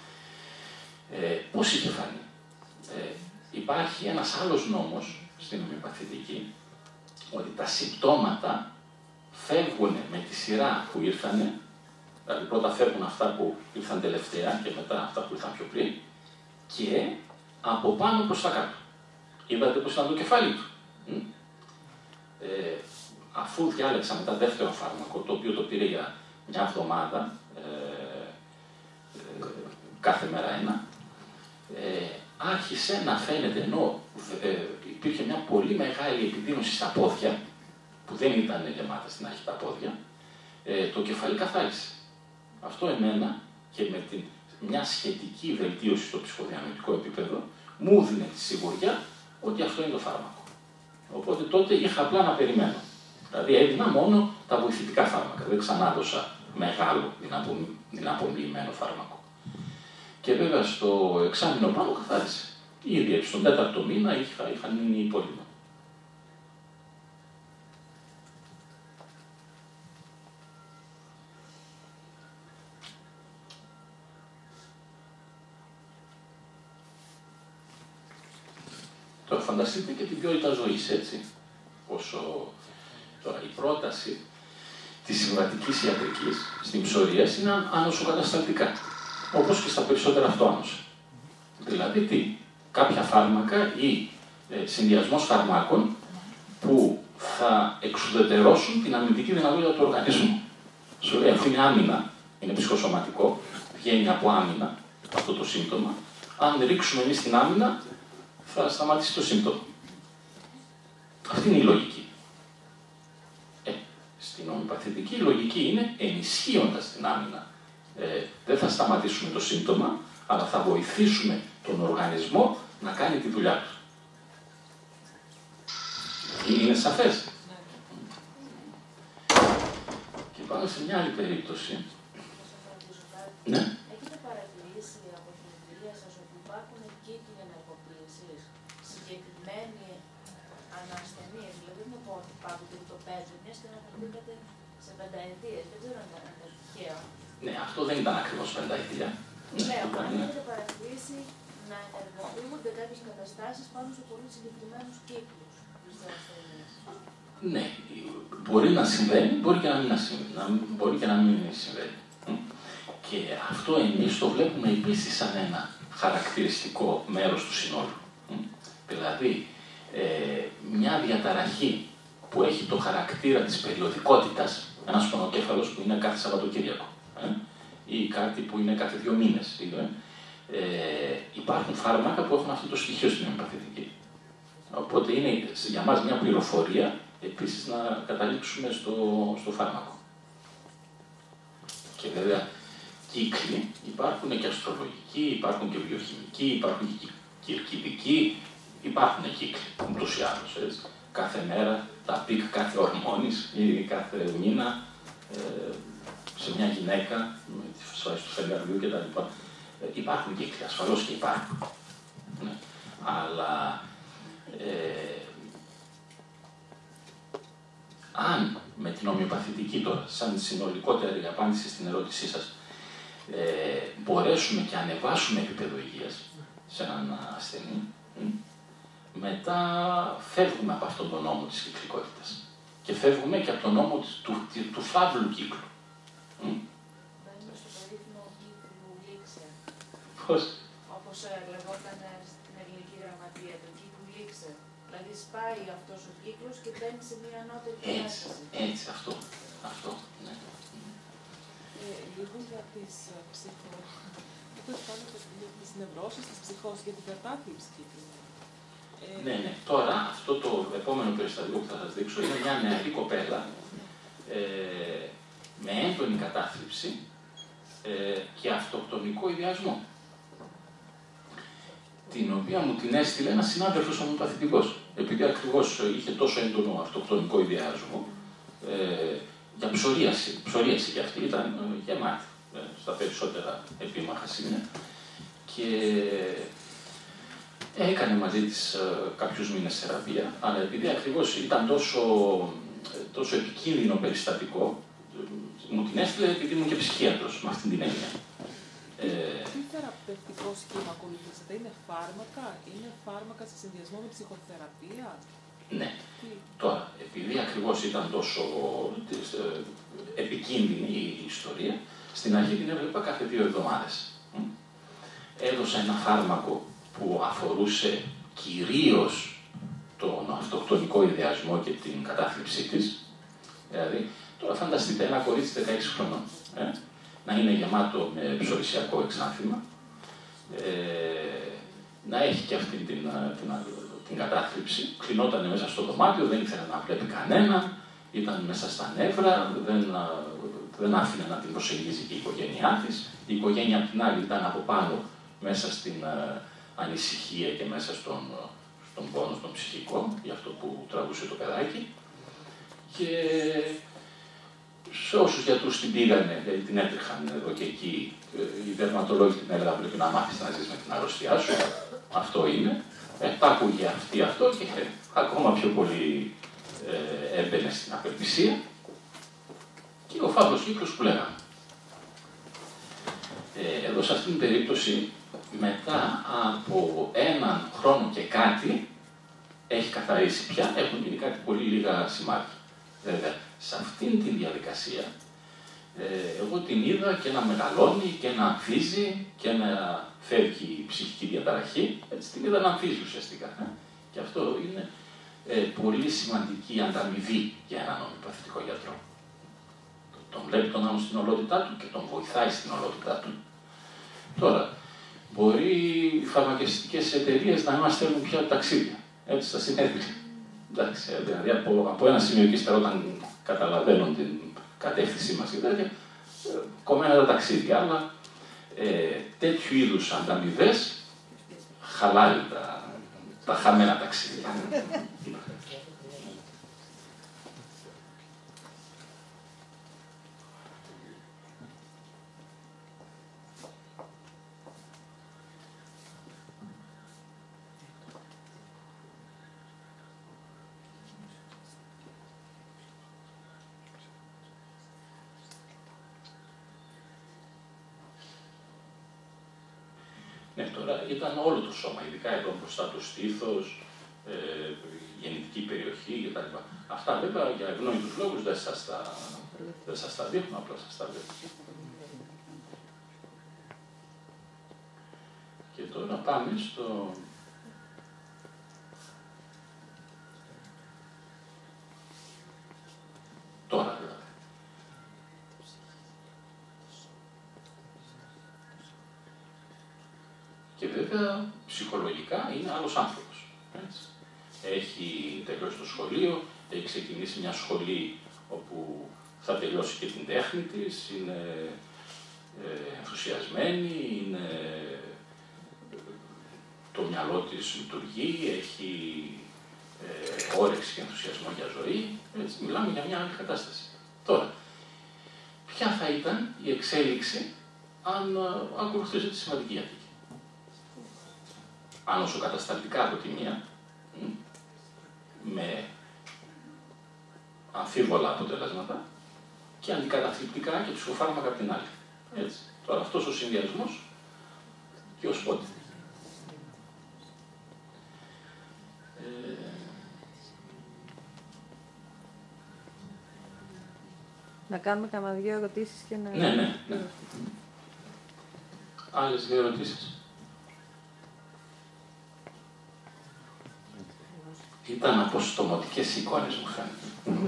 Πώς είχε φανεί? Υπάρχει ένας άλλος νόμος στην ομοιοπαθητική, ότι τα συμπτώματα φεύγουν με τη σειρά που ήρθανε, δηλαδή πρώτα φεύγουν αυτά που ήρθαν τελευταία και μετά αυτά που ήρθαν πιο πριν, και από πάνω προς τα κάτω. Είδατε πώς ήταν το κεφάλι του. Αφού διάλεξα μετά δεύτερο φάρμακο, το οποίο το πήρε για μια εβδομάδα, κάθε μέρα ένα, άρχισε να φαίνεται, ενώ υπήρχε μια πολύ μεγάλη επιδείνωση στα πόδια, που δεν ήταν γεμάτα στην αρχή τα πόδια, το κεφάλι καθάρισε. Αυτό εμένα και με μια σχετική βελτίωση στο ψυχοδιανοητικό επίπεδο, μου έδινε τη σιγουριά ότι αυτό είναι το φάρμακο. Οπότε τότε είχα απλά να περιμένω. Δηλαδή έδινα μόνο τα βοηθητικά φάρμακα, δεν ξανάδωσα μεγάλο δυναπομοιημένο φάρμακο. Και βέβαια στο εξάμηνο πάνω καθάρισε. Ήδη στον 4ο μήνα είχαν μείνει υπόλοιπα. Τώρα φανταστείτε και την ποιότητα ζωής, έτσι. Τώρα η πρόταση της συμβατικής ιατρικής στην ψωρία είναι ανοσοκατασταλτικά, όπως και στα περισσότερα αυτοάνωσα. Δηλαδή τι? Κάποια φάρμακα ή συνδυασμός φαρμάκων που θα εξουδετερώσουν την αμυντική δυνατότητα του οργανισμού. Σου λέει, αφού είναι άμυνα, είναι ψυχοσωματικό, βγαίνει από άμυνα αυτό το σύμπτωμα, αν ρίξουμε εμείς την άμυνα, θα σταματήσει το σύμπτωμα. Αυτή είναι η λογική. Στην ομοιοπαθητική η λογική είναι ενισχύοντας την άμυνα. Δεν θα σταματήσουμε το σύμπτωμα, αλλά θα βοηθήσουμε τον οργανισμό να κάνει τη δουλειά του. Είναι σαφές? Και πάμε σε μια άλλη περίπτωση. Ναι. Έχετε παρατηρήσει από την εμπειρία σας ότι υπάρχουν κύκλοι ανακοπήσεις, συγκεκριμένοι ανασθενείς, δηλαδή δεν πω ότι πάντοτε το 5, μιας και αναφερθήκατε σε 5 ετίες, δεν ξέρω αν ήταν τυχαίο. Ναι, αυτό δεν ήταν ακριβώς 5 ετία. Ναι, aber έχετε παρατηρήσει να ενεργοποιούνται κάποιες καταστάσεις πάνω σε πολύ συγκεκριμένους κύκλους της ασθενείας. Ναι, μπορεί να συμβαίνει, μπορεί και να μην συμβαίνει. Και αυτό εμείς το βλέπουμε επίσης σαν ένα χαρακτηριστικό μέρος του συνόλου. Δηλαδή, μια διαταραχή που έχει το χαρακτήρα της περιοδικότητας, ένας πονοκέφαλος που είναι κάθε Σαββατοκύριακο, ή κάτι που είναι κάθε 2 μήνες. Υπάρχουν φάρμακα που έχουν αυτό το στοιχείο στην ομοιοπαθητική. Οπότε είναι για μας μια πληροφορία επίσης να καταλήξουμε στο φάρμακο. Και βέβαια κύκλοι υπάρχουν και αστρολογικοί, υπάρχουν και βιοχημικοί, υπάρχουν και κυρκιδικοί, υπάρχουν κύκλοι ούτως ή άλλως. Κάθε μέρα τα πικ κάθε ορμόνης ή κάθε μήνα σε μια γυναίκα με τη φυσφάση του φεγγαριού κτλ. Υπάρχουν κύκλοι, ασφαλώς και υπάρχουν. Ναι. Αλλά αν με την ομοιοπαθητική τώρα, σαν συνολικότερη απάντηση στην ερώτησή σας, μπορέσουμε και ανεβάσουμε επίπεδο υγείας σε έναν ασθενή, μετά φεύγουμε από αυτόν τον νόμο της κυκλικότητας και φεύγουμε και από τον νόμο του φαύλου κύκλου. Στο περίφημο κύκλου Λίξερ. Πώς? Όπως λεγόταν στην ελληνική γραμματεία, το κύκλο λήξε. Δηλαδή σπάει αυτός ο κύκλος και μπαίνει σε μια ανώτερη κατάσταση. Έτσι, αυτό, ναι. Λίγο για τις τις νευρώσεις, τις ψυχώσεις, για την κατάθλιψη κύκλου. Ναι. Τώρα, αυτό το επόμενο περιστατικό που θα σας δείξω είναι μια νεαρή κοπέλα με έντονη κατάθλιψη και αυτοκτονικό ιδιασμό, την οποία μου την έστειλε ένας συνάδελφος ομοιοπαθητικός, επειδή ακριβώς είχε τόσο έντονο αυτοκτονικό ιδιασμό, για ψωρίαση κι αυτή, ήταν γεμάτη στα περισσότερα επίμαχα σημεία και έκανε μαζί της κάποιους μήνες θεραπεία, αλλά επειδή ακριβώς ήταν τόσο επικίνδυνο περιστατικό, μου την έστειλε επειδή ήμουν και ψυχίατρος με αυτή την έννοια. Τι θεραπευτικό σχήμα ακολουθήσατε, είναι φάρμακα σε συνδυασμό με ψυχοθεραπεία? Ναι. Τώρα, επειδή ακριβώς ήταν τόσο επικίνδυνη η ιστορία, στην αρχή την έβλεπα κάθε 2 εβδομάδες. Έδωσα ένα φάρμακο που αφορούσε κυρίως τον αυτοκτονικό ιδεασμό και την κατάθλιψή της. Δηλαδή, τώρα φανταστείτε ένα κορίτσι 16 χρονών, να είναι γεμάτο με ψωρησιακό εξάνθημα, να έχει και αυτή την κατάθλιψη, κλεινόταν μέσα στο δωμάτιο, δεν ήθελε να βλέπει κανένα, ήταν μέσα στα νεύρα, δεν άφηνε να την προσεγγίζει και η οικογένειά της. Η οικογένεια απ' την άλλη ήταν από πάνω, μέσα στην ανησυχία και μέσα στον πόνο, στον ψυχικό, για αυτό που τραβούσε το παιδάκι. Και σε όσους γιατρούς την πήγανε, γιατί την έτρεχαν εδώ και εκεί, οι δερματολόγοι την έλεγαν πρέπει να μάθεις να ζεις με την αρρώστιά σου. Αυτό είναι. Τα άκουγε αυτή αυτό και ακόμα πιο πολύ έμπαινε στην απελπισία. Και ο φαύλος κύκλος που λέγαμε. Εδώ σε αυτήν την περίπτωση, μετά από 1 χρόνο και κάτι, έχει καθαρίσει πια, έχουν γίνει κάτι πολύ λίγα σημάδια. Βέβαια, σε αυτήν την διαδικασία, εγώ την είδα και να μεγαλώνει και να αμφίζει και να φεύγει η ψυχική διαταραχή. Έτσι την είδα να αμφίζει ουσιαστικά. Και αυτό είναι πολύ σημαντική ανταμοιβή για έναν ομοιοπαθητικό γιατρό. Τον βλέπει τον άλλον στην ολότητά του και τον βοηθάει στην ολότητά του. Τώρα, μπορεί οι φαρμακευτικές εταιρείες να μην μας στέλνουν πια ταξίδια, έτσι, στα συνέδρια. Εντάξει, δηλαδή από ένα σημείο και ύστερα όταν καταλαβαίνουν την κατεύθυνσή μας και τέτοια, κομμένα τα ταξίδια, αλλά τέτοιου είδους ανταμοιβές χαλάει τα χαμένα ταξίδια. Ναι, τώρα ήταν όλο το σώμα, ειδικά εδώ μπροστά το στήθος, γεννητική περιοχή κτλ. Αυτά βέβαια για ευνόητους λόγους δεν σας τα δείχνω, απλά σας τα δείχνω. Και τώρα πάμε στο... Τώρα δηλαδή. Και βέβαια ψυχολογικά είναι άλλος άνθρωπος. Έτσι. Έχει τελειώσει το σχολείο, έχει ξεκινήσει μια σχολή όπου θα τελειώσει και την τέχνη της, είναι ενθουσιασμένη, το μυαλό της λειτουργεί, έχει όρεξη και ενθουσιασμό για ζωή. Έτσι, μιλάμε για μια άλλη κατάσταση. Τώρα, ποια θα ήταν η εξέλιξη αν ακολουθούσε τη σημαντική ιατρική? Ανοσοκατασταλτικά από τη μία, με αμφίβολα αποτελέσματα, και αντικαταθλιπτικά και ψυχοφάρμακα από την άλλη. Έτσι. Τώρα αυτός ο συνδυασμός και ως πότε. Να κάνουμε κανένα 2 ερωτήσεις και να... Ναι. Άλλες 2 ερωτήσεις. Ήταν αποστομωτικές εικόνες, μου φαίνεται.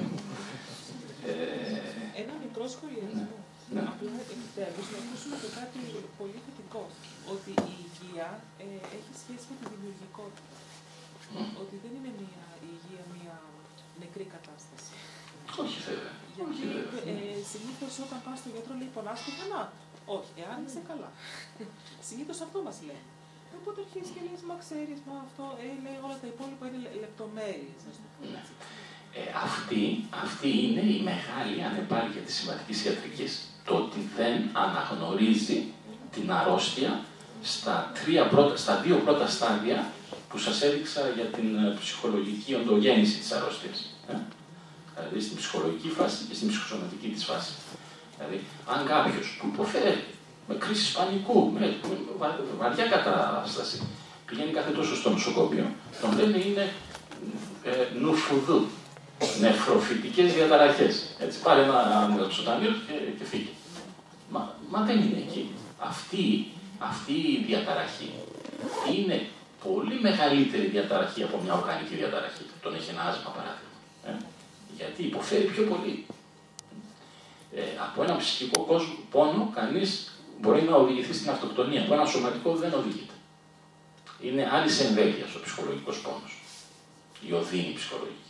Ένα μικρό σχολιασμό. Ναι. Απλά επιτέλους να ακούσουμε και κάτι πολύ θετικό. Ότι η υγεία έχει σχέση με τη δημιουργικότητα. Ότι δεν είναι η υγεία μια νεκρή κατάσταση. Όχι βέβαια. Γιατί συνήθως όταν πας στον γιατρό λέει πονάς πουθενά. Όχι, εάν είσαι καλά. Συνήθως αυτό μας λέει. Οπότε αρχίζει και λες, μα ξέρεις, μα αυτό, λέει όλα τα υπόλοιπα είναι λεπτομέρειες, ας το πω έτσι. Αυτή είναι η μεγάλη ανεπάρκεια της συμβατικής ιατρικής. Το ότι δεν αναγνωρίζει την αρρώστια στα δύο πρώτα στάδια που σας έδειξα για την ψυχολογική οντογέννηση της αρρώστιας. Δηλαδή στην ψυχολογική φάση και στην ψυχοσωματική της φάση. Δηλαδή, αν κάποιος που υποφέρει με κρίση πανικού, με βαριά κατάσταση, πηγαίνει κάθε τόσο στο νοσοκομείο, τον λένε είναι νουφουδού, νεφροφυτικές διαταραχές. Έτσι, πάρε ένα ψωτανίο και φύγει. Μα δεν είναι εκεί. Αυτή η διαταραχή είναι πολύ μεγαλύτερη διαταραχή από μια οργανική διαταραχή. Τον έχει ένα άσμα παράδειγμα. Γιατί υποφέρει πιο πολύ. Από ένα ψυχικό πόνο κανείς μπορεί να οδηγηθεί στην αυτοκτονία. Από ένα σωματικό δεν οδηγείται. Είναι άλλη εμβέλειας ο ψυχολογικός πόνος. Η οδύνη ψυχολογική.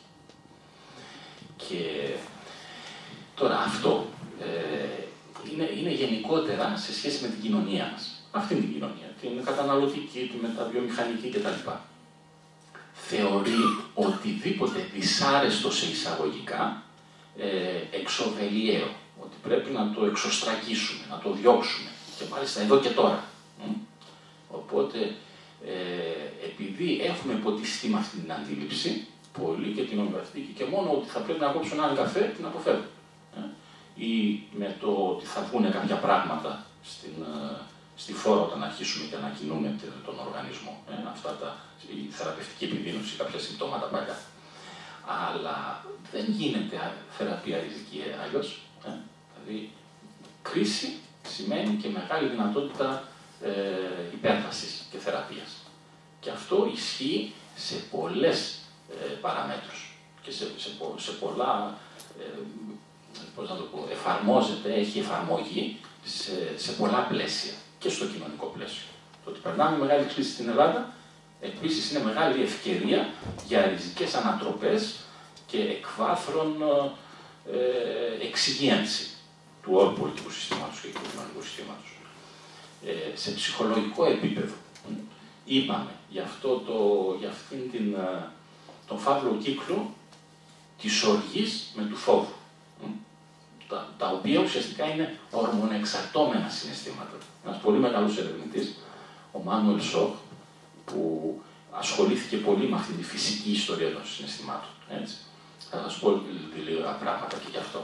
Και τώρα αυτό είναι γενικότερα σε σχέση με την κοινωνία μας. Αυτή είναι την κοινωνία. Την καταναλωτική, τη μεταβιομηχανική κτλ. Θεωρεί οτιδήποτε δυσάρεστο σε εισαγωγικά εξοβελιαίο. Ότι πρέπει να το εξωστρακίσουμε, να το διώξουμε. Και μάλιστα εδώ και τώρα. Οπότε, επειδή έχουμε ποτιστεί με αυτή την αντίληψη, πολύ και την ομοιοπαθητική και μόνο ότι θα πρέπει να κόψουν έναν καφέ, την αποφεύγουν. Ή με το ότι θα βγουν κάποια πράγματα στη φόρα όταν αρχίσουμε και ανακοινούμε τον οργανισμό. Η θεραπευτική επιδείνωση, κάποια συμπτώματα παλιά. Αλλά δεν γίνεται θεραπεία ριζική αλλιώς. Δηλαδή, κρίση σημαίνει και μεγάλη δυνατότητα υπέρβασης και θεραπείας. Και αυτό ισχύει σε πολλές παραμέτρους και σε πολλά, πώς να το πω, εφαρμόζεται, έχει εφαρμογή σε πολλά πλαίσια και στο κοινωνικό πλαίσιο. Το ότι περνάμε μεγάλη κρίση στην Ελλάδα, επίσης είναι μεγάλη ευκαιρία για ριζικές ανατροπές και εκβάθρον εξυγίανση του όλου πολιτικού συστήματος και του κοινωνικού συστήματος. Σε ψυχολογικό επίπεδο, είπαμε για αυτήν τον φαύλο κύκλο της οργής με του φόβου, τα οποία ουσιαστικά είναι ορμονοεξαρτώμενα συναισθήματα. Ένας πολύ μεγάλος ερευνητής, ο Μάνουελ Σόχ, που ασχολήθηκε πολύ με αυτή τη φυσική ιστορία των συναισθημάτων. Έτσι. Θα σας πω λίγα πράγματα και γι' αυτό.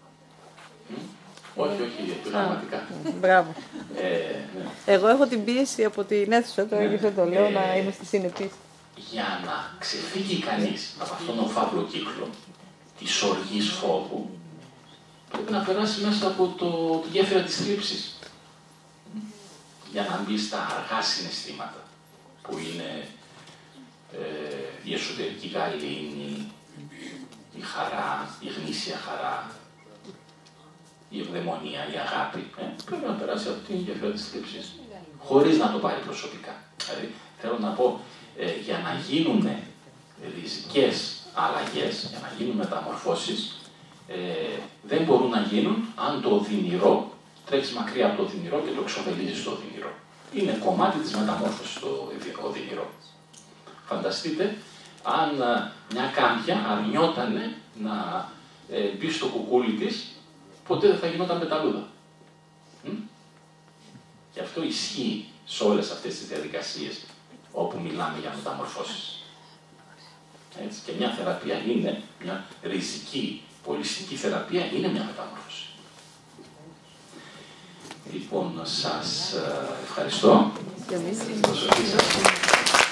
Όχι, επιγραμματικά. Μπράβο. Ναι. Εγώ έχω την πίεση από την αίθουσα, τώρα και δεν το λέω, να είμαστε συνεπείς. Για να ξεφύγει κανείς από αυτόν τον φαύλο κύκλο της οργής φόβου, πρέπει να περάσει μέσα από τη γέφυρα της θλίψης. Για να μπει στα αργά συναισθήματα, που είναι η εσωτερική γαλήνη, η χαρά, η γνήσια χαρά, η ευδαιμονία, η αγάπη. Πρέπει να περάσει από την γέφυρα της θλίψης, χωρίς να το πάρει προσωπικά. Δηλαδή, θέλω να πω, για να γίνουν ριζικές αλλαγές, για να γίνουν μεταμορφώσεις, δεν μπορούν να γίνουν αν το οδυνηρό τρέχει μακριά από το οδυνηρό και το εξοβελίζει στο οδυνηρό. Είναι κομμάτι της μεταμόρφωσης το οδυνηρό. Φανταστείτε, αν μια κάμπια αρνιότανε να μπει στο κουκούλι της, ποτέ δεν θα γινόταν πεταλούδα. Και αυτό ισχύει σε όλες αυτές τις διαδικασίες όπου μιλάμε για μεταμορφώσεις. Έτσι, και μια θεραπεία είναι, μια ριζική, πολιστική θεραπεία είναι μια μεταμόρφωση. Λοιπόν, σας ευχαριστώ.